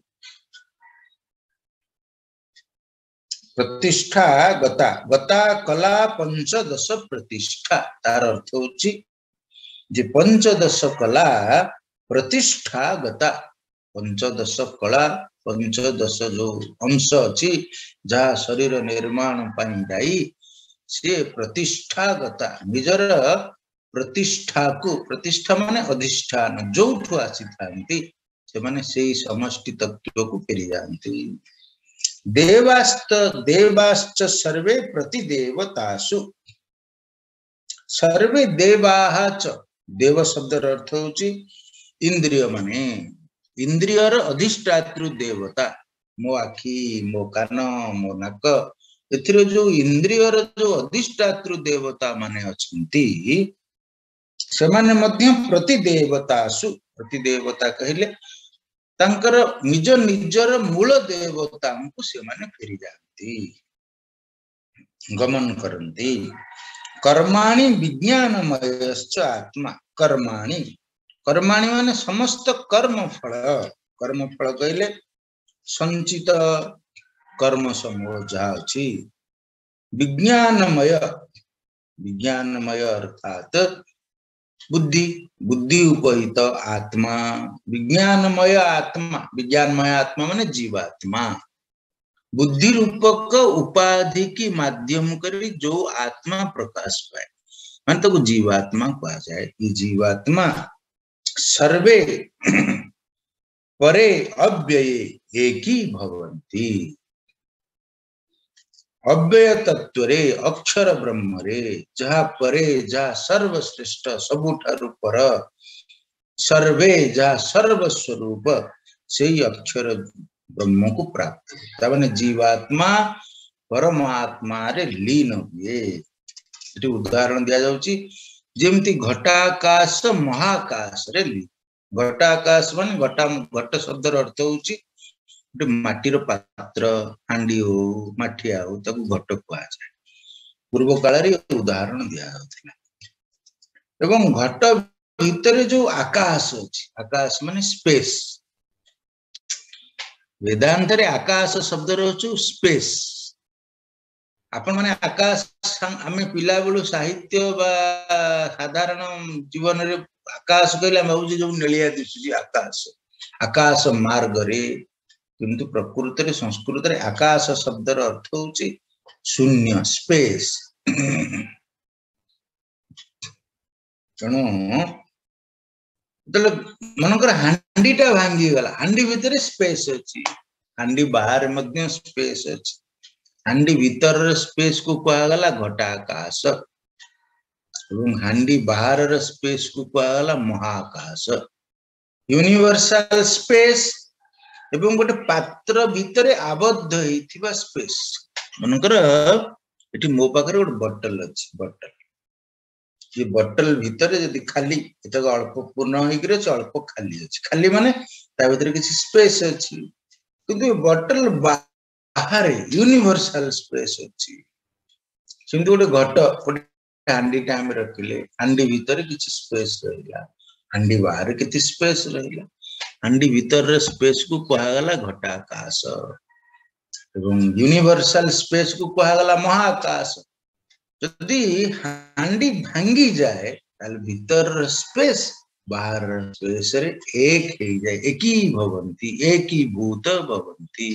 प्रतिष्ठा गता गता कला पंचदश प्रतिष्ठा तार अर्थ होची जे पंचदश कला प्रतिष्ठा गता पंचदश कला पंचदश जो अंश अछि जहाँ शरीर निर्माण पाई दायी से प्रतिष्ठा गता निजर प्रतिष्ठा को प्रतिष्ठा माने अधिष्ठान जोठु आसी थांती से माने सेई समष्टि तत्व को फेरी जानती देवास्त देवाश्च सर्वे प्रतिदेवतासु सर्वे देवाः च देव शब्द अर्थ होची इंद्रिय माने इंद्रियर अधिष्ठातृ देवता मो आखि मो कान मो नाक एथिरे जो इंद्रियर जो अधिष्ठातृ देवता माने अछंती से माने मध्य प्रतिदेवतासु प्रतिदेवता कहले तांकर निज निजर मूल देवता को से माने फेरी जाती गमन करती कर्माणि विज्ञानमयश्च आत्मा कर्माणि कर्माणि माने समस्त कर्म फल कर्म फल कहले संचित कर्म समूह जहाँ अछि विज्ञानमय विज्ञानमय अर्थात बुद्धि बुद्धि उपहित आत्मा विज्ञानमय आत्मा विज्ञानमय आत्मा माने जीवात्मा बुद्धि रूपक उपाधि की माध्यम करी जो आत्मा प्रकाश पाए मान तो जीवात्मा कहा जाए ये जीवात्मा सर्वे परे अव्यये एकी भवन्ति अव्यय तत्व रे अक्षर ब्रह्म रे जहाँ परे जहाँ सर्वश्रेष्ठ सबुठारु पर सर्वे जहाँ सर्वस्वरूप से अक्षर ब्रह्म को प्राप्त तबने जीवात्मा परमात्मा रे लीन हुए एटी उदाहरण दिया जाउची जेमती घटाकाश महाकाश रे लीन घटाकाश माने घटा घट शब्द अर्थ होची गोटे माटीर पात्र हांडी हो माठिया हो ताकू घट कहा जाए पूर्व काल रे उदाहरण दिया जाउथिला एवं घट भितरे जो आकाश अछि आकाश माने स्पेस वेदांत रे आकाश शब्द रहछु स्पेस आपण माने आकाश आमे पिला बेलु साहित्य बा साधारण जीवन रे आकाश कहले हम जो नेलिया दिसुची आकाश आकाश मार्ग रे किंतु प्रकृति रे संस्कृत रे आकाश शब्द रो अर्थ होची शून्य स्पेस तणु तले मनकर हांडीटा भांगी गला हांडी भितरे स्पेस अछि हांडी बाहर मध्य स्पेस अछि हांडी भीतर स्पेस को कहा गला घटाकाश एवं हांडी बाहर स्पेस को कहा गला महाकाश यूनिवर्सल स्पेस एवं गोटे पात्र भितरे आबद्ध हेथिबा स्पेस मनकर एठी मो पाखरे गोटे बॉटल अछि बॉटल ये बॉटल भितरे जदि खाली एतक अल्प पूर्ण होइकरे अल्प खाली अछि खाली माने ता भितरे किछि स्पेस अछि किंतु बॉटल बाहर यूनिवर्सल स्पेस अछि सेमति गोटे घट गोटे हांडी टाइम रखिले हांडी भितरे किछि स्पेस रहिला हांडी बाहर किछि स्पेस रहिला हांडी भीतर स्पेस को कहा गला घटाकाश एवं यूनिवर्सल स्पेस को कहा गला महाकाश यदि हांडी भांगी जाए ताल भीतर स्पेस बाहर स्पेस रे एक हे जाए एकी भवंती एकी भूत भवंती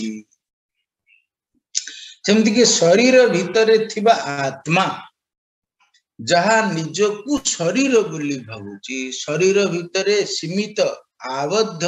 सेमति के शरीर भीतर थिबा आत्मा जहाँ निजकू शरीर बोली भावुची शरीर भितरे सीमित आबद्ध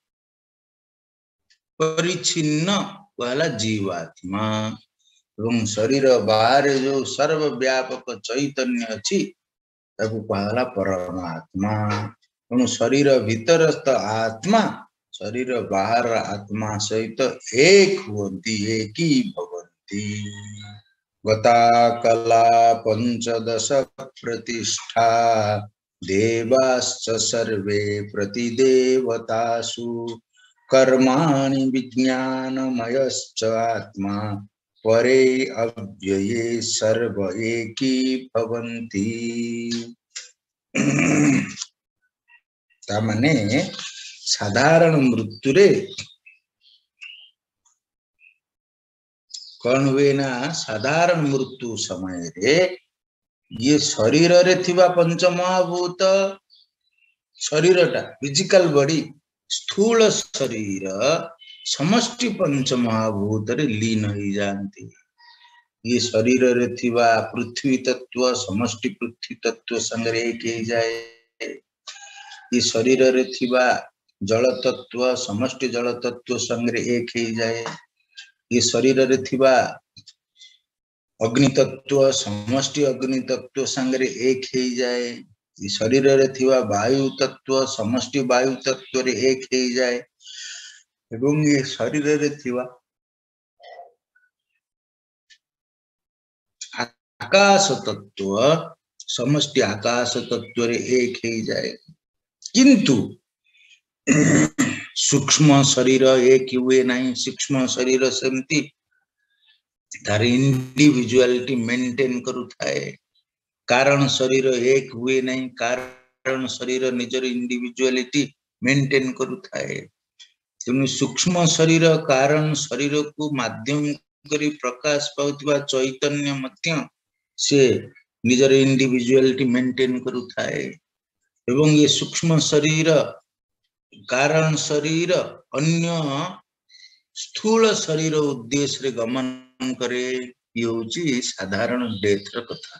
परिचिन्न वाला जीवात्मा एवं शरीर बाहर जो सर्वव्यापक चैतन्य अछि ताकू कहला परमात्मा। तेणु शरीर भीतरस्थ आत्मा शरीर बाहर आत्मा सहित एक हुवन्ति एकी भवन्ति। गता कला पंचदश प्रतिष्ठा देवाश्च सर्वे प्रतिदेवतासु कर्माणि विज्ञानमयश्च आत्मा परे अव्यये सर्व एकी भवन्ति। तामाने साधारण मृत्यु रे कौन हुए ना साधारण मृत्यु समय रे ये शरीर रे थिबा पंचमहाभूत शरीरटा फिजिकल बॉडी स्थूल शरीर समष्टि पंचमहाभूत रे लीन हो जाती। ये शरीर रे थिबा पृथ्वी तत्व समष्टि पृथ्वी तत्व संगे एक हो जाए। ये शरीर रे थिबा जल तत्व समष्टि जल तत्व संगे एक हो जाए। ये शरीर रे थिबा अग्नि तत्व समष्टि अग्नि तत्व संगे एक हो जाए। ये शरीर रे थिबा वायु तत्व समष्टि वायु तत्व रे एक हो जाए। एवं ये शरीर रे थिबा आकाश तत्व समष्टि आकाश तत्व रे एक हो जाए। किंतु सूक्ष्म शरीर एक हुए नहीं। सूक्ष्म शरीर सेमती तार इंडिविजुअलिटी मेंटेन करुथाए। कारण शरीर एक हुए नहीं। कारण शरीर निजर इंडिविजुअलिटी मेंटेन करुथाए। तेणु सूक्ष्म शरीर कारण शरीर को माध्यम करी प्रकाश पाउथिबा चैतन्य मध्य से निजर इंडिविजुअलिटी मेंटेन करुथाए। एवं ये सूक्ष्म शरीर कारण शरीर अन्य स्थूल शरीर उद्देश्य रे गमन करे। ये होची साधारण डेथ र कथा।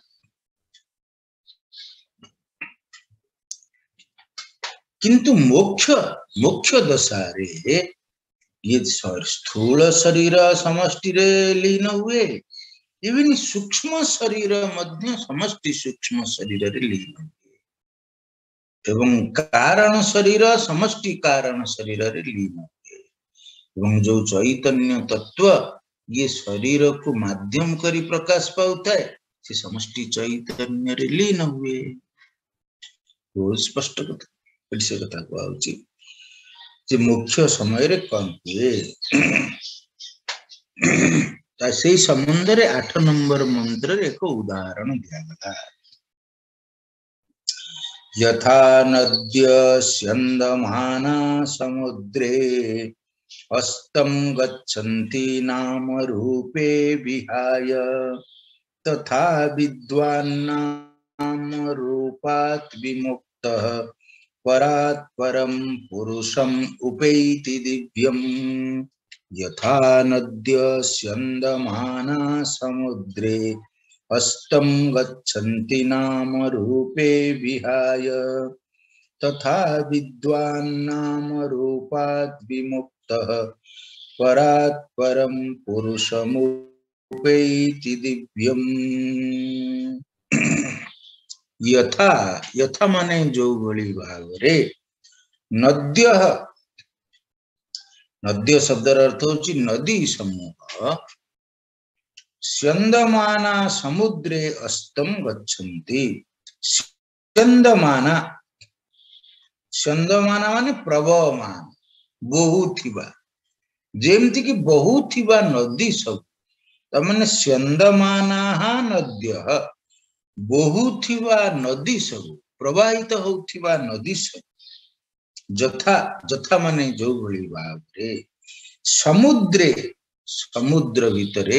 किंतु मोक्ष मोक्ष दशा रे ये स्थूल शरीर समष्टि रे लीन हुए। इवन सूक्ष्म शरीर मध्य समष्टि सूक्ष्म शरीर रे लीन हुए। एवं कारण शरीर समष्टि कारण शरीर रे लीन हुए। एवं जो चैतन्य तत्व ये शरीर को माध्यम करी प्रकाश पाउता है से समष्टि चैतन्य रे लीन हुए। बहुत स्पष्ट कथा से कथा कहउची जे मुख्य समय रे कौन हुए। ता सेही संबंध रे आठ नंबर मंत्र रे एक उदाहरण दिया गया। यथा नद्य स्यन्दमाना समुद्रे अस्तम गच्छन्ति नाम रूपे विहाय तथा विद्वान् नाम रूपात् विमुक्तः परात् परं पुरुषम् उपैति दिव्यम्। यथा नद्य स्यन्दमाना समुद्रे अस्तम गच्छन्ति नाम रूपे विहाय तथा विद्वान् नाम रूपात् विमुक्तः परात् परं पुरुषमुपैति दिव्यम्। यथा यथा माने जो बड़ी भावरे नद्य नद्य शब्दर अर्थ होची नदी समूह स्यन्दमाना समुद्रे अस्तम गच्छन्ति। स्यन्दमाना स्यन्दमाना माने प्रवहमान बहुथिबा जेमति कि बहुथिबा नदी सब तमने स्यन्दमाना नद्य बहुथिबा नदी सब प्रवाहित होथिबा नदी सब जथा जथा माने जो भली भाव रे समुद्रे समुद्र भितरे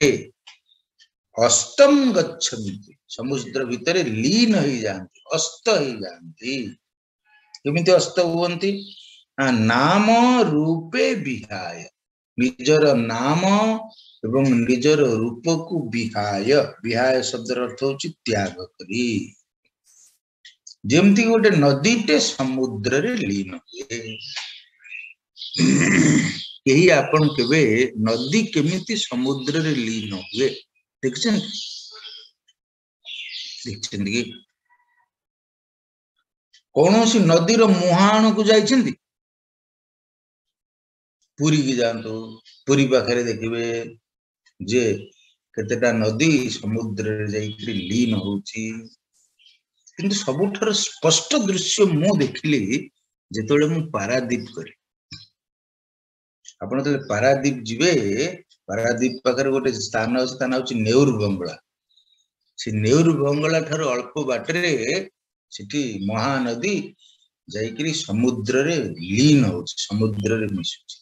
अस्तम गच्छन्ति समुद्र भितरे लीन हो जाती अस्त हो जाती। केमिति अस्त हुवंती नाम रूपे विहाय निजर नाम एवं निजर रूप को विहाय विहाय शब्द अर्थ होची त्याग करी। जेमती गोटे नदीटे समुद्र रे लीन हुए। यही आपण केबे नदी केमिति समुद्र रे लीन हुए देखछन देखछन कि कौन सी नदी मुहाण को जाइछन्ति पुरी की जानतो पुरी पाखरे देखिबे जे केतेटा नदी समुद्र रे जाइकरी लीन होउची किंतु सबुठार स्पष्ट दृश्य मु देखिली जेतोले मु पारादीप करी आपण तले पारादीप जिबे पारादीप पाखरे गोटे स्थान अछि ता नाउ छि नेउर बंगला से नेउर बंगला ठारो अल्प बाटरे सिटी महानदी जाइकरी समुद्र रे लीन होउची समुद्र रे मिसुची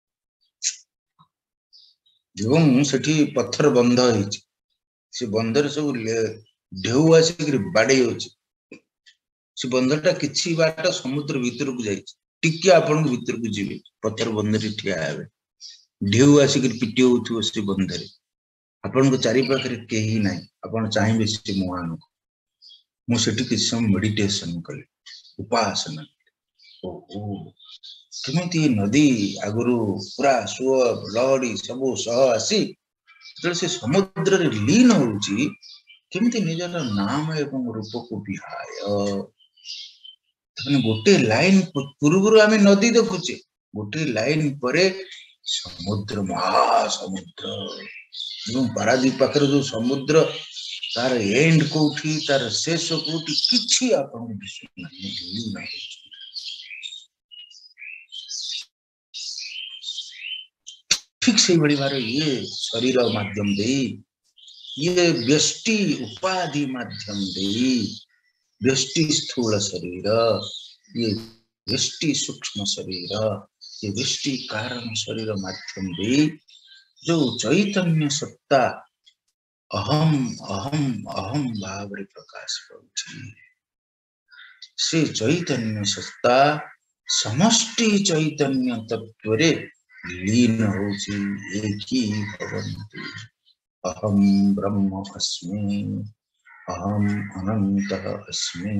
एवं सेठी पत्थर बंध होइची से बंधर सब ढेउ आसिकरी बाडे होची से बंधटा किछि बाट समुद्र भीतर को जाइची टिके आपण भीतर को जिबे पत्थर बंधरे ठिया हेबे ढेउ आसिकरी पिटी होउथो से बंधरे आपण को चारि पाखरे केही नाही आपण चाहिबे से मोहान को मु सेठी किछि सम मेडिटेशन कले उपासना ओहो केमिति नदी आगुरु पूरा सुअ लहड़ी सबु सह आसी जल से समुद्र रे लीन होउची केमिति निजर नाम एवं रूप को बिहाय तने गोटे लाइन पूर्वरु आमे नदी देखुचे गोटे लाइन परे समुद्र महासमुद्र एवं पारादीप पाखरे जो समुद्र तार एंड कोठी तार शेष कोठी किछि आपन विश्व नहीं लीन होउची ठीक से बड़ी बार ये शरीर माध्यम दे ये व्यष्टि उपाधि माध्यम दे व्यष्टि स्थूल शरीर ये व्यष्टि सूक्ष्म शरीर ये व्यष्टि कारण शरीर माध्यम दे जो चैतन्य सत्ता अहम अहम अहम भाव रे प्रकाश पाउछि से चैतन्य सत्ता समष्टि चैतन्य तत्व रे लीन होची एक ही भवन्ति अहम ब्रह्म अस्मि अहम अनंतः अस्मि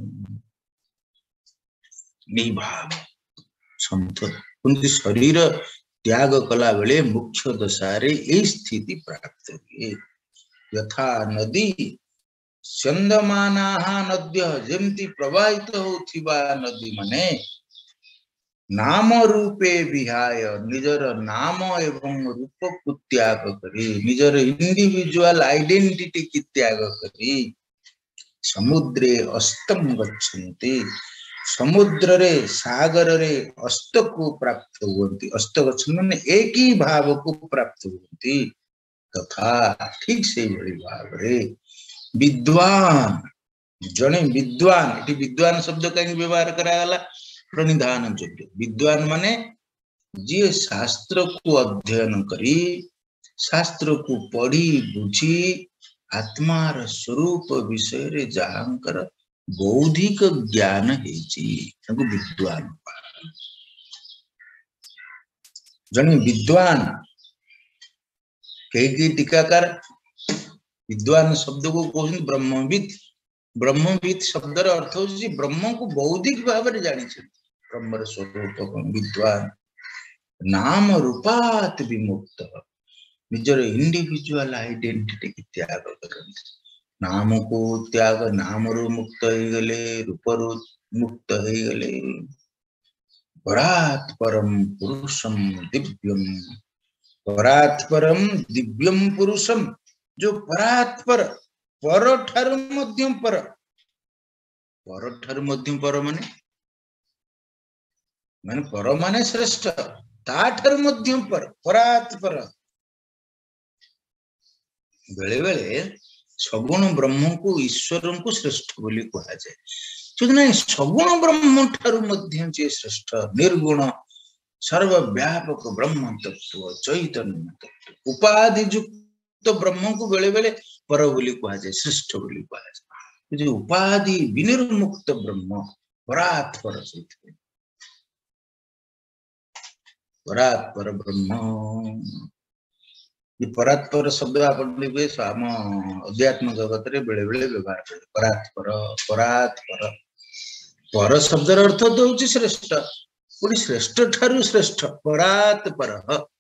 निभाव संत कुंती शरीर त्याग कला बेले मुख्य दशारे ए स्थिति प्राप्त हुए यथा नदी चंदमानाः नद्य जेमति प्रवाहित होथिबा नदी माने नाम रूपे विहाय निजर नाम एवं रूप को त्याग करी निजर इंडिविजुअल आइडेंटिटी की त्याग करी समुद्रे अस्तम गच्छन्ति समुद्र रे सागर रे अस्त को प्राप्त होती अस्त गच्छन माने एक ही भाव को प्राप्त होती तथा ठीक से बड़ी भाव रे विद्वान जने विद्वान एटी विद्वान शब्द कहीं व्यवहार करागला प्रणिधान योग्य विद्वान माने जे शास्त्र को अध्ययन करी शास्त्र को पढ़ी बुझी आत्मार स्वरूप विषय रे जांकर बौद्धिक ज्ञान हेची ताको विद्वान जने विद्वान कई कई टीकाकार विद्वान शब्द को कहते ब्रह्मविद ब्रह्मविद शब्दर अर्थ होची ब्रह्म को बौद्धिक भाव रे जानि छै ब्रह्मर स्वरूप विद्वान नाम रूपात विमुक्त निजर इंडिविजुअल आइडेंटिटी की त्याग करते नाम को त्याग नाम रु मुक्त हो गले रूप रु मुक्त हो गले परात् परम पुरुषम दिव्यम परात् परम दिव्यम पुरुषम जो परात् पर पर ठार मध्यम पर पर ठार मध्यम पर माने माने पर माने श्रेष्ठ ता ठार मध्यम पर परात् पर बेले बेले सगुण ब्रह्म को ईश्वर को श्रेष्ठ बोली कहा जाए जो सगुण ब्रह्म ठार मध्य जे श्रेष्ठ निर्गुण सर्वव्यापक ब्रह्म तत्व चैतन्य तत्व उपाधि युक्त ब्रह्म को बेले बेले पर बोली कहा जाए श्रेष्ठ बोली कहा जाए जो उपाधि विनिर्मुक्त ब्रह्म परात् पर परात् पर ब्रह्म ये परात्पर शब्द आपण आम अध्यात्म जगत रे बेले बेले व्यवहार करे परात्पर परात्पर पर शब्द अर्थ तो होची श्रेष्ठ पुणी श्रेष्ठ ठारू श्रेष्ठ परात्पर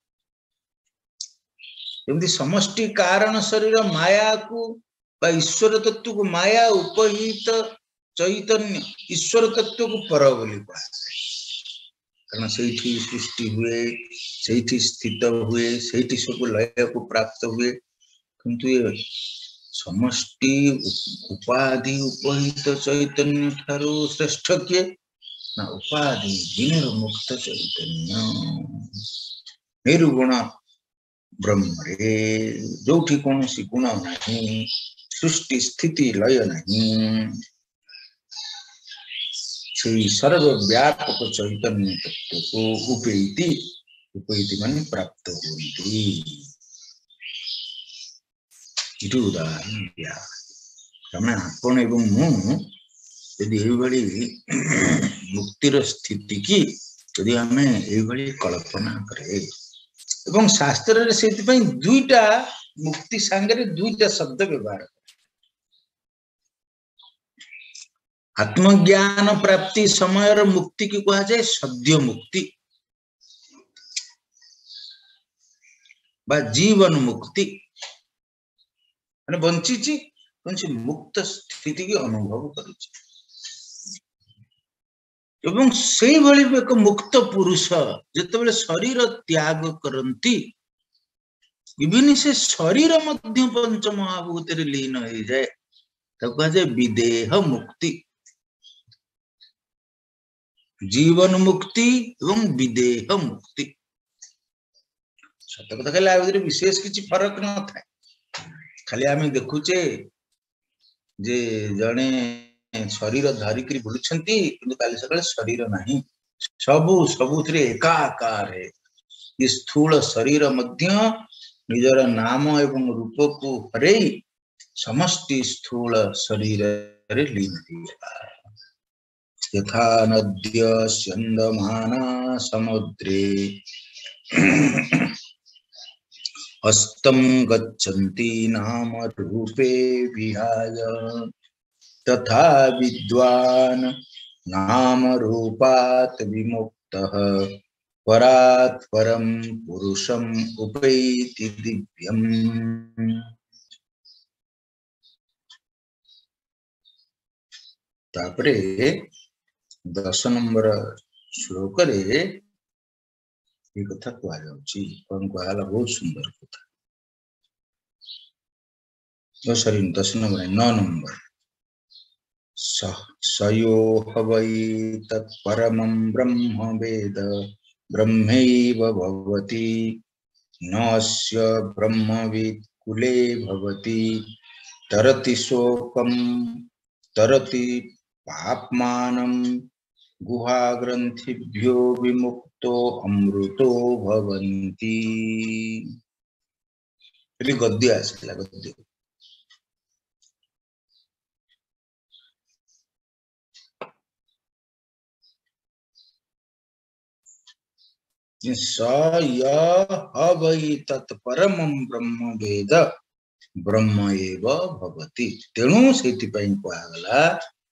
एमती समष्टि कारण शरीर माया को ईश्वर तत्व को माया उपहित चैतन्य ईश्वर तत्व को पर बोली कहा, कारण से सृष्टि हुए, से स्थित हुए, से सब लय को प्राप्त हुए, किंतु ये समष्टि उपाधि उपहित चैतन्य ठारू श्रेष्ठ किए ना उपाधि विनिर्मुक्त चैतन्य निर्गुण ब्रह्म रे जो कौन सी गुण नहीं, सृष्टि स्थिति लय नहीं, से सर्वव्यापक चैतन्य तत्व को उपैति, उपैति माने प्राप्त होती। उदाहरण दिया कमे आपण एवं मु यदि एभली मुक्तिर स्थिति की यदि आमे एभली कल्पना करे, एवं शास्त्र रे सेति पई दुईटा मुक्ति संगे दुईटा शब्द व्यवहार, आत्मज्ञान प्राप्ति समय मुक्ति की कहा जाए सद्य मुक्ति बा जीवन मुक्ति, बंची मुक्त स्थिति की अनुभव करुची। एवं से भली एक मुक्त पुरुष जितेबाला शरीर त्याग करती, इवन से शरीर मध्य पंच महाभूत लीन हो जाए, कहा जाए विदेह मुक्ति, जीवन मुक्ति एवं विदेह मुक्ति। सत कथा कहले विशेष किसी फरक न था, खाली आम देखुचे जे जने शरीर धरिक बुलुछंती किंतु काली सकाळे शरीर नहीं, सबु सबुथिरे एकाकार है। ये स्थूल शरीर मध्य निजर नाम एवं रूप को हरे समष्टि स्थूल शरीर रे लीन होगा। यथा नद्य स्यन्दमाना समुद्रे हस्तम गच्छन्ति नाम रूपे विहाय, तथा विद्वान नाम रूपात् विमुक्तः परात् परम पुरुषम उपैति दिव्यम। तापरे दस नंबर श्लोक रे ये कथा कहा जाउची, कौन कहला बहुत सुंदर कथा। तो सॉरी दस नंबर नौ नंबर सयो हवै तत्परमं ब्रह्म वेद ब्रह्मैव भवति नस्य ब्रह्मवित् कुले भवति तरति शोकं तरति पाप्मानं गुहाग्रंथिभ्यो विमुक्तो अमृतो भवन्ति। ये गद्य आसला गद्य स वै तत्परमं ब्रह्म वेद ब्रह्म एव भवति। तेणु से कहगला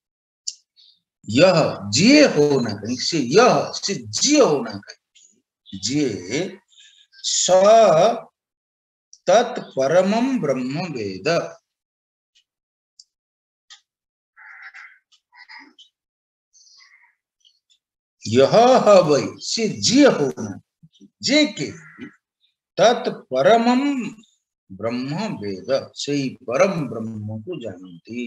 यह जे होना कहीं से यह से जे होना कहीं जे स तत्परमं ब्रह्म वेद, यह हवै से जे होना जे के तत्परमं ब्रह्म वेद से परम ब्रह्म को जानती,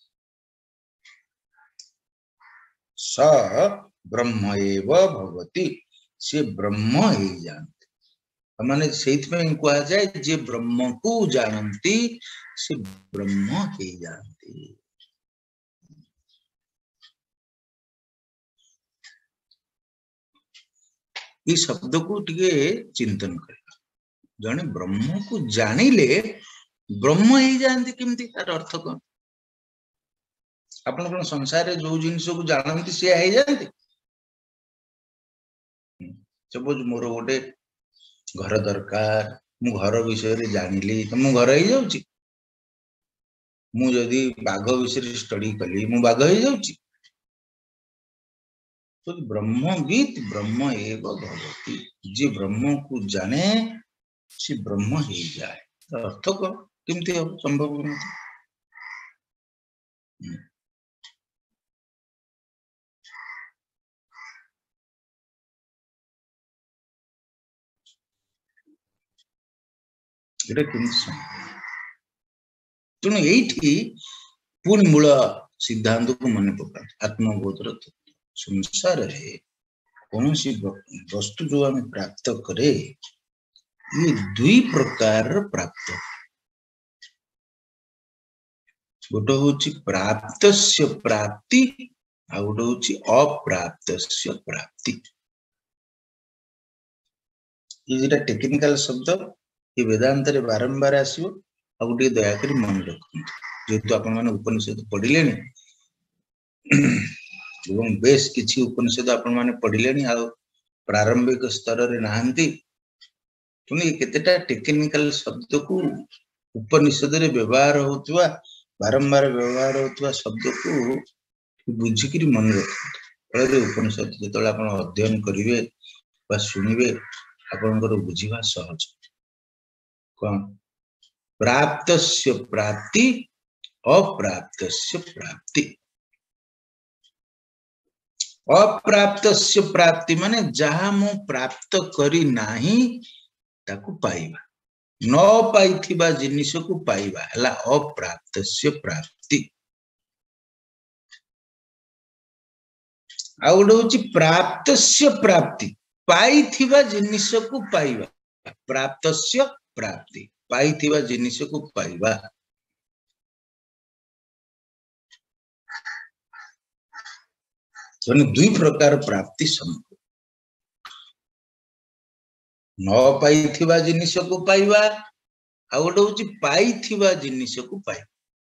स ब्रह्म एव भवति से ब्रह्म ही जानते। माने से कहा जाए जे ब्रह्म को जानती से ब्रह्म ही जानती। ये शब्द को टिके चिंतन कर, जने ब्रह्म को जानिले ब्रह्म ही जानते केमती, तार अर्थ कौन? आपण कोन संसार रे जो जिनिस को जानती से ही जानते। सपोज मोर गोटे घर दरकार, मु घर विषय रे जानिली तो मु घर ही जाउची। मु जदी बाघ विषय स्टडी कली मु बाघ ही जाउची। तो ब्रह्मविद ब्रह्म एव भवति, जे ब्रह्म को जाने से ब्रह्म ही जाए। अर्थ को केमती संभव नहीं। एटा केमति संभव तेणु एठी पुणी मूल सिद्धांत को मन पका आत्मबोधर संसार रे कौन सी वस्तु जो आम प्राप्त करे ये दुई प्रकार प्राप्त गोटे हूँ प्राप्तस्य प्राप्ति आ गोटे हूँ अप्राप्तस्य प्राप्ति ये जेटा टेक्निकल शब्द ये वेदांत रे बारंबार आसीबो आ गोटे दया करी मन रखु जेतु आपण माने उपनिषद पढ़िलेनी एवं बेस किछि उपनिषद आपण माने पढ़िलेनी आ प्रारंभिक स्तर रे नाहंती तुनी केतेटा टेक्निकल शब्द को उपनिषद रे व्यवहार होतुवा बारंबार व्यवहार होतुवा शब्द को बुझिकरी मन रखु फल उपनिषद जेतले आपण अध्ययन करिवे बा सुनिवे आपनकर बुझिबा सहज कोन प्राप्तस्य प्राप्ति अप्राप्तस्य प्राप्ति अप्राप्तस्य प्राप्ति माने जहा मु प्राप्त करी नाही ताकू पाइबा न पाइथिबा जिनिस को पाइबा हला अप्राप्तस्य प्राप्ति आ गोटे होची प्राप्तस्य प्राप्ति पाइथिबा जिनिस को पाइबा प्राप्तस्य प्राप्ति पाइथिबा जिनिस को पाइबा जने दुई प्रकार प्राप्ति संभव न पाइथिबा जिनिस को पाइबा आ गोटे होची पाइथिबा जिनिस को पाइबा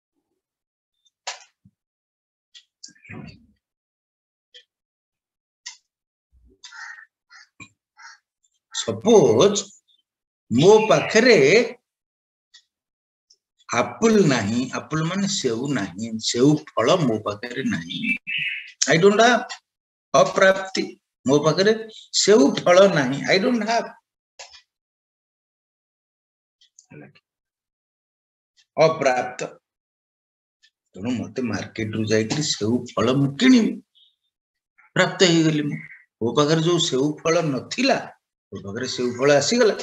सपोज मो पाखरे एप्पल नहीं एप्पल माने सेव नहीं सेव फल मो पाखरे नहीं आई डोंट हैव अप्राप्ति मो पाखरे सेव फल नहीं आई डोंट हैव अप्राप्त तेणु मत मार्केट रु जाई सेव फल मु किनी प्राप्त ही गली मो पाखरे जो सेव फल नथिला मो पाखरे सेव फल आसी गला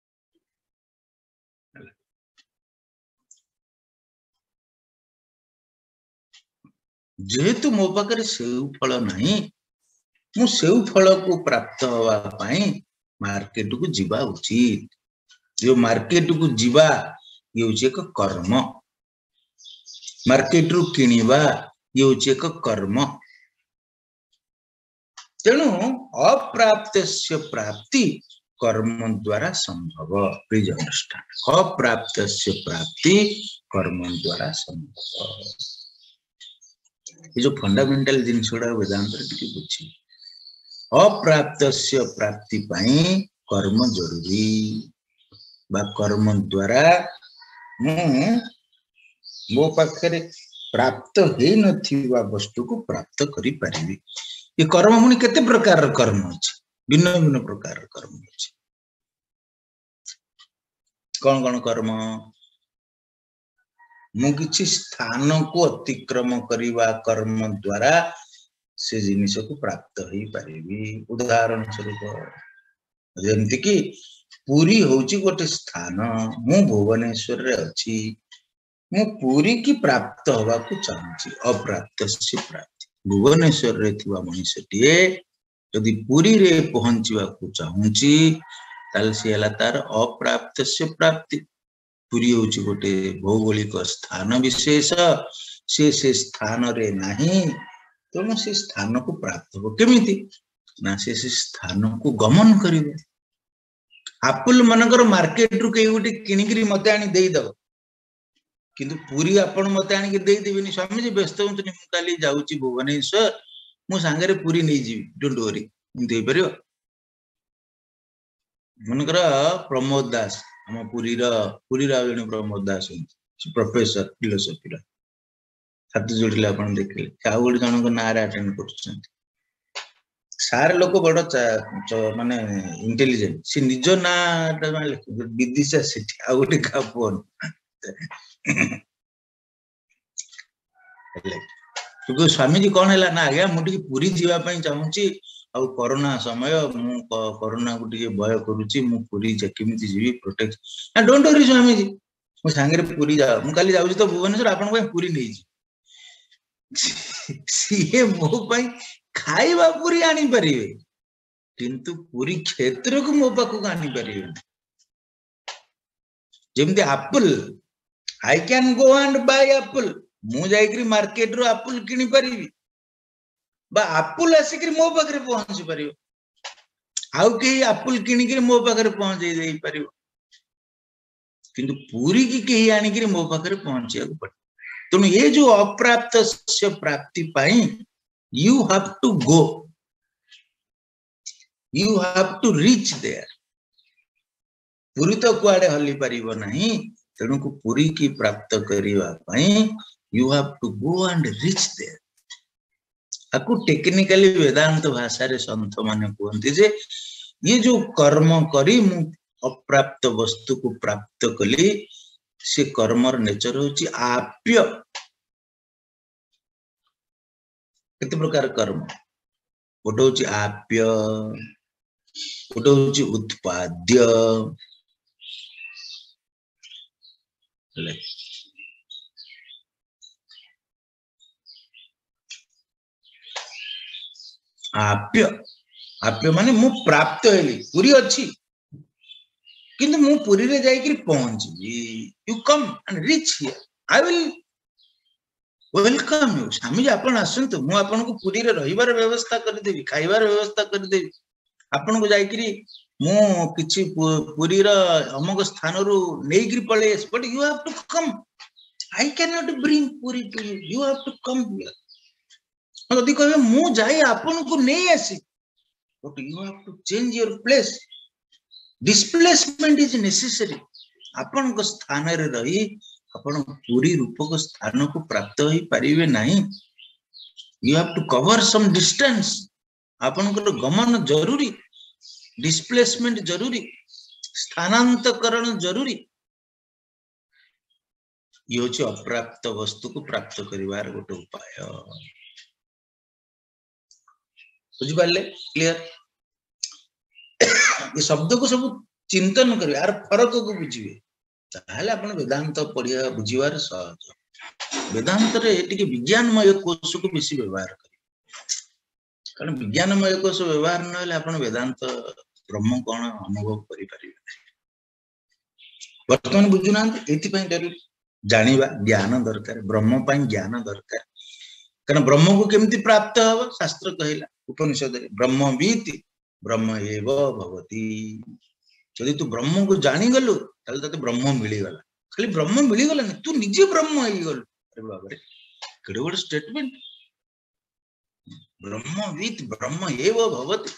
जेहेतु मो पाखरे सेव फल नहीं मु सेव फल को प्राप्त होवा पाई मार्केट को जीवा उचित जो मार्केट को जीवा ये होची एक कर्म मार्केट रु किनिबा ये होची एक कर्म तेणु अप्राप्तस्य प्राप्ति कर्म द्वारा संभव प्लीज अंडरस्टैंड अप्राप्तस्य प्राप्ति कर्म द्वारा संभव ये जो फंडामेंटल जिनिस गुड़ा वेदांत टिके बुझी अप्राप्तस्य प्राप्ति पाई कर्म जरूरी बा कर्म द्वारा मु मो पाखरे प्राप्त हे नथिबा वस्तु को प्राप्त करि परिबी ये कर्म मुनि केते प्रकार कर्म अछि भिन्न भिन्न प्रकार कर्म अछि कौन कौन कर्म मु किछि स्थान को अतिक्रम करिवा कर्म द्वारा से जिनिस को प्राप्त होई परिबी उदाहरण स्वरूप जेंति कि पुरी होची गोटे स्थान मु भुवनेश्वर रे अछि मु पुरी की प्राप्त होवा को चाहूची अप्राप्तस्य प्राप्ति भुवनेश्वर रे थिवा मनुष्यटिए यदि पुरी रे पहुंचवा को चाहूची ताल से हला तार अप्राप्तस्य प्राप्ति पुरी होची गोटे भौगोलिक स्थान विशेष से से स्थान रे नहीं तो से स्थान को प्राप्त हो केमिति ना से से स्थान को गमन करिवो एप्पल मनकर मार्केट रु के गोटे किनिकरी मते आनी देई दबो किंतु पुरी आपण मते आनी के देई देबिनी स्वामी जी व्यस्त होतनी मु काली जाउची भुवनेश्वर मु सांगरे पुरी नै जीवी डोंट वरी देई परियो मनकर प्रमोद दास हम पुरी रा पुरी रा जने प्रमोद दास प्रोफेसर फिलोसॉफी रा हाथ जोड़िले आपण देखले काउ गोटे जन को नारे अटेंड करछन सार लोक बड़ माने इंटेलिजेंट सी निज ना विदिशा सेठी आ गोटे का फोन क्योंकि स्वामी जी कौन है ना आज्ञा मुझे पूरी जीवा चाहूँगी आउ कोरोना समय मु कोरोना को टिके भय करूची मु पुरी जे केमिति जीवी प्रोटेक्ट ना डोंट वरी स्वामी जी मु सांगरे पुरी जा मु काली जाउची तो भुवनेश्वर आपन को पुरी नै जी सीए मो पई खाइबा पुरी आनी परिवे किंतु पुरी क्षेत्र को मो पाखु आनी परिवे जेमती apple I can go and buy apple मु जाइकरी मार्केट रो एप्पल किनि परिवी बा एप्पल आसिकरी मो पाखरे पहुंची परियो आउ के एप्पल किनि करी मो पाखरे पहुंचे देई परियो किंतु पूरी की केही आनी करी मो पाखरे पहुंचिया को पड़े तनु ये जो अप्राप्त से प्राप्ति पाई you have to go you have to reach there पूरी तो कुआडे हल्ली परिबो नहीं तेणु को पूरी की प्राप्त करिवा पाई you have to go and reach there आकु टेक्निकली वेदांत भाषा रे संत माने कहते जे ये जो कर्म करी मु अप्राप्त वस्तु को प्राप्त कली से कर्मर नेचर होची आप्य कित प्रकार कर्म गोटे होची आप्य गोटे होची उत्पाद्य आप्य आप्य माने मु प्राप्त हेली पूरी अच्छी किंतु मु पूरी रे जाई कि पहुंची you come and reach here I will welcome you Swami ji आपण आसंतु मु आपण को पूरी रे रहिबार व्यवस्था कर देबी खाइबार व्यवस्था कर देबी आपण को जाई कि मु किछि पूरी रा अमक स्थान रु नेई कि पळे but you have to come I can not bring Puri to you you have to come here यदि कहे मु जाई आपण को नहीं आसी but you have to change your place displacement is necessary आपण को स्थान रे रही आपण पूरी रूप को स्थान को प्राप्त होई परिवे नहीं you have to cover some distance आपण को गमन जरूरी डिस्प्लेसमेंट जरूरी स्थानांतरण जरूरी ये होची अप्राप्त वस्तु को प्राप्त करिवार गोटे उपाय बुझी पाले क्लियर ये शब्द को सब चिंतन करिवे यार फरक को बुझिवे ताहले आपण वेदांत पढ़िया बुझिवार सहज वेदांत रे एटिके विज्ञानमय कोश को बेसी व्यवहार करिवे कारण विज्ञानमय कोश व्यवहार न हले आपण वेदांत ब्रह्म कोन अनुभव करि परिवे वर्तमान बुझुना एति पई जरूर जानिबा ज्ञान दरकार ब्रह्म पई ज्ञान दरकार कारण ब्रह्म को केमति प्राप्त हो शास्त्र कहला उपनिषद रे ब्रह्मवित् ब्रह्म एव भवति यदि तू ब्रह्म को जानी गलु ताले तते ब्रह्म मिली गला खाली ब्रह्म मिली गला नहीं तू निजे ब्रह्म होई गलु अरे बाबा रे केडे बड़ स्टेटमेंट ब्रह्मवित् ब्रह्म एव भवति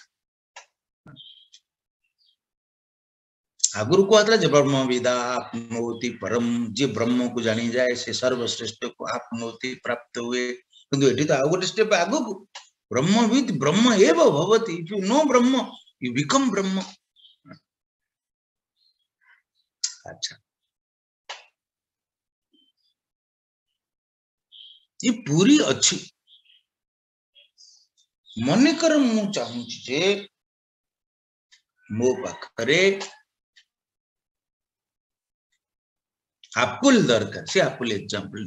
आगुरु को आतला जे ब्रह्मविदा आपनोति परम जे ब्रह्म को जानी जाए से सर्वश्रेष्ठ को आपनोति प्राप्त हुए किंतु एठी तो आगो स्टेप आगो को ब्रह्मवित् ब्रह्म एव भवति if you know Brahma you become Brahma अच्छा ये पूरी अच्छी मन कर मु चाहूँ जे मो पाखरे एप्पल दरकार से एप्पल एग्जांपल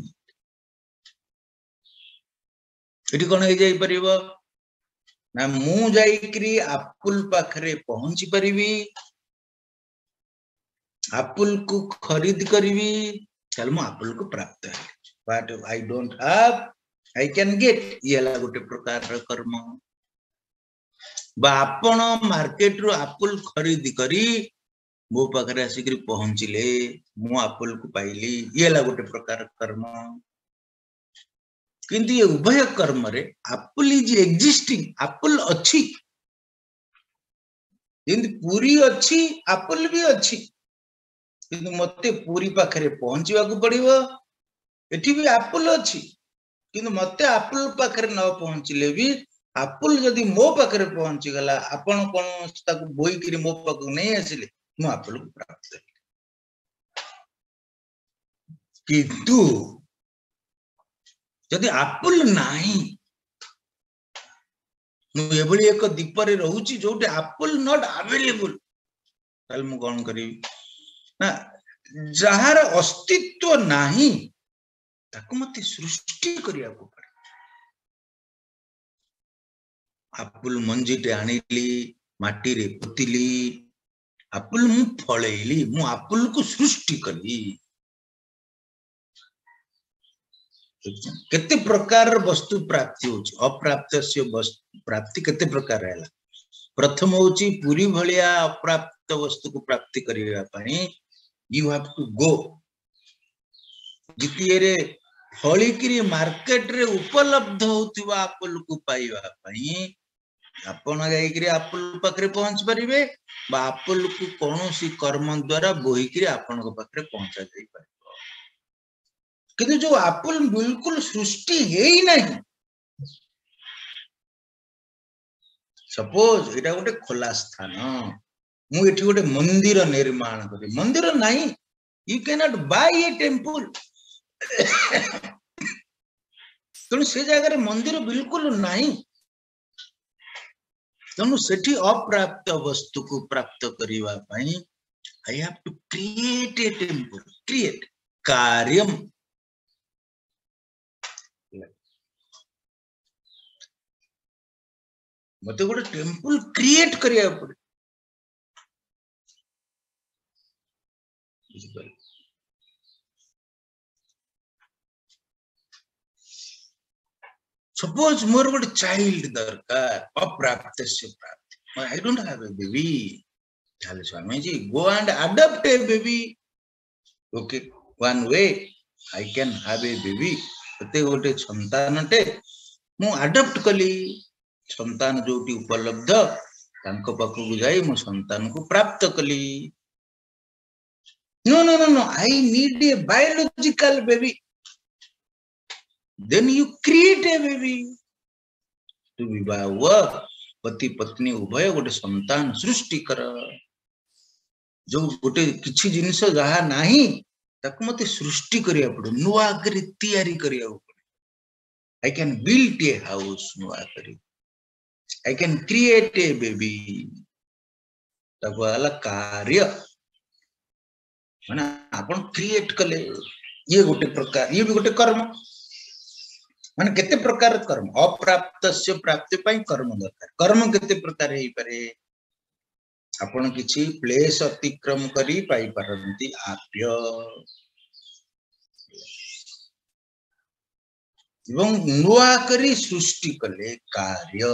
एटी कोन हे जाई परिबो ना मु जाई करी एप्पल पाखरे पहुंची परिबी एप्पल को खरीद करबी चल मु एप्पल को प्राप्त है but I don't have I can get येला गोटे प्रकार र कर्म बा आपण मार्केट रो एप्पल खरीद करी मो पाखरे आसिकरी पहुंचले मु एप्पल को पाइली येला गोटे प्रकार कर्म किंतु ये उभय कर्म रे एप्पल इज एग्जिस्टिंग एप्पल अच्छी जिंद पूरी अच्छी एप्पल भी अच्छी किंतु मते पूरी पाखरे पहुंचवा को पड़िबो एठी भी एप्पल अच्छी किंतु मते एप्पल पाखरे न पहुंचले भी एप्पल जदी मो पाखरे पहुंची गला आपण कोन ताको बोई करी मो पाखु नहीं आसिले मु एप्पल को प्राप्त किंतु जदि एप्पल नाही ମୁଁ ଏଭଳି ଏକ ଦୀପରେ ରହୁଛି ଯୋଉଠି ଆପଲ ନଟ୍ ଆଭେଲେବୁଲ, ତାହେଲେ ମୁଁ କଣ କରିବି ନା ଯାହାର अस्तित्व ନାହିଁ ତାକୁ ମତେ ସୃଷ୍ଟି କରିବାକୁ ପଡେ। ଆପଲ ମଞ୍ଜିଟେ ଆଣିଲି ମାଟିରେ ପୋତିଲି, ଆପଲ ମୁଁ ଫଳେଇଲି, ମୁଁ ଆପଲକୁ ସୃଷ୍ଟି କଲି। केते प्रकार वस्तु प्राप्ति होची, अप्राप्त से प्राप्ति केते प्रकार है। प्रथम होची पूरी भलिया अप्राप्त वस्तु को प्राप्ति करिया पई यू हैव टू गो। द्वितीय रे फळी करी मार्केट रे उपलब्ध होतिबा आपल को पाइबा पई आपण जाई करी आपल पकरे पहुंच परिबे बा आपल को कोनोसी कर्म द्वारा बोही करी आपण को पकरे पहुंचा जाई पारे। किंतु जो आपल बिल्कुल सृष्टि है ही नहीं, सपोज एटा गोटे खोला स्थान, मु एठी गोटे मंदिर निर्माण करी, मंदिर नहीं, you can not buy a temple. तेणु से जगह मंदिर बिल्कुल नहीं, तेणु सेठी अप्राप्त वस्तु को प्राप्त करिवा पई I have to create a temple, create कार्यम। मत गोटे टेंपल क्रिएट करिया पड़े। सपोज मोर गोटे चाइल्ड दरकार, अप्राप्त से प्राप्त, I don't have a baby, ताले Swami ji go and adopt a baby. Okay, one way I can have a baby, ते गोटे संतानटे मु अडॉप्ट कली, संतान जोटी उपलब्ध तांको पाखु जाई मो संतान को प्राप्त कली। No no no no, I need a biological baby, then you create a baby. तू विवाह पति पत्नी उभय गोटे संतान सृष्टि कर, जो गोटे किछि जिनिस जहा नाही ताकु मते सृष्टि करिया पड़ो, नुआ करी तयारी करिया पड़ो। I can build a house, नुआ करी I can create a baby। तब वाला कार्य माने आपण क्रिएट कले, ये गोटे प्रकार, ये भी गोटे कर्म। माने केते प्रकार कर्म, अप्राप्त से प्राप्ति पई कर्म दरकार। कर्म केते प्रकार हेई पारे, आपण किछि प्लेस अतिक्रम करी पाई परंती आप्य, एवं नुआ करी सृष्टि कले कार्य।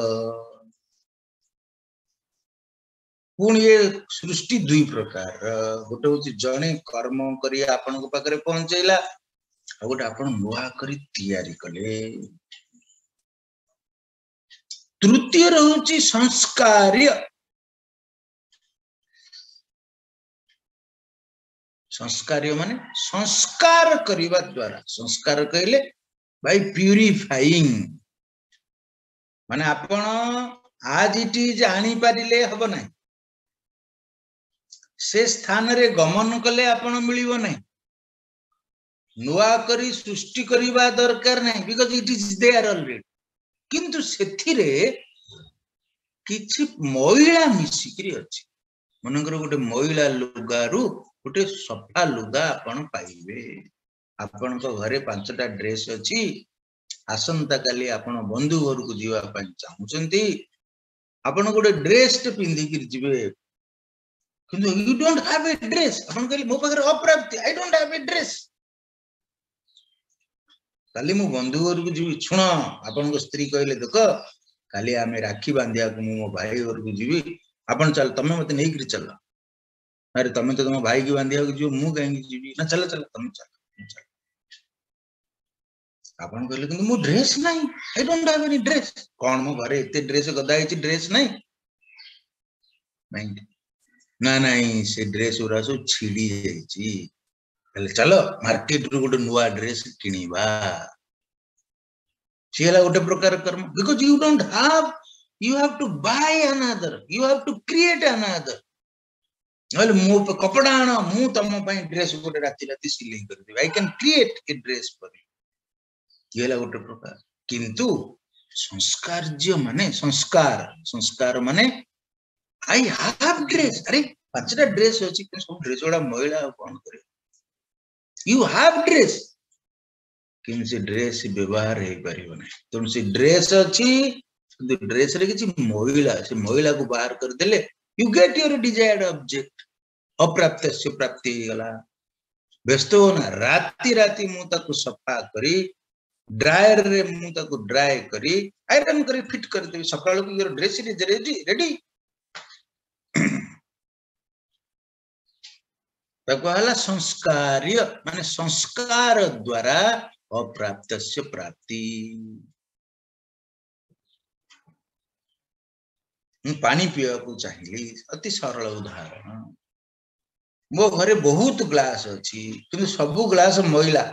पुणी ये सृष्टि दुई प्रकार, गोटे होची जणे कर्म करी आपण को पाकरे पहुंचैला, आ गोटे आपण नुआ करी तयारी कले। तृतीय रहउची संस्कार्य। संस्कार्य माने संस्कार करिवा द्वारा, संस्कार कहले बाय प्यूरिफाइंग, माने आपण आज इटी जानी पारिले हबो नाही, से स्थान रे गमन कले आपण मिलिबो नाही, नुआ करी सृष्टि करिवा दरकार नाही, because it is there already. किंतु सेथिरे किछि महिला मिसिकरी अछि, मनकर गोटे महिला लुगारू गोटे सफा लुगा आपण पाइबे। आपण को घरे पांचटा ड्रेस अछि, आसंता काली आपण बंधु घर को जीवा पई चाहुचंती, आपण गोटे ड्रेस टे पिंदी कि जिवे, किंतु you don't have a dress. आपण कहली मो पाखरे अप्राप्ति, I don't have a dress. काली मु बंधु घर को जीवी, सुन आपण को स्त्री कहले देख काली आमे राखी बांधिया को मो भाई घर को जीवी, आपण चल तमे मते नै करी चल। अरे तमे तो तुम भाई की बांधिया को जीव, मु काहे जीवी ना, चल चल तमे चल चल। आपण कहले कि मु ड्रेस नाही, I don't have any dress. कोन मो घरे एते ड्रेस गदा हिची, ड्रेस नाही नहीं ना नहीं, से ड्रेस उरा सब छिड़ी जाइची, चलो मार्केट रू गोटे नुआ ड्रेस किनिबा। सेला गोटे प्रकार कर्म, because you don't have, you have to buy another, you have to create another. नले मो कपड़ा आना, मु तम पई ड्रेस गोटे राति राति सिलाई कर देबे, I can create a dress for you, येला गोटे प्रकार। किंतु संस्कारज्य माने संस्कार संस्कार माने आई हैव ड्रेस अरे पांचटा ड्रेस अछि कि सब ड्रेस वाला महिला कौन करे यू हैव ड्रेस कि से ड्रेस व्यवहार हे परिबो नै तुम से ड्रेस अछि तो ड्रेस रे किछि महिला से महिला को बाहर कर देले you get your desired object अप्राप्तस्य प्राप्ति गला व्यस्त होना राति राति मु ताको सफा करी ड्रायर रे मु ताको ड्राई करी आयरन करी फिट कर दे सकाळ को your dress is ready ready ताको हला संस्कार्य माने संस्कार द्वारा अप्राप्तस्य प्राप्ति पानी पिया को चाहिए अति सरल उदाहरण मो घरे बहुत ग्लास अछि किंतु सब ग्लास महिला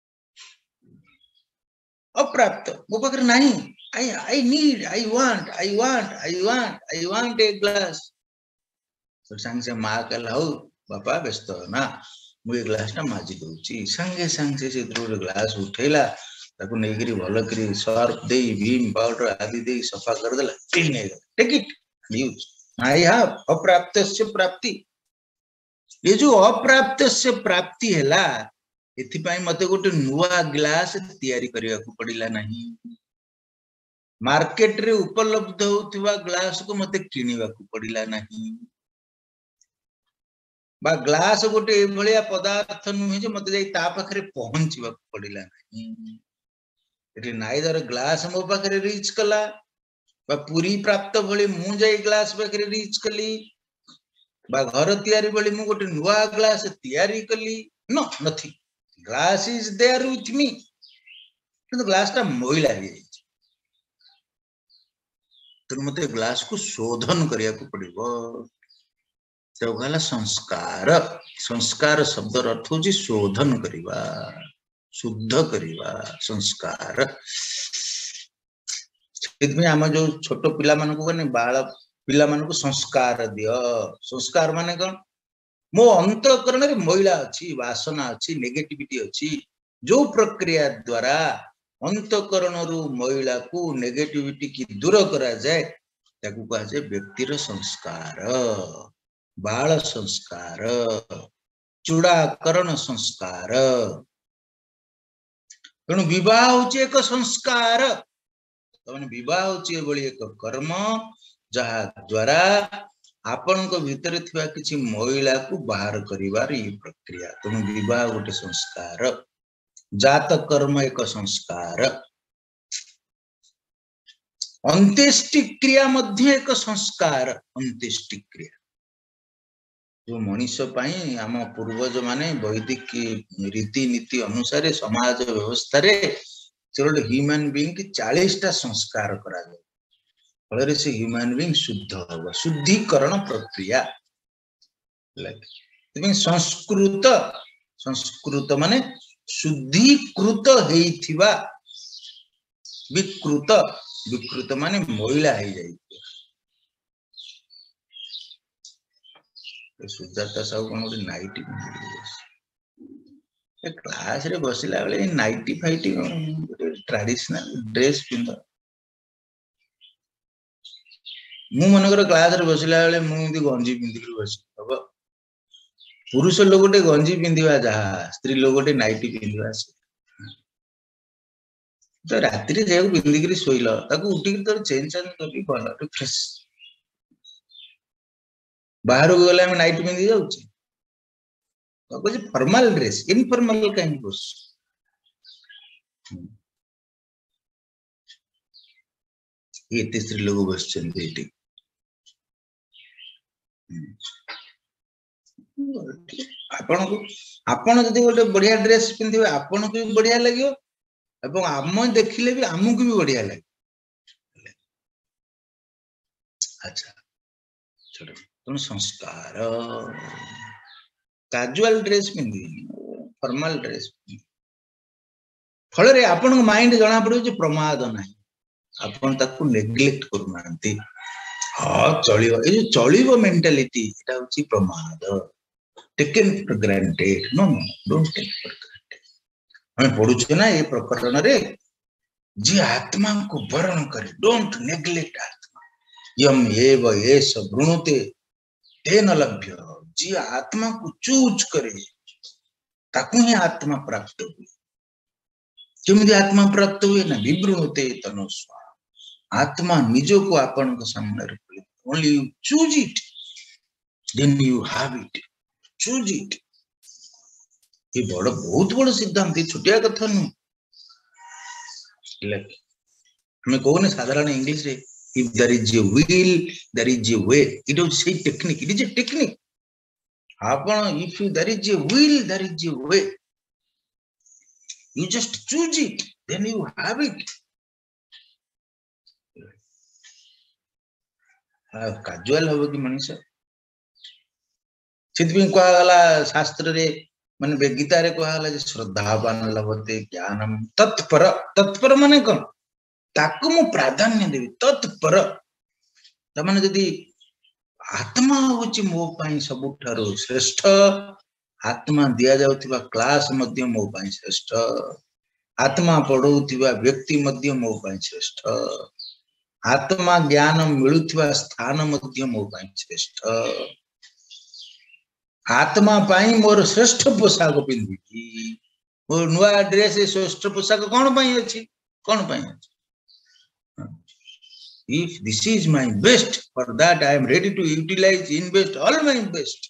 अप्राप्त मो पाखरे नहीं I I need I want I want I want I want a glass तो संगे मां कहला हो बापा व्यस्त ना मु ए ग्लास ना माजी दोची संगे संगे से द्रोर ग्लास उठेला ताको नेगिरी भलो करी सर्फ देई भीम पाउडर आदि देई सफा कर देला क्लीन हे take it use I have अप्राप्तस्य प्राप्ति ये जो अप्राप्तस्य प्राप्ति हैला एथि पई मते गोटे नुवा ग्लास तयारी करिया को पडिला नाही मार्केट रे उपलब्ध होतिबा ग्लास को मते किनिबा को पडिला नाही बा ग्लास गोटे ए भलिया पदार्थ नुहे जे मते जाई ता पाखरे पहुंचीबा को पडिला नाही एठी नाइदर ग्लास मो पाखरे रीच कला बा पूरी प्राप्त भली मु जाई ग्लास पाखरे रीच कली बा घर तयारी भली मु गोटे नुवा ग्लास तयारी कली नो नथी glass is there with me किंतु ग्लास ता मोइला हे तो मते ग्लास को शोधन करिया को पड़िबो तो गला संस्कार संस्कार शब्द अर्थ होची शोधन करिवा शुद्ध करिवा संस्कार इतमे हम जो छोटो पिला मन को ने बाळ पिला मन को संस्कार दियो संस्कार माने कोन मो अंतःकरण रे महिला अछि वासना अछि नेगेटिविटी अछि जो प्रक्रिया द्वारा अंतःकरण रु महिला को नेगेटिविटी की दूर करा जाए ताकू कहा जाए व्यक्ति रो संस्कार बाळ संस्कार चूड़ाकरण संस्कार तेणु विवाह होची एक संस्कार तमने विवाह होची बळी एक कर्म जहा द्वारा आपण को भीतर थिबा किछि महिला को बाहर करिवार ई प्रक्रिया तेणु विवाह गोटे संस्कार जात कर्म एक संस्कार अंत्येष्टि क्रिया मध्य एक संस्कार अंत्येष्टि क्रिया जो मनुष्य पाई आम पूर्वज माने वैदिक रीति नीति अनुसार समाज व्यवस्था रे चलो ह्यूमन बीइंग की चालीस टा संस्कार करा जाए फल से ह्यूमन बीइंग शुद्ध होगा शुद्धिकरण प्रक्रिया लगे संस्कृत संस्कृत माने शुद्धिकृत हेइथिबा विकृत विकृत माने महिला हे जाई सुजाता साहू कौन गोटे नाइटी क्लास रे बसिला बेले नाइटी फाइटी ट्रेडिशनल ड्रेस पिंद मु मनकर क्लास रे बसिला बेले मु इदी गंजी पिंदी के बस अब पुरुष लोग गोटे गंजी पिंदिबा जहा स्त्री लोग गोटे नाइटी पिंदिबा तो रात्रि रे जेउ पिंदी के सोइलो ताको उठी के तो चेंज चेंज करबी भलो तो फ्रेश बाहर को गले हम नाइट पिंदी जाउची तो कुछ फॉर्मल ड्रेस इनफॉर्मल काई बस ये तीसरे लोग बस चंदे एटी आपण को आपण जदी गोटे बढ़िया ड्रेस पिंदिबे आपण को भी बढ़िया लागियो एवं आम देखिले भी आमु को भी बढ़िया लागे अच्छा चलो तुम संस्कार कैजुअल ड्रेस पिंदी फॉर्मल ड्रेस फल रे आपण माइंड जाना पड़ो जे प्रमाद नाही आपण ताकू नेग्लेक्ट करू नांती हां चलियो ए जो चलियो मेंटालिटी एटा होची प्रमाद taken for granted no no don't take for granted हम पढुछ ना ए प्रकरण रे जी आत्मा को वरण करे, डोंट नेग्लेक्ट आत्मा। यम एव एष वृणुते तेन लभ्य। जी आत्मा को चूज करे ताकू ही आत्मा प्राप्त हुए। केमिति आत्मा प्राप्त हुए ना विवृणुते तनुस्वा। आत्मा निजो को आपण को सामने रखे, only you choose it then you have it, choose it. ये बड़ बहुत बड़ सिद्धांत, छोटिया कथा नु। हमें कहने साधारण इंग्लिश रे if there is a will there is a way, it is a technique, it is a technique। आपण if you, there is a will there is a way, you just choose it then you have it। Casual हो कि मनुष्य चित्पिं को गला शास्त्र रे माने गीता रे को गला जे श्रद्धावान लभते ज्ञानम तत्पर। तत्पर माने कोन, ताकू मु प्राधान्य देवी तत्पर। तमाने जदी आत्मा होची मो पाई सबुठारो श्रेष्ठ, आत्मा दिया जाउथिबा क्लास मध्य मो पाई श्रेष्ठ, आत्मा पढौथिबा व्यक्ति मध्य मो पाई श्रेष्ठ, आत्मा ज्ञान मिलुथिबा स्थान मध्य मो पाई श्रेष्ठ। आत्मा पाई मोर श्रेष्ठ पोशाक पिंधि, मोर नुआ ड्रेस श्रेष्ठ पोशाक कोन पाई अछि, कोन पाई अछि। If this is my best, for that I am ready to utilize, invest all my best।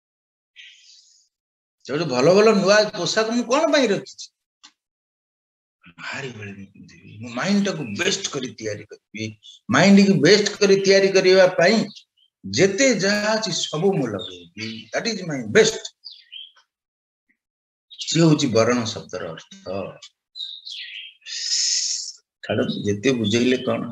जो भलो भलो नुआ पोशाक मु कोन पाई रखि छी, भारी बेले मु माइंड को बेस्ट करी तयारी करबी। माइंड को बेस्ट करी तयारी करिवा पाई जेते जहा छी सब मु लगेबी, दैट इज माय बेस्ट। से होची वर्ण शब्द रो अर्थ। छाड़ जेते बुझैले कोन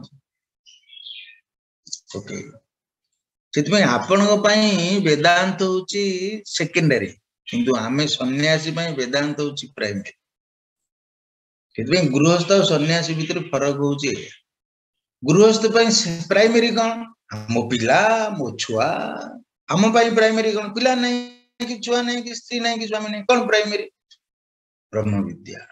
ओके। सेतमे आपण को पाई वेदांत होची सेकेंडरी, किंतु आमे सन्यासी पाई वेदांत होची प्राइमरी। सेतमे गृहस्थ और सन्यासी भीतर फरक होची। गृहस्थ पाई प्राइमरी कोन, मो पिला मो छुआ। हम पाई प्राइमरी कोन, पिला नहीं कि छुआ नहीं कि स्त्री नहीं कि स्वामी नहीं, कोन प्राइमरी, ब्रह्म विद्या।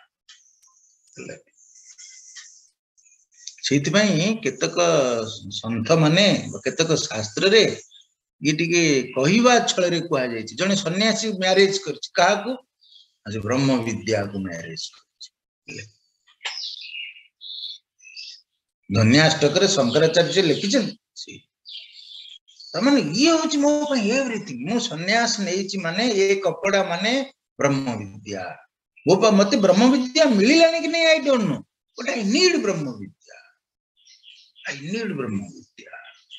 सेतिपाई केतक संत माने केतक शास्त्र रे ये टिके कहिबा छळ रे कुआ जाय छी, जने सन्यासी मैरिज करछि काहा को, आज ब्रह्म विद्या को मैरिज करछि। धन्याष्टक रे शंकराचार्य लिखिछन सी तमाने ये होछि मो पय एवरीथिंग। मो सन्यास नै छी माने ए कपड़ा माने ब्रह्म विद्या। मो पा मते ब्रह्म विद्या मिलिलानी कि नै, I don't know, but I need Brahma vidya, I need ब्रह्म विद्या।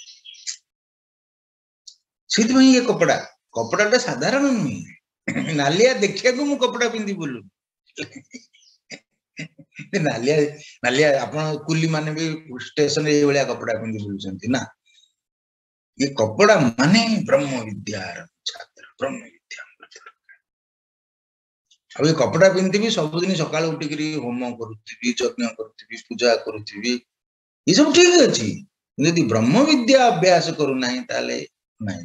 सीध में ये कपड़ा कपड़ा टा साधारण नहीं, नालिया देखिया को मु कपड़ा पिंदी बोलू। नालिया नालिया आपण कुली माने भी स्टेशन रे एवलिया कपड़ा पिंदी बोलुचंती ना। ये कपड़ा माने ब्रह्म विद्या छात्र, ब्रह्म विद्या। अब ये कपड़ा पिंदी भी सब दिन सकाळ उठी करी होम करूथि, यज्ञ करूथि, पूजा करूथि, ये सब ठीक अछि। यदि ब्रह्म विद्या अभ्यास करू नाही ताले नाही।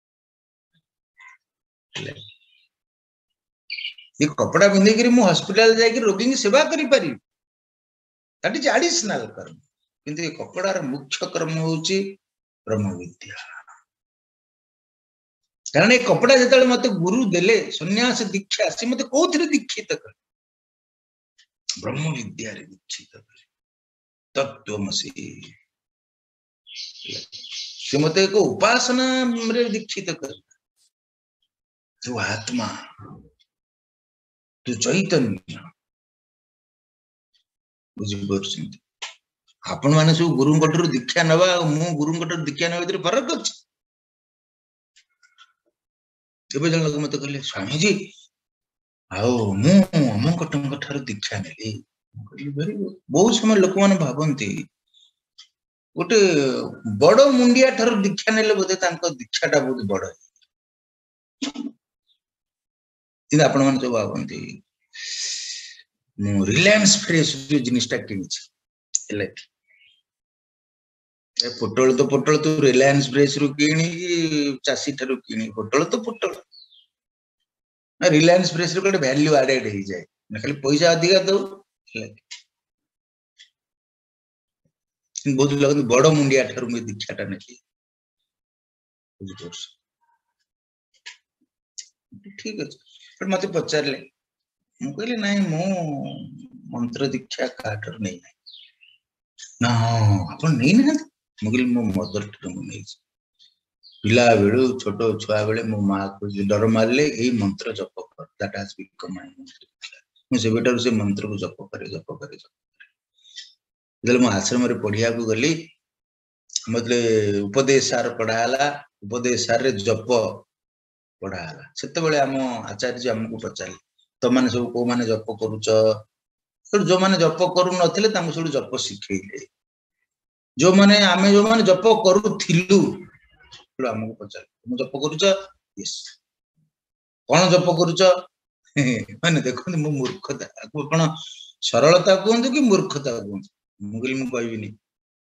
ये कपड़ा पिंधे करी मु हॉस्पिटल जाय कि रोगी की सेवा करी पारी, दैट इज एडिशनल कर्म। किंतु ये कपड़ा र मुख्य कर्म होची ब्रह्म विद्या। कारण ये कपड़ा जतले मते गुरु देले सन्यास दीक्षा, से मते कोथरे दीक्षित कर, ब्रह्म विद्या रे दीक्षित कर, तत्वमसि। से मते को उपासना रे दीक्षित कर। तू आत्मा, तू चैतन्य, बुझी परछिंती। आपण माने सब गुरु कठर दीक्षा नवा मु गुरु कठर दीक्षा नवा भीतर फरक अछि। एबे जन लोग मते कहले स्वामी जी आओ मु हम कटम कठर दीक्षा नेली। कहली वेरी गुड। बहुत समय लोक माने भाबंती गोटे बड़ मुंडिया ठर दीक्षा नेले बोधे तांको दीक्षाटा बहुत बड़। इन आपण माने जो भाबंती मु रिलायंस फ्रेश जो जिनिसटा किनिछि एले ए पोटल तो पोटल तो रिलायंस फ्रेश रु किनी चासी ठरु किनी पोटल तो पोटल ना रिलायंस फ्रेश रो कोटे वैल्यू एडेड हो जाए ना, खाली पैसा अधिका दो। बहुत लगन बड़ मुंडिया ठार मुझे दीक्षाटा नहीं ठीक अच्छे मत पचारे मुझे ना मु मंत्र दीक्षा काटर नहीं ना आप नहीं ना मुझे मो मदर मुझे पिला बेलू छोट छुआ बेले मो माँ को डर मारे यही मंत्र जप कर दैट हैज बिकम माय मंत्र मुझे बेटर से मंत्र को जप करे जप करे जप करे जब आश्रम रे पढ़िया को गली मतलब उपदेश सार पढ़ाला उपदेश सार रे जप पढ़ाला सेते बेले हम आचार्य हमको पचारे तो माने सब को माने जप करूच तो जो माने जप करू नथिले तांको सब जप सिखेइले जो माने आमे जो माने जप करूथिलु हमको पचारे तुम जप करूच यस कौन जप करूच माने देखो मो मूर्खता कोन सरलता कहंतु कि मूर्खता कहंतु मुगल मु कहबिनी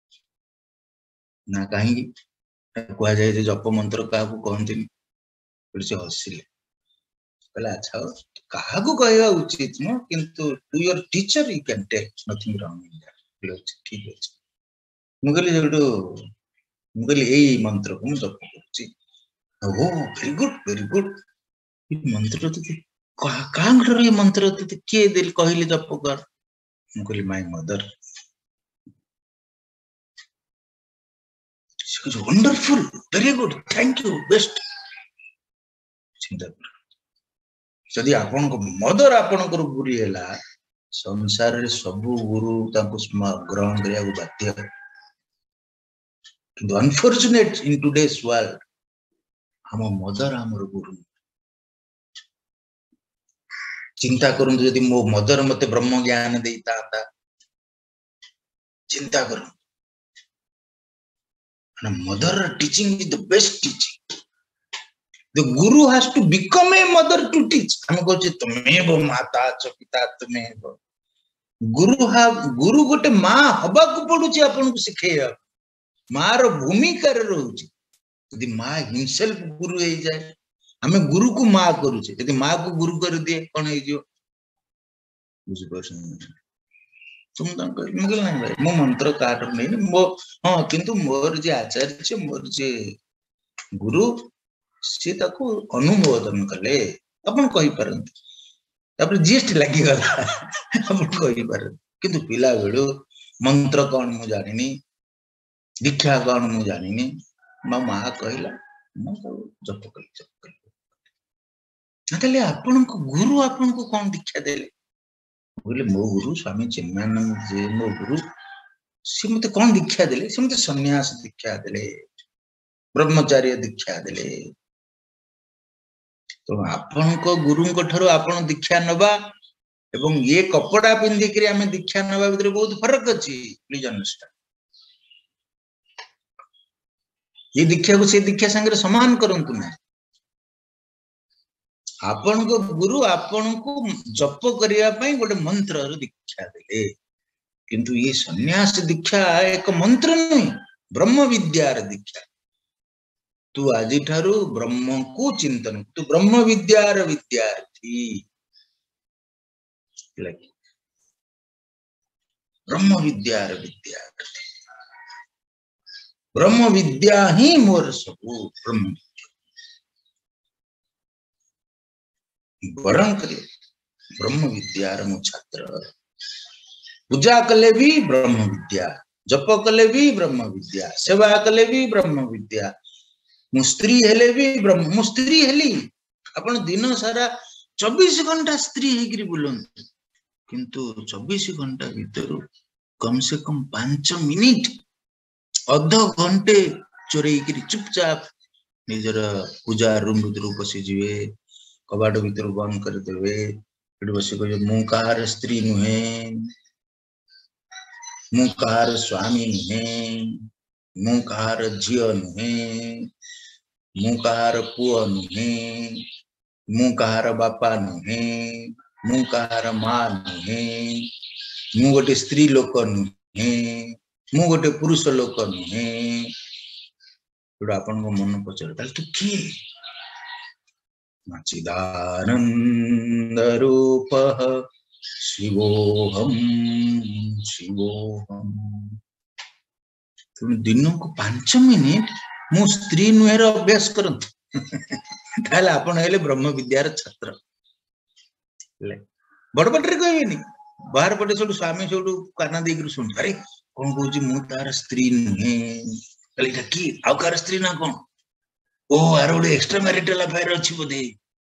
ना कहीं कह जाए जे जप मंत्र का को कहंतिनी से हसिले कहला अच्छा कहा को कहवा उचित न किंतु to your teacher you can tell nothing wrong in that ठीक अछि मुगल जेडो मुगल एई मंत्र को जप करछि oh very good very good ये मंत्र तो कांगर ये मंत्र तो के दिल कहले जप कर मुगल my mother she was wonderful very good thank you best चिंता कर यदि आपण को मदर आपण को गुरु हैला संसार रे सब गुरु ताको ग्रहण करिया को बाध्य किंतु अनफॉर्चुनेट इन टुडेस वर्ल्ड हम मदर हमर गुरु चिंता करूं यदि मो मदर मते ब्रह्म ज्ञान देता था चिंता करूं and mother teaching is the best teaching the guru has to become a mother to teach हम कहछे तमे वो माता छ पिता तमे वो गुरु हा गुरु गोटे मां हबा को पडुची आपन को सिखेया मां रो भूमिका रे रहउची यदि मां हिमसेल्फ गुरु हे जाए हमें गुरु को मां करूचे यदि मां को गुरु कर दिए कोन हे जियो बुझि परछन तुम मुगल नहीं भाई मो मंत्र काट नहीं मो हाँ किंतु मोर जे आचार्य मोर जे गुरु सी ताको अनुमोदन कले अपन कहि परंत तापर जीएसटी लागि गला अपन कहि परंत किंतु पिला बेडो मंत्र कोन मु जानिनी दीक्षा कोन मु जानिनी मा मा कहिला म जप कली जप कली नतले अपन को गुरु अपन को कोन दीक्षा देले बोले मो गुरु स्वामी चिन्मयानंद जे मो गुरु से मते कौन दीक्षा देले से मते सन्यास दीक्षा देले ब्रह्मचार्य दीक्षा देले तो आपन को गुरु को ठरो आपन दीक्षा नबा एवं ये कपड़ा पिंदी करी हमें दीक्षा नबा भीतर बहुत फर्क अछि प्लीज अंडरस्टैंड ये दीक्षा को से दीक्षा संगे समान करंतु ना आपण को गुरु आपण को जप करिया पई गोटे मंत्र रो दीक्षा देले किंतु ये सन्यास दीक्षा एक मंत्र नहीं ब्रह्म विद्या रो दीक्षा तू आजि ठारू ब्रह्म को चिंतन तू ब्रह्म विद्या रो विद्यार्थी ब्रह्म विद्या रो विद्यार्थी ब्रह्म विद्या ही मोर सब ब्रह्म वरण करे ब्रह्म विद्या मो छात्र पूजा कले भी ब्रह्म विद्या जप कले भी ब्रह्म विद्या सेवा कले भी ब्रह्म विद्या मु स्त्री हेले भी ब्रह्म मु स्त्री हेली अपन दिन सारा चौबीस घंटा स्त्री हेगिरी बुलन किंतु चौबीस घंटा भीतर कम से कम पांच मिनिट अध घंटे चोरई करी चुपचाप निजर पूजा रूम भीतर बसी जीवे कबाड़ भीतर बंद कर देवे बस कह मु कहार स्त्री नुहे मु कहार स्वामी नुहे मु कहार झियो नुहे मु कहार पुओ नुहे मु कहार बापा नुहे मु कहार मां नुहे मु गोटे स्त्री लोक नुहे मु गोटे पुरुष लोक नुहे आपन को मन पचार तू किए चिदानंद रूपः शिवोहम शिवोहम। तुम दिन को पांच मिनिट मु स्त्री नुहेर अभ्यास करंतु ताले आपण हेले ब्रह्म विद्यार छात्र बड़ पटरे कहबेनी बाहर पटे सब स्वामी सब काना देकर सुन अरे कौन कहूँ मु तार स्त्री नुहे कहले कि आउ कार स्त्री ना कौन ओ आर गोटे एक्स्ट्रा मैरिटल अफेयर अच्छी बोधे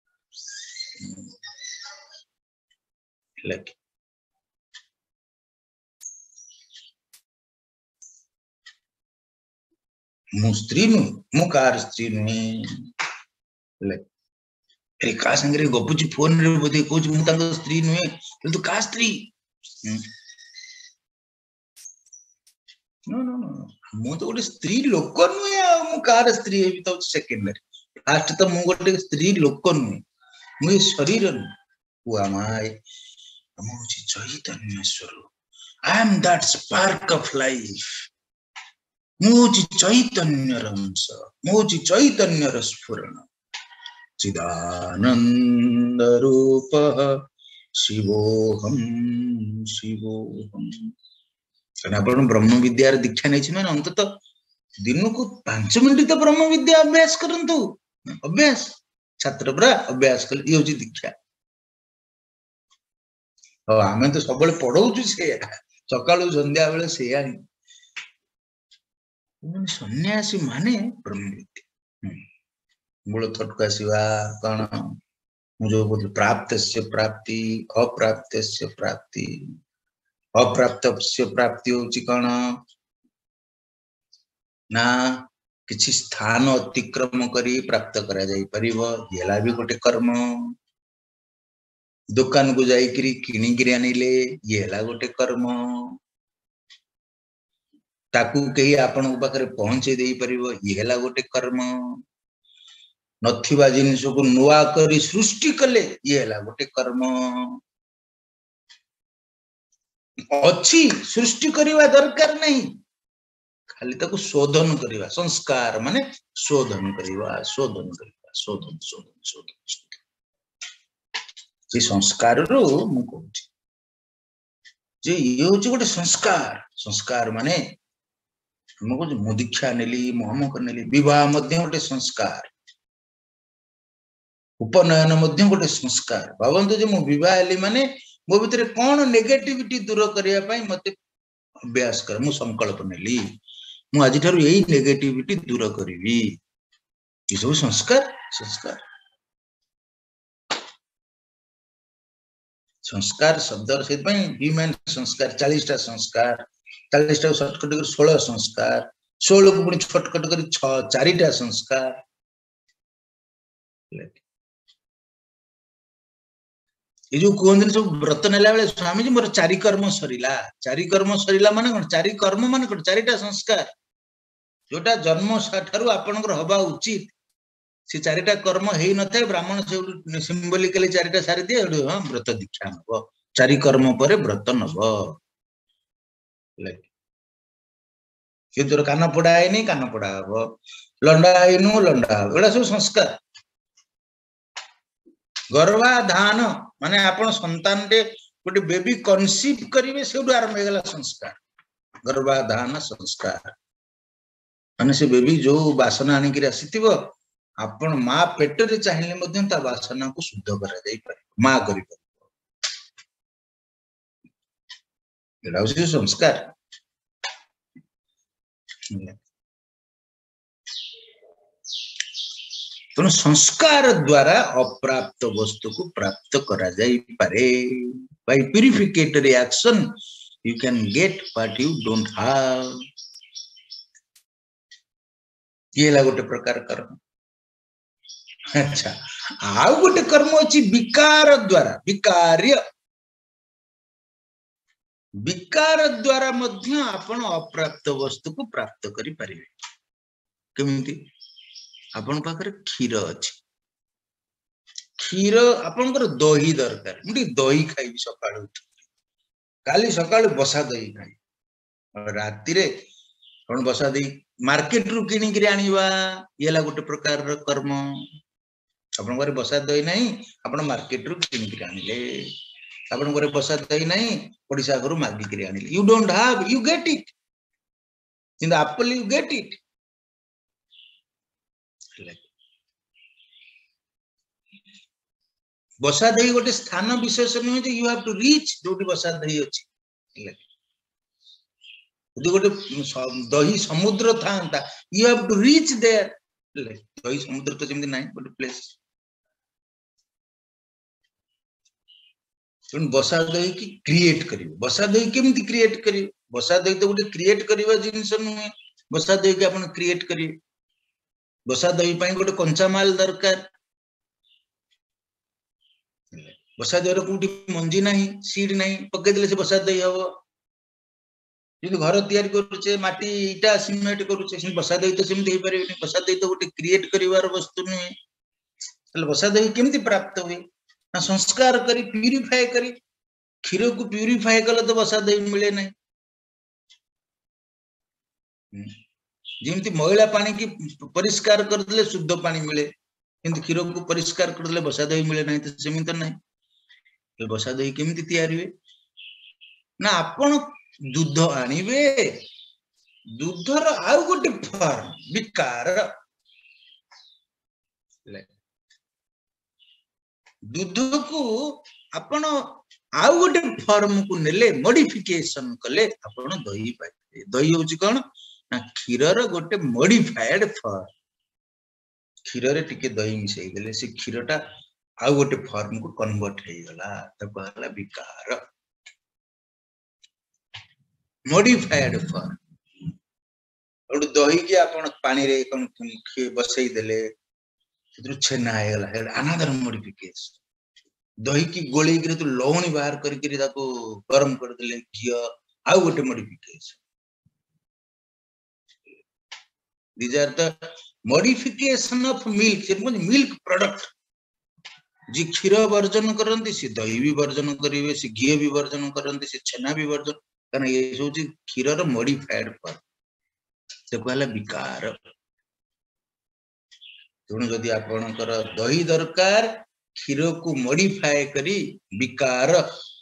मु स्त्री नु मु कार स्त्री नुहे अरे का संगे गपुची फोन रे बोधे कहूँ मु तांको स्त्री नुहे तो का स्त्री नो नो नो मु तो गोटे स्त्री लोक नुहे मु कार स्त्री हेबी तो सेकेंडरी फास्ट तो मु गोटे स्त्री लोक नुहे मु शरीर हु एम आई मु होची चैतन्य स्वरूप I am that spark of life मु होची चैतन्य अंश मु होची चैतन्य स्फुरण चिदानंद रूप शिवोहम शिवोहम अपन ब्रह्म विद्यार दीक्षा नहीं मैंने अंत दिन को पांच मिनट तो ब्रह्म विद्या अभ्यास करंतु अभ्यास छात्र पूरा अभ्यास कल ये होची दीक्षा और आमे तो सब पढ़ाऊँ से सकाळु संध्या बेले से सन्यासी माने ब्रह्म विद्या मूल थटका शिवा कौन मुझे बोल प्राप्त से प्राप्ति अप्राप्त से प्राप्ति अप्राप्त से प्राप्ति होची कौन ना किसी स्थान अतिक्रम करी प्राप्त करा जाई परिबो येला भी गोटे कर्म दुकान को जाई करी किनी करी आनिले येला गोटे कर्म ताकू कही आपण पाखरे पहुंचे देई परिबो येला गोटे कर्म नथिबा जिनिस को नुआ करी सृष्टि कले येला गोटे कर्म अच्छी सृष्टि करवा दरकार नहीं खाली ताको शोधन करवा संस्कार माने शोधन करवा शोधन करवा शोधन शोधन शोधन जे संस्कार रो मु कहूची जे ये होची गोटे संस्कार संस्कार माने हम को मु दीक्षा नेली मोहम करनेली विवाह मध्य गोटे संस्कार उपनयन मध्य गोटे संस्कार भावंतु जे मु विवाह हेली माने मो भितर कौन नेगेटिविटी दूर करने पाई मते अभ्यास कर मु संकल्प नेली मु आज ठारू यही नेगेटिविटी दूर करिवि ये सब संस्कार संस्कार संस्कार शब्द से ह्यूमन संस्कार चालीस टा संस्कार चालीस टा शॉर्टकट कर सोलह संस्कार सोलह को पुणी शॉर्टकट कर चार टा संस्कार ये जो कहते सब व्रत नेला बेले स्वामी जी मोर चारि कर्म सरीला चारि कर्म सरीला माने कोन चारि कर्म माने कोन चारिटा संस्कार जोटा जन्म ठारू आपनकर हबा उचित से चारिटा कर्म हेई न थाए ब्राह्मण से सिंबलिकली चारिटा सारी दिए हां व्रत दीक्षा नब चारि कर्म परे व्रत नब कि तोर कान पड़ा है नहीं कान पड़ा हबो लंडा आइनु लंडा एड़ा सब संस्कार गर्भाधान माने आपण संतान रे गोटे बेबी कन्सीव करिवे सेडू आरंभ हेगला संस्कार गर्भाधान संस्कार माने से बेबी जो वासना आनी कि आसीथिबो आपण मां पेट रे चाहिले मध्यम ता वासना को शुद्ध करा जाई पारे मां करि पारे एडा होसी संस्कार तो संस्कार द्वारा अप्राप्त वस्तु को प्राप्त करा जाई पारे by purificatory action you can get what you don't have ये ला गोटे प्रकार कर्म अच्छा आउ गोटे कर्म अछि विकार द्वारा विकार्य विकार द्वारा मध्य आपण अप्राप्त वस्तु को प्राप्त करि परिबे केमिति आपण पाखरे क्षीर अछि क्षीर आपनकर दही दरकार मुठी दही खाइबी सकाळु काली सकाळु बसा दही खाइ राती रे कोन बसा दही मार्केट रु किनी करी आनिबा येला गोटे प्रकार र कर्म आपण घरे बसा दही नाही आपण मार्केट रु किनी करी आनिले आपण घरे बसा दही नाही ओडिसा घरु मागी करी आनिले you don't have you get it in the apple you get it. बसा दही गोटे स्थान विशेष नुहे जे यू हैव टू रीच जोटी बसा दही अछि यदि गोटे दही समुद्र था you have to reach there दही समुद्र तो जेमति नाही गोटे प्लेस बसा दही की क्रिएट करिवे बसा दही केमति क्रिएट करिवे बसा दही तो गोटे क्रिएट करिवा जिंस नुहे बसा दही के आपण क्रिएट करिवे बसा दही पई गोटे कंचा माल दरकार बसा दही रो कोठी मंजी नाही सीड नाही पके देले से बसा दही हबो यदि घर तैयारी करूचे माटी इटा सीमेंट करूचे से बसा दही तो सेम देई परिबे बसा दही तो गोटे क्रिएट करिवार वस्तु नुहे तले बसा दही केमति प्राप्त हुए ना संस्कार करी प्यूरिफाई करी क्षीर को प्यूरिफाई कले तो बसा दही मिले नहीं जेमति मैला पानी की परिष्कार कर देले शुद्ध पानी मिले किंतु क्षीर को परिष्कार कर देले बसा दही मिले नहीं तो सेमि तो नहीं ए बसा दही केमति तैयारी हुए ना आपण दूध आनिबे दूधर आउ गोटे फॉर्म विकार दूध को आपण आउ गोटे फॉर्म को नेले मॉडिफिकेशन कले आपण दही पाइबे दही होची कोन ना क्षीरर गोटे मॉडिफाइड फॉर्म क्षीर रे टिके दही मिसई देले से क्षीरटा आउ गोटे फॉर्म को कन्वर्ट हे गला त कहला विकार मॉडिफाइड फॉर्म और दही के आपण पानी रे कोन बसई देले सेतु छेना हे गला अनदर मॉडिफिकेशन दही की गोली के तो लवणी बाहर करके ताको गरम कर देले घी आउ गोटे modification these are the modification of milk it means milk product जी क्षीर वर्जन करंती से दही भी वर्जन करिवे से घी भी वर्जन करंती से छेना भी वर्जन कारण ये सोची क्षीर रो मॉडिफाइड फॉर्म से कहला विकार तुण जदी आपनकर दही दरकार क्षीर को मॉडिफाई करी विकार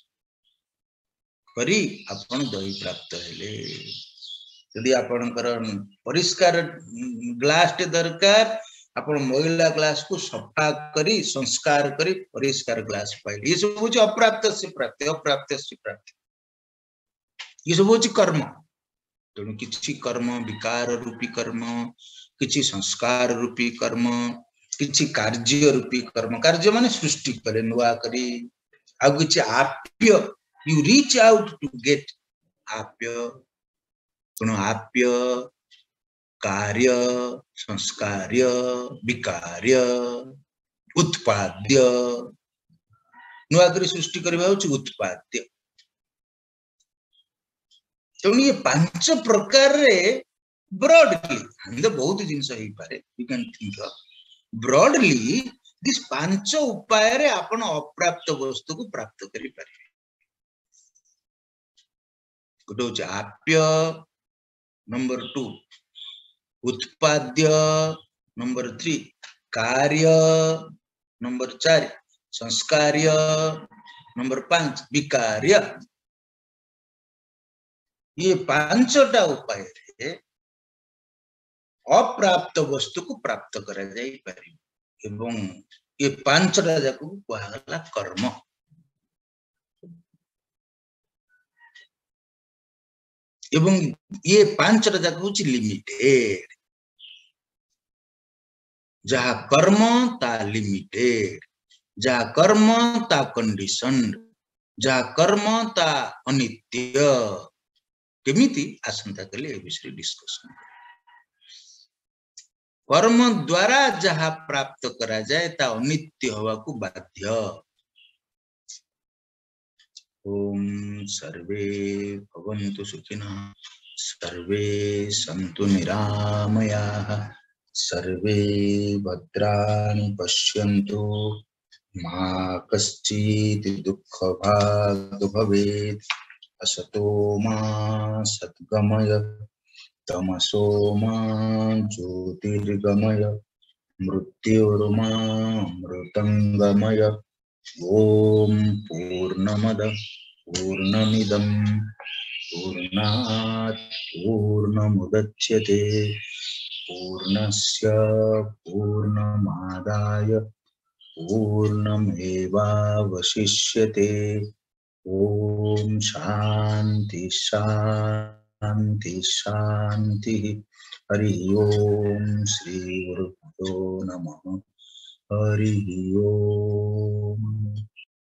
करी आपण दही प्राप्त हेले यदि आपनकर परिष्कार ग्लास टे दरकार आपण मैला ग्लास को सफा करी संस्कार करी परिष्कार ग्लास पाइले ये सब होची अप्राप्त से प्राप्ति अप्राप्त से प्राप्ति ये सब होची कर्म तेणु किछि कर्म विकार रूपी कर्म किछि संस्कार रूपी कर्म किछि कार्य रूपी कर्म कार्य माने सृष्टि करे नुआ करी आ किछि आप्य you reach out to get आप्य कोन आप्य कार्य संस्कार्य विकार्य उत्पाद्य नुआ करी सृष्टि करबा होची उत्पाद्य तेणु ये पांच प्रकार रे ब्रॉडली हम तो बहुत जिंस ही पारे you can think of broadly this पांच उपाय रे आपण अप्राप्त वस्तु को प्राप्त करि पारे गोटे होची आप्य नंबर टू उत्पाद्य नंबर थ्री कार्य नंबर चार संस्कार्य नंबर पांच विकार्य ये पांचटा उपाय रे अप्राप्त वस्तु को प्राप्त करा जाई पारि एवं ये पांचटा जाको कहला कर्म एवं ये पांचटा जाको होची लिमिटेड जहा कर्म ता लिमिटेड जहा कर्म ता कंडीशन जहा कर्म ता अनित्य केमिति आसंता कले ए विषय डिस्कशन कर्म द्वारा जहा प्राप्त करा जाए ता अनित्य होवा को बाध्य ओम सर्वे भवन्तु सुखिनः सर्वे सन्तु निरामयाः सर्वे भद्राणि पश्यन्तु मा कश्चित् दुःखभाग् भवेत् असतो मा सद्गमय तमसो मा ज्योतिर्गमय मृत्योर्मा मृतंगमय ओम पूर्णमद पूर्णमिदं पूर्णात् पूर्ण पूर्णमुदच्यते पूर्णस्य पूर्णमादाय पूर्णमेवावशिष्यते। ओम शांति शांति शांति। हरि ओम श्री गुरुभ्यो नमः। हरि ओम।